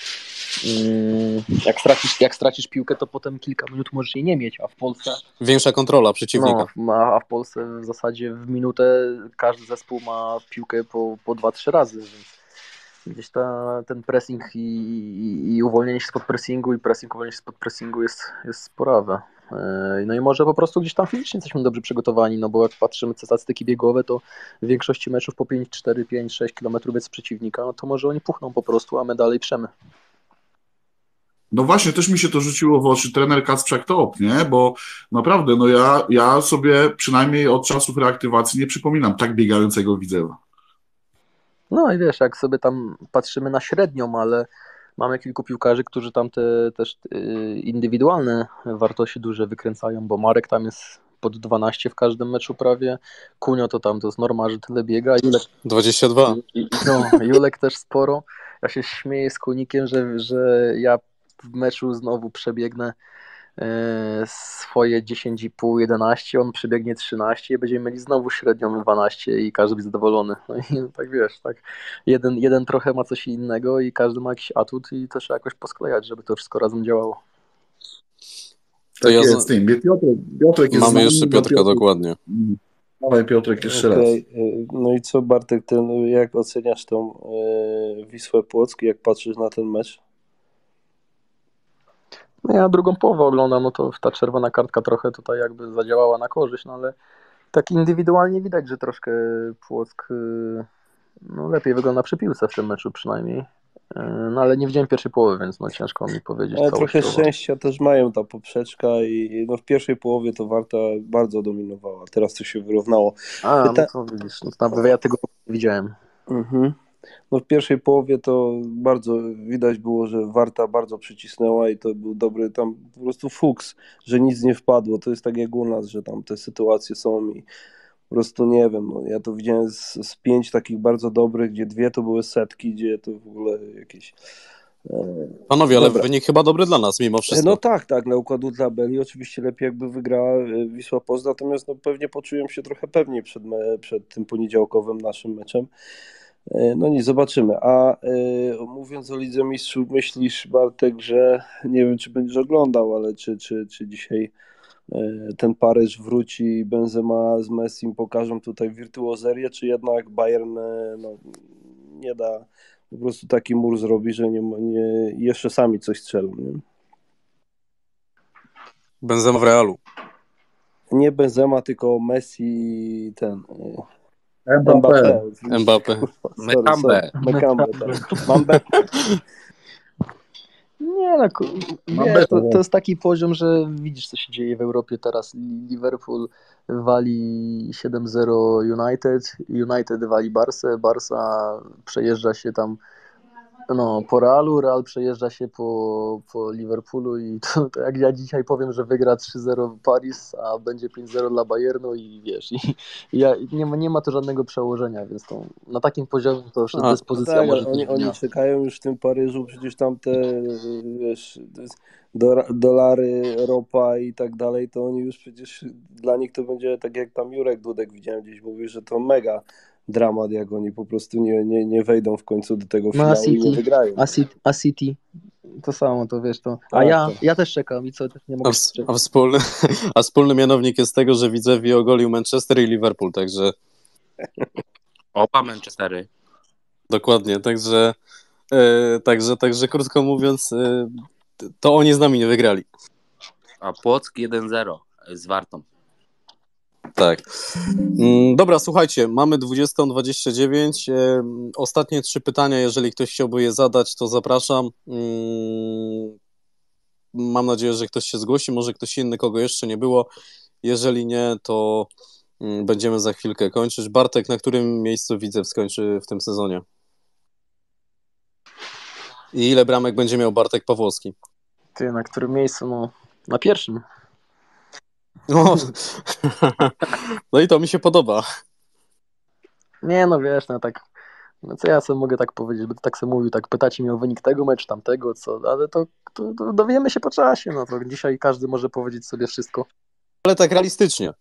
[SPEAKER 2] Jak stracisz piłkę, to potem kilka minut możesz jej nie mieć, a w Polsce
[SPEAKER 1] Większa kontrola przeciwnika.
[SPEAKER 2] a w Polsce w zasadzie w minutę każdy zespół ma piłkę po 2-3 razy, więc gdzieś ten pressing i uwolnienie się spod pressingu uwolnienie się spod pressingu jest sporawe. No i może po prostu gdzieś tam fizycznie jesteśmy dobrze przygotowani, no bo jak patrzymy na statystyki biegowe, to w większości meczów po 5, 4, 5, 6 km bez przeciwnika, no to może oni puchną po prostu, a my dalej przemy.
[SPEAKER 3] No właśnie, też mi się to rzuciło w oczy, trener Kacprzak top, nie? Bo naprawdę, no ja sobie przynajmniej od czasów reaktywacji nie przypominam tak biegającego Widzewa.
[SPEAKER 2] No i wiesz, jak sobie tam patrzymy na średnią, ale mamy kilku piłkarzy, którzy tam te też indywidualne wartości duże wykręcają, bo Marek tam jest pod 12 w każdym meczu prawie, Kunio to jest norma, że tyle biega,
[SPEAKER 1] 22.
[SPEAKER 2] Julek też sporo. Ja się śmieję z Kunikiem, że ja w meczu znowu przebiegnę swoje 10,5, 11, on przebiegnie 13 i będziemy mieli znowu średnią 12 i każdy będzie zadowolony. No i tak wiesz, tak jeden trochę ma coś innego i każdy ma jakiś atut i to trzeba jakoś posklejać, żeby to wszystko razem działało.
[SPEAKER 1] To
[SPEAKER 3] Tak
[SPEAKER 1] ja
[SPEAKER 3] jest, tym. Piotrek jest z
[SPEAKER 1] Mamy
[SPEAKER 3] nami,
[SPEAKER 1] jeszcze
[SPEAKER 3] no
[SPEAKER 1] Piotrka, dokładnie.
[SPEAKER 3] Dawaj Piotrek jeszcze raz.
[SPEAKER 5] Okej, no i co Bartek, jak oceniasz tą Wisłę Płock, jak patrzysz na ten mecz?
[SPEAKER 2] No ja drugą połowę oglądam, no to ta czerwona kartka trochę tutaj jakby zadziałała na korzyść, no ale tak indywidualnie widać, że troszkę Płock no lepiej wygląda przy piłce w tym meczu przynajmniej. No ale nie widziałem pierwszej połowy, więc no ciężko mi powiedzieć.
[SPEAKER 5] Ale trochę
[SPEAKER 2] całościowo.
[SPEAKER 5] szczęścia też mają ta poprzeczka i no w pierwszej połowie to Warta bardzo dominowała, teraz to się wyrównało.
[SPEAKER 2] No to widzisz, no, ja tego nie widziałem.
[SPEAKER 5] Mhm. No w pierwszej połowie to bardzo widać było, że Warta bardzo przycisnęła i to był dobry tam po prostu fuks, że nic nie wpadło. To jest tak jak u nas, że tam te sytuacje są i po prostu nie wiem, no, ja to widziałem z 5 takich bardzo dobrych, gdzie 2 to były setki, gdzie to w ogóle jakieś...
[SPEAKER 1] Panowie, ale
[SPEAKER 5] Dobra.
[SPEAKER 1] wynik chyba dobry dla nas mimo wszystko.
[SPEAKER 5] No tak, na układu tabeli oczywiście lepiej jakby wygrała Wisła Płock, natomiast no pewnie poczułem się trochę pewniej przed tym poniedziałkowym naszym meczem. No nie, zobaczymy. A mówiąc o Lidze Mistrzów, myślisz Bartek, że nie wiem czy będziesz oglądał, ale czy dzisiaj ten Paryż wróci i Benzema z Messim pokażą tutaj wirtuozerię, czy jednak Bayern no, nie da, po prostu taki mur zrobi, że nie jeszcze sami coś strzelą, nie?
[SPEAKER 1] Benzema w Realu.
[SPEAKER 5] Nie Benzema, tylko Messi i ten...
[SPEAKER 3] Mbappé.
[SPEAKER 7] Mekambe.
[SPEAKER 5] Mekambe, tak. Mbappé.
[SPEAKER 2] Nie no, wiesz, to jest taki poziom, że widzisz co się dzieje w Europie teraz. Liverpool wali 7-0 United wali Barca przejeżdża się tam No, po Realu, Real przejeżdża się po Liverpoolu i to jak ja dzisiaj powiem, że wygra 3-0 Paris, a będzie 5-0 dla Bayernu i wiesz, nie ma to żadnego przełożenia, więc to, na takim poziomie to już
[SPEAKER 1] A,
[SPEAKER 2] dyspozycja
[SPEAKER 5] Tak,
[SPEAKER 2] może
[SPEAKER 5] ale
[SPEAKER 2] być
[SPEAKER 5] oni
[SPEAKER 2] dnia.
[SPEAKER 5] czekają już w tym Paryżu, przecież tam te, wiesz, dolary, ropa i tak dalej, to oni już przecież, dla nich to będzie tak jak tam Jurek Dudek widziałem gdzieś, mówił, że to mega dramat, jak oni po prostu nie wejdą w końcu do tego
[SPEAKER 2] No a
[SPEAKER 5] finału i nie
[SPEAKER 2] City,
[SPEAKER 5] wygrają.
[SPEAKER 2] a City, to samo, to wiesz, to. A
[SPEAKER 5] Tak,
[SPEAKER 2] ja też czekam i co, też nie mogę się
[SPEAKER 1] A
[SPEAKER 2] czekać.
[SPEAKER 1] wspólny mianownik jest tego, że Widzewie ogolił Manchester i Liverpool, także
[SPEAKER 7] Oba Manchestery.
[SPEAKER 1] dokładnie, także krótko mówiąc, to oni z nami nie wygrali.
[SPEAKER 7] A Płock 1-0 z Wartą.
[SPEAKER 1] Tak. Dobra, słuchajcie, mamy 20:29. Ostatnie 3 pytania, jeżeli ktoś chciałby je zadać, to zapraszam. Mam nadzieję, że ktoś się zgłosi, może ktoś inny, kogo jeszcze nie było. Jeżeli nie, to będziemy za chwilkę kończyć. Bartek, na którym miejscu Widzew skończy w tym sezonie? I ile bramek będzie miał Bartek Pawłowski?
[SPEAKER 2] Ty, na którym miejscu? No, na pierwszym.
[SPEAKER 1] No i to mi się podoba.
[SPEAKER 2] Nie, no wiesz, no tak, no co ja sobie mogę tak powiedzieć, bo tak sobie mówił, tak pytacie mnie o wynik tego meczu, tamtego, co, ale to dowiemy się po czasie, no to dzisiaj każdy może powiedzieć sobie wszystko.
[SPEAKER 1] Ale tak realistycznie.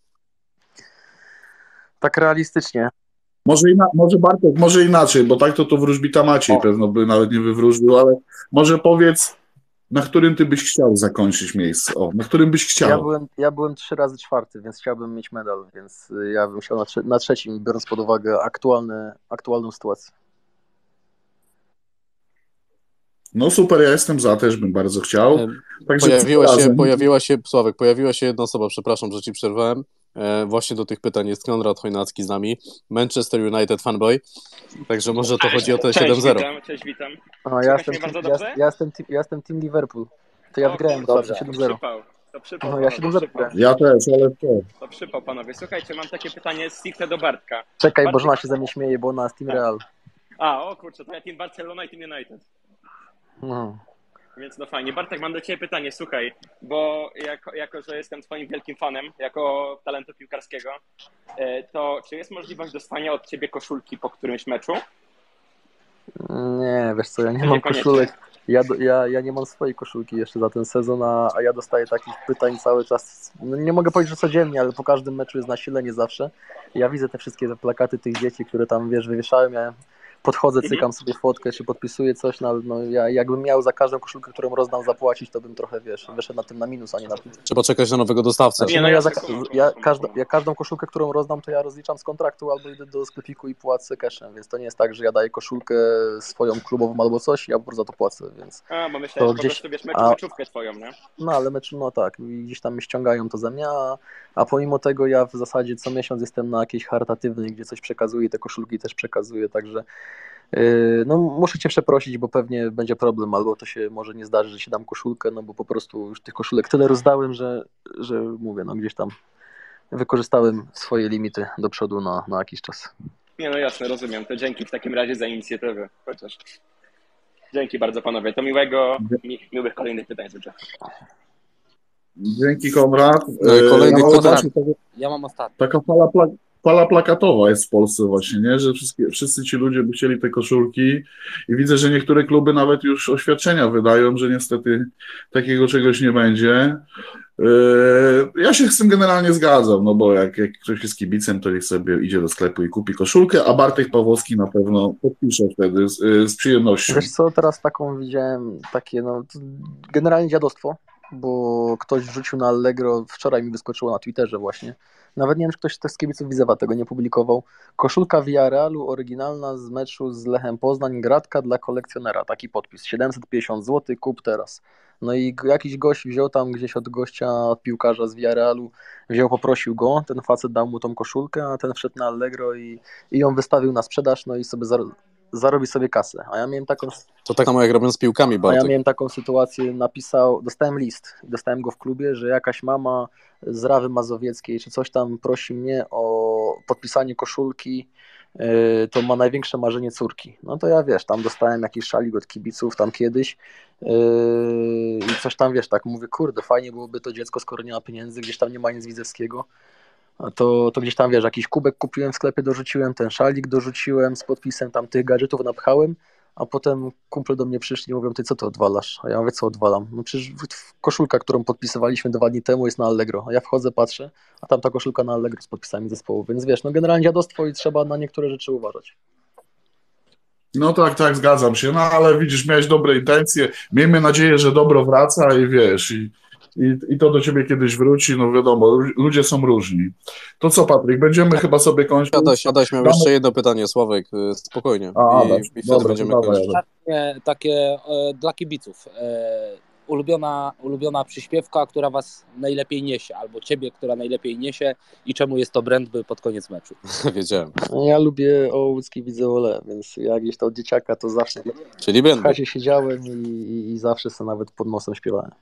[SPEAKER 2] Tak realistycznie.
[SPEAKER 3] Może Bartek, może inaczej, bo tak to wróżbita Maciej pewno by nawet nie wywróżył, ale może powiedz, na którym ty byś chciał zakończyć miejsce? Na którym byś chciał?
[SPEAKER 2] Ja byłem 3 razy 4, więc chciałbym mieć medal, więc ja bym chciał na trzecim, biorąc pod uwagę aktualną sytuację.
[SPEAKER 3] No super, ja jestem za, też bym bardzo chciał. Także
[SPEAKER 1] Pojawiła się jedna osoba, przepraszam, że ci przerwałem. Właśnie do tych pytań jest Konrad Chojnacki z nami, Manchester United fanboy, także może to chodzi o te 7-0.
[SPEAKER 9] Cześć, witam.
[SPEAKER 2] Ja jestem team Liverpool. To ja wygrałem 7-0.
[SPEAKER 9] To przypał.
[SPEAKER 2] No ja 7-0 wygrałem.
[SPEAKER 3] Ja też, ale to.
[SPEAKER 9] To przypał, panowie. Słuchajcie, mam takie pytanie stricte do Bartka.
[SPEAKER 2] Czekaj, bo żona się ze mnie śmieje, bo ona jest team Real.
[SPEAKER 9] O kurczę, to ja team Barcelona i team United.
[SPEAKER 2] No.
[SPEAKER 9] Więc no fajnie. Bartek, mam do ciebie pytanie, słuchaj, bo jako że jestem twoim wielkim fanem, jako talentu piłkarskiego, to czy jest możliwość dostania od ciebie koszulki po którymś meczu?
[SPEAKER 2] Nie, wiesz co, ja nie mam koszulek. Ja nie mam swojej koszulki jeszcze za ten sezon, a ja dostaję takich pytań cały czas. No nie mogę powiedzieć, że codziennie, ale po każdym meczu jest nasilenie zawsze. Ja widzę te wszystkie plakaty tych dzieci, które tam, wiesz, wywieszałem. Ja podchodzę, cykam sobie fotkę, czy podpisuję coś, no ja jakbym miał za każdą koszulkę, którą rozdam, zapłacić, to bym trochę, wiesz, wyszedł na tym na minus, a nie na plus.
[SPEAKER 1] Trzeba czekać na nowego dostawcę.
[SPEAKER 2] Każdą koszulkę, którą rozdam, to ja rozliczam z kontraktu albo idę do sklepiku i płacę cashem, więc to nie jest tak, że ja daję koszulkę swoją klubową albo coś, ja po prostu za to płacę, więc...
[SPEAKER 9] Bo myślałem, że gdzieś... po prostu wiesz, meczówkę twoją, nie?
[SPEAKER 2] No ale no tak, gdzieś tam ściągają to ze mnie, a pomimo tego ja w zasadzie co miesiąc jestem na jakiejś charytatywnej, gdzie coś przekazuję, te koszulki też przekazuję, także no muszę cię przeprosić, bo pewnie będzie problem, albo to się może nie zdarzy, że ci dam koszulkę, no bo po prostu już tych koszulek tyle rozdałem, że mówię, no gdzieś tam wykorzystałem swoje limity do przodu na jakiś czas.
[SPEAKER 9] Nie, no jasne, rozumiem, to dzięki w takim razie za inicjatywę, chociaż dzięki bardzo panowie, to miłych kolejnych pytań życzę.
[SPEAKER 3] Dzięki, Konrad.
[SPEAKER 1] Kolejny
[SPEAKER 7] Ja mam ostatni.
[SPEAKER 3] Taka fala plakatowa jest w Polsce właśnie, nie? Że wszyscy ci ludzie by chcieli te koszulki i widzę, że niektóre kluby nawet już oświadczenia wydają, że niestety takiego czegoś nie będzie. Ja się z tym generalnie zgadzam, no bo jak ktoś jest kibicem, to niech sobie idzie do sklepu i kupi koszulkę, a Bartek Pawłowski na pewno podpisze wtedy z przyjemnością.
[SPEAKER 2] Wiesz co, teraz taką widziałem, takie no generalnie dziadostwo, bo ktoś wrzucił na Allegro, wczoraj mi wyskoczyło na Twitterze właśnie, nawet nie wiem, czy ktoś z kibiców Widzewa tego nie publikował, koszulka Villarealu oryginalna z meczu z Lechem Poznań, gratka dla kolekcjonera, taki podpis, 750 zł, kup teraz. No i jakiś gość wziął tam gdzieś od gościa, od piłkarza z Villarealu, poprosił go, ten facet dał mu tą koszulkę, a ten wszedł na Allegro i ją wystawił na sprzedaż, no i sobie zarobi sobie kasę. A ja miałem taką...
[SPEAKER 1] To tak samo jak robią z piłkami, Bartek.
[SPEAKER 2] A ja miałem taką sytuację, dostałem list, dostałem go w klubie, że jakaś mama z Rawy Mazowieckiej czy coś tam prosi mnie o podpisanie koszulki to ma największe marzenie córki. No to ja wiesz, tam dostałem jakiś szalik od kibiców tam kiedyś i coś tam wiesz, tak mówię, kurde, fajnie byłoby to dziecko, skoro nie ma pieniędzy, gdzieś tam nie ma nic Widzewskiego, to gdzieś tam wiesz, jakiś kubek kupiłem w sklepie, dorzuciłem, ten szalik dorzuciłem z podpisem, tam tych gadżetów napchałem, a potem kumple do mnie przyszli i mówią, ty co to odwalasz? A ja mówię, co odwalam? No przecież koszulka, którą podpisywaliśmy 2 dni temu jest na Allegro, a ja wchodzę, patrzę, a tam ta koszulka na Allegro z podpisami zespołu, więc wiesz, no generalnie dziadostwo i trzeba na niektóre rzeczy uważać.
[SPEAKER 3] No tak, zgadzam się, no ale widzisz, miałeś dobre intencje, miejmy nadzieję, że dobro wraca i wiesz, i to do ciebie kiedyś wróci, no wiadomo, ludzie są różni. To co, Patryk, będziemy chyba sobie kończyć.
[SPEAKER 1] Adaś miał jeszcze jedno pytanie, Sławek, spokojnie.
[SPEAKER 3] Adaś,
[SPEAKER 1] I wtedy
[SPEAKER 3] dobra,
[SPEAKER 1] będziemy
[SPEAKER 3] dawaj,
[SPEAKER 1] kończyć.
[SPEAKER 7] Takie dla kibiców. Ulubiona przyśpiewka, która was najlepiej niesie, albo ciebie, która najlepiej niesie i czemu jest to Brandby pod koniec meczu?
[SPEAKER 1] Wiedziałem.
[SPEAKER 2] Ja lubię Łódzki Widzew, więc jak gdzieś to od dzieciaka, to zawsze
[SPEAKER 1] Czyli
[SPEAKER 2] w
[SPEAKER 1] Brandby.
[SPEAKER 2] chacie siedziałem i zawsze sobie nawet pod nosem śpiewałem.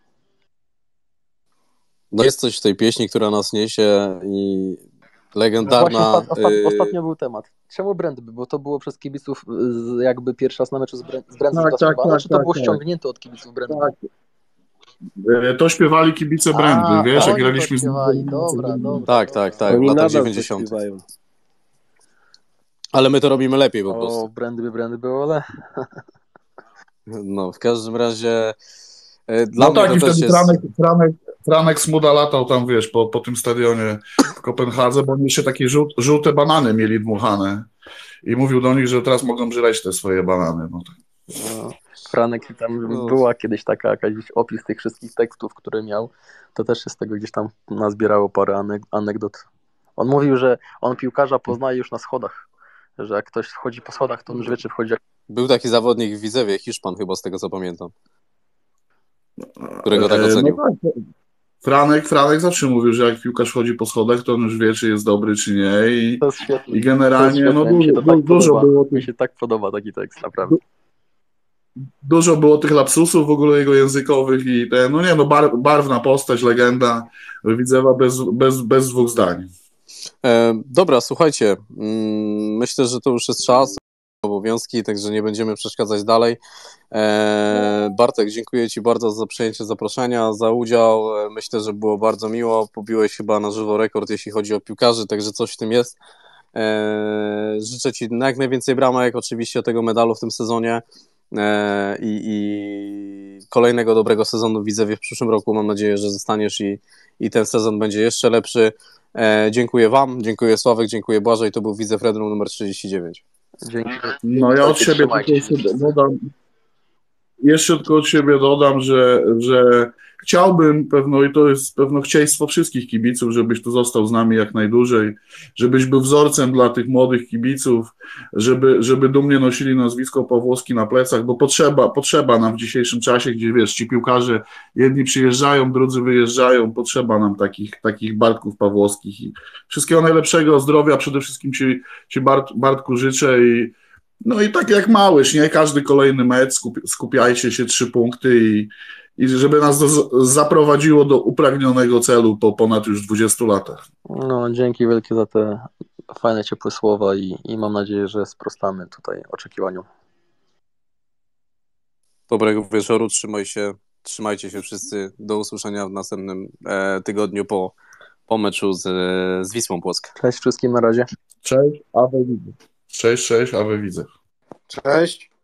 [SPEAKER 1] No jest coś w tej pieśni, która nas niesie i legendarna...
[SPEAKER 2] Właśnie ostatnio był temat. Czemu Brandby? Bo to było przez kibiców jakby pierwszy raz na meczu z Brandby zaśpiewane, czy to było ściągnięte od kibiców Brandby?
[SPEAKER 3] Tak. To śpiewali kibice Brandby, wiesz, jak graliśmy z...
[SPEAKER 2] Dobra.
[SPEAKER 1] Tak, w latach 90. Ale my to robimy lepiej po prostu.
[SPEAKER 2] O, Brandby, ole.
[SPEAKER 1] No, w każdym razie
[SPEAKER 3] No
[SPEAKER 1] mnie
[SPEAKER 3] tak,
[SPEAKER 1] to
[SPEAKER 3] i
[SPEAKER 1] też
[SPEAKER 3] wtedy
[SPEAKER 1] jest...
[SPEAKER 3] Franek Smuda latał tam, wiesz, po tym stadionie w Kopenhadze, bo oni jeszcze takie żółte banany mieli dmuchane i mówił do nich, że teraz mogą żreć te swoje banany. No tak.
[SPEAKER 2] No, Franek, tam była kiedyś taka jakaś opis tych wszystkich tekstów, które miał, to też się z tego gdzieś tam nazbierało parę anegdot. On mówił, że on piłkarza poznaje już na schodach, że jak ktoś wchodzi po schodach, to on już wie, czy wchodzi...
[SPEAKER 1] Był taki zawodnik w Widzewie, Hiszpan chyba, z tego co pamiętam, którego tak ocenił.
[SPEAKER 3] No tak. Franek zawsze mówił, że jak piłkarz wchodzi po schodach, to on już wie, czy jest dobry, czy nie. I,
[SPEAKER 2] to jest świetne.
[SPEAKER 3] I generalnie
[SPEAKER 2] no
[SPEAKER 3] dużo było
[SPEAKER 2] mi się tak podoba taki tekst, naprawdę.
[SPEAKER 3] Dużo było tych lapsusów w ogóle jego językowych i barwna postać, legenda Widzewa bez dwóch zdań.
[SPEAKER 1] Dobra, słuchajcie, myślę, że to już jest czas, obowiązki, także nie będziemy przeszkadzać dalej. Bartek, dziękuję Ci bardzo za przyjęcie zaproszenia, za udział. Myślę, że było bardzo miło. Pobiłeś chyba na żywo rekord, jeśli chodzi o piłkarzy, także coś w tym jest. Życzę Ci jak najwięcej bramek, oczywiście tego medalu w tym sezonie i kolejnego dobrego sezonu w Widzewie w przyszłym roku. Mam nadzieję, że zostaniesz i ten sezon będzie jeszcze lepszy. Dziękuję Wam, dziękuję Sławek, dziękuję Błażej. To był Widzew Red Room numer 39.
[SPEAKER 2] Dzięki.
[SPEAKER 3] No ja od siebie tylko od siebie dodam, że chciałbym pewno, i to jest pewno chcieństwo wszystkich kibiców, żebyś tu został z nami jak najdłużej, żebyś był wzorcem dla tych młodych kibiców, żeby dumnie nosili nazwisko Pawłowski na plecach, bo potrzeba nam w dzisiejszym czasie, gdzie wiesz, ci piłkarze jedni przyjeżdżają, drudzy wyjeżdżają, potrzeba nam takich Bartków Pawłowskich i wszystkiego najlepszego, zdrowia przede wszystkim ci Bartku życzę i tak jak Małysz, nie? Każdy kolejny mecz, skupiajcie się, 3 punkty i żeby nas zaprowadziło do upragnionego celu po ponad już 20 latach.
[SPEAKER 2] No, dzięki wielkie za te fajne, ciepłe słowa i mam nadzieję, że sprostamy tutaj oczekiwaniom.
[SPEAKER 1] Dobrego wieczoru, trzymajcie się wszyscy, do usłyszenia w następnym tygodniu po meczu z Wisłą Płock.
[SPEAKER 2] Cześć wszystkim, na razie.
[SPEAKER 3] Cześć, Awe widzę. Cześć, Awe widzę.
[SPEAKER 4] Cześć.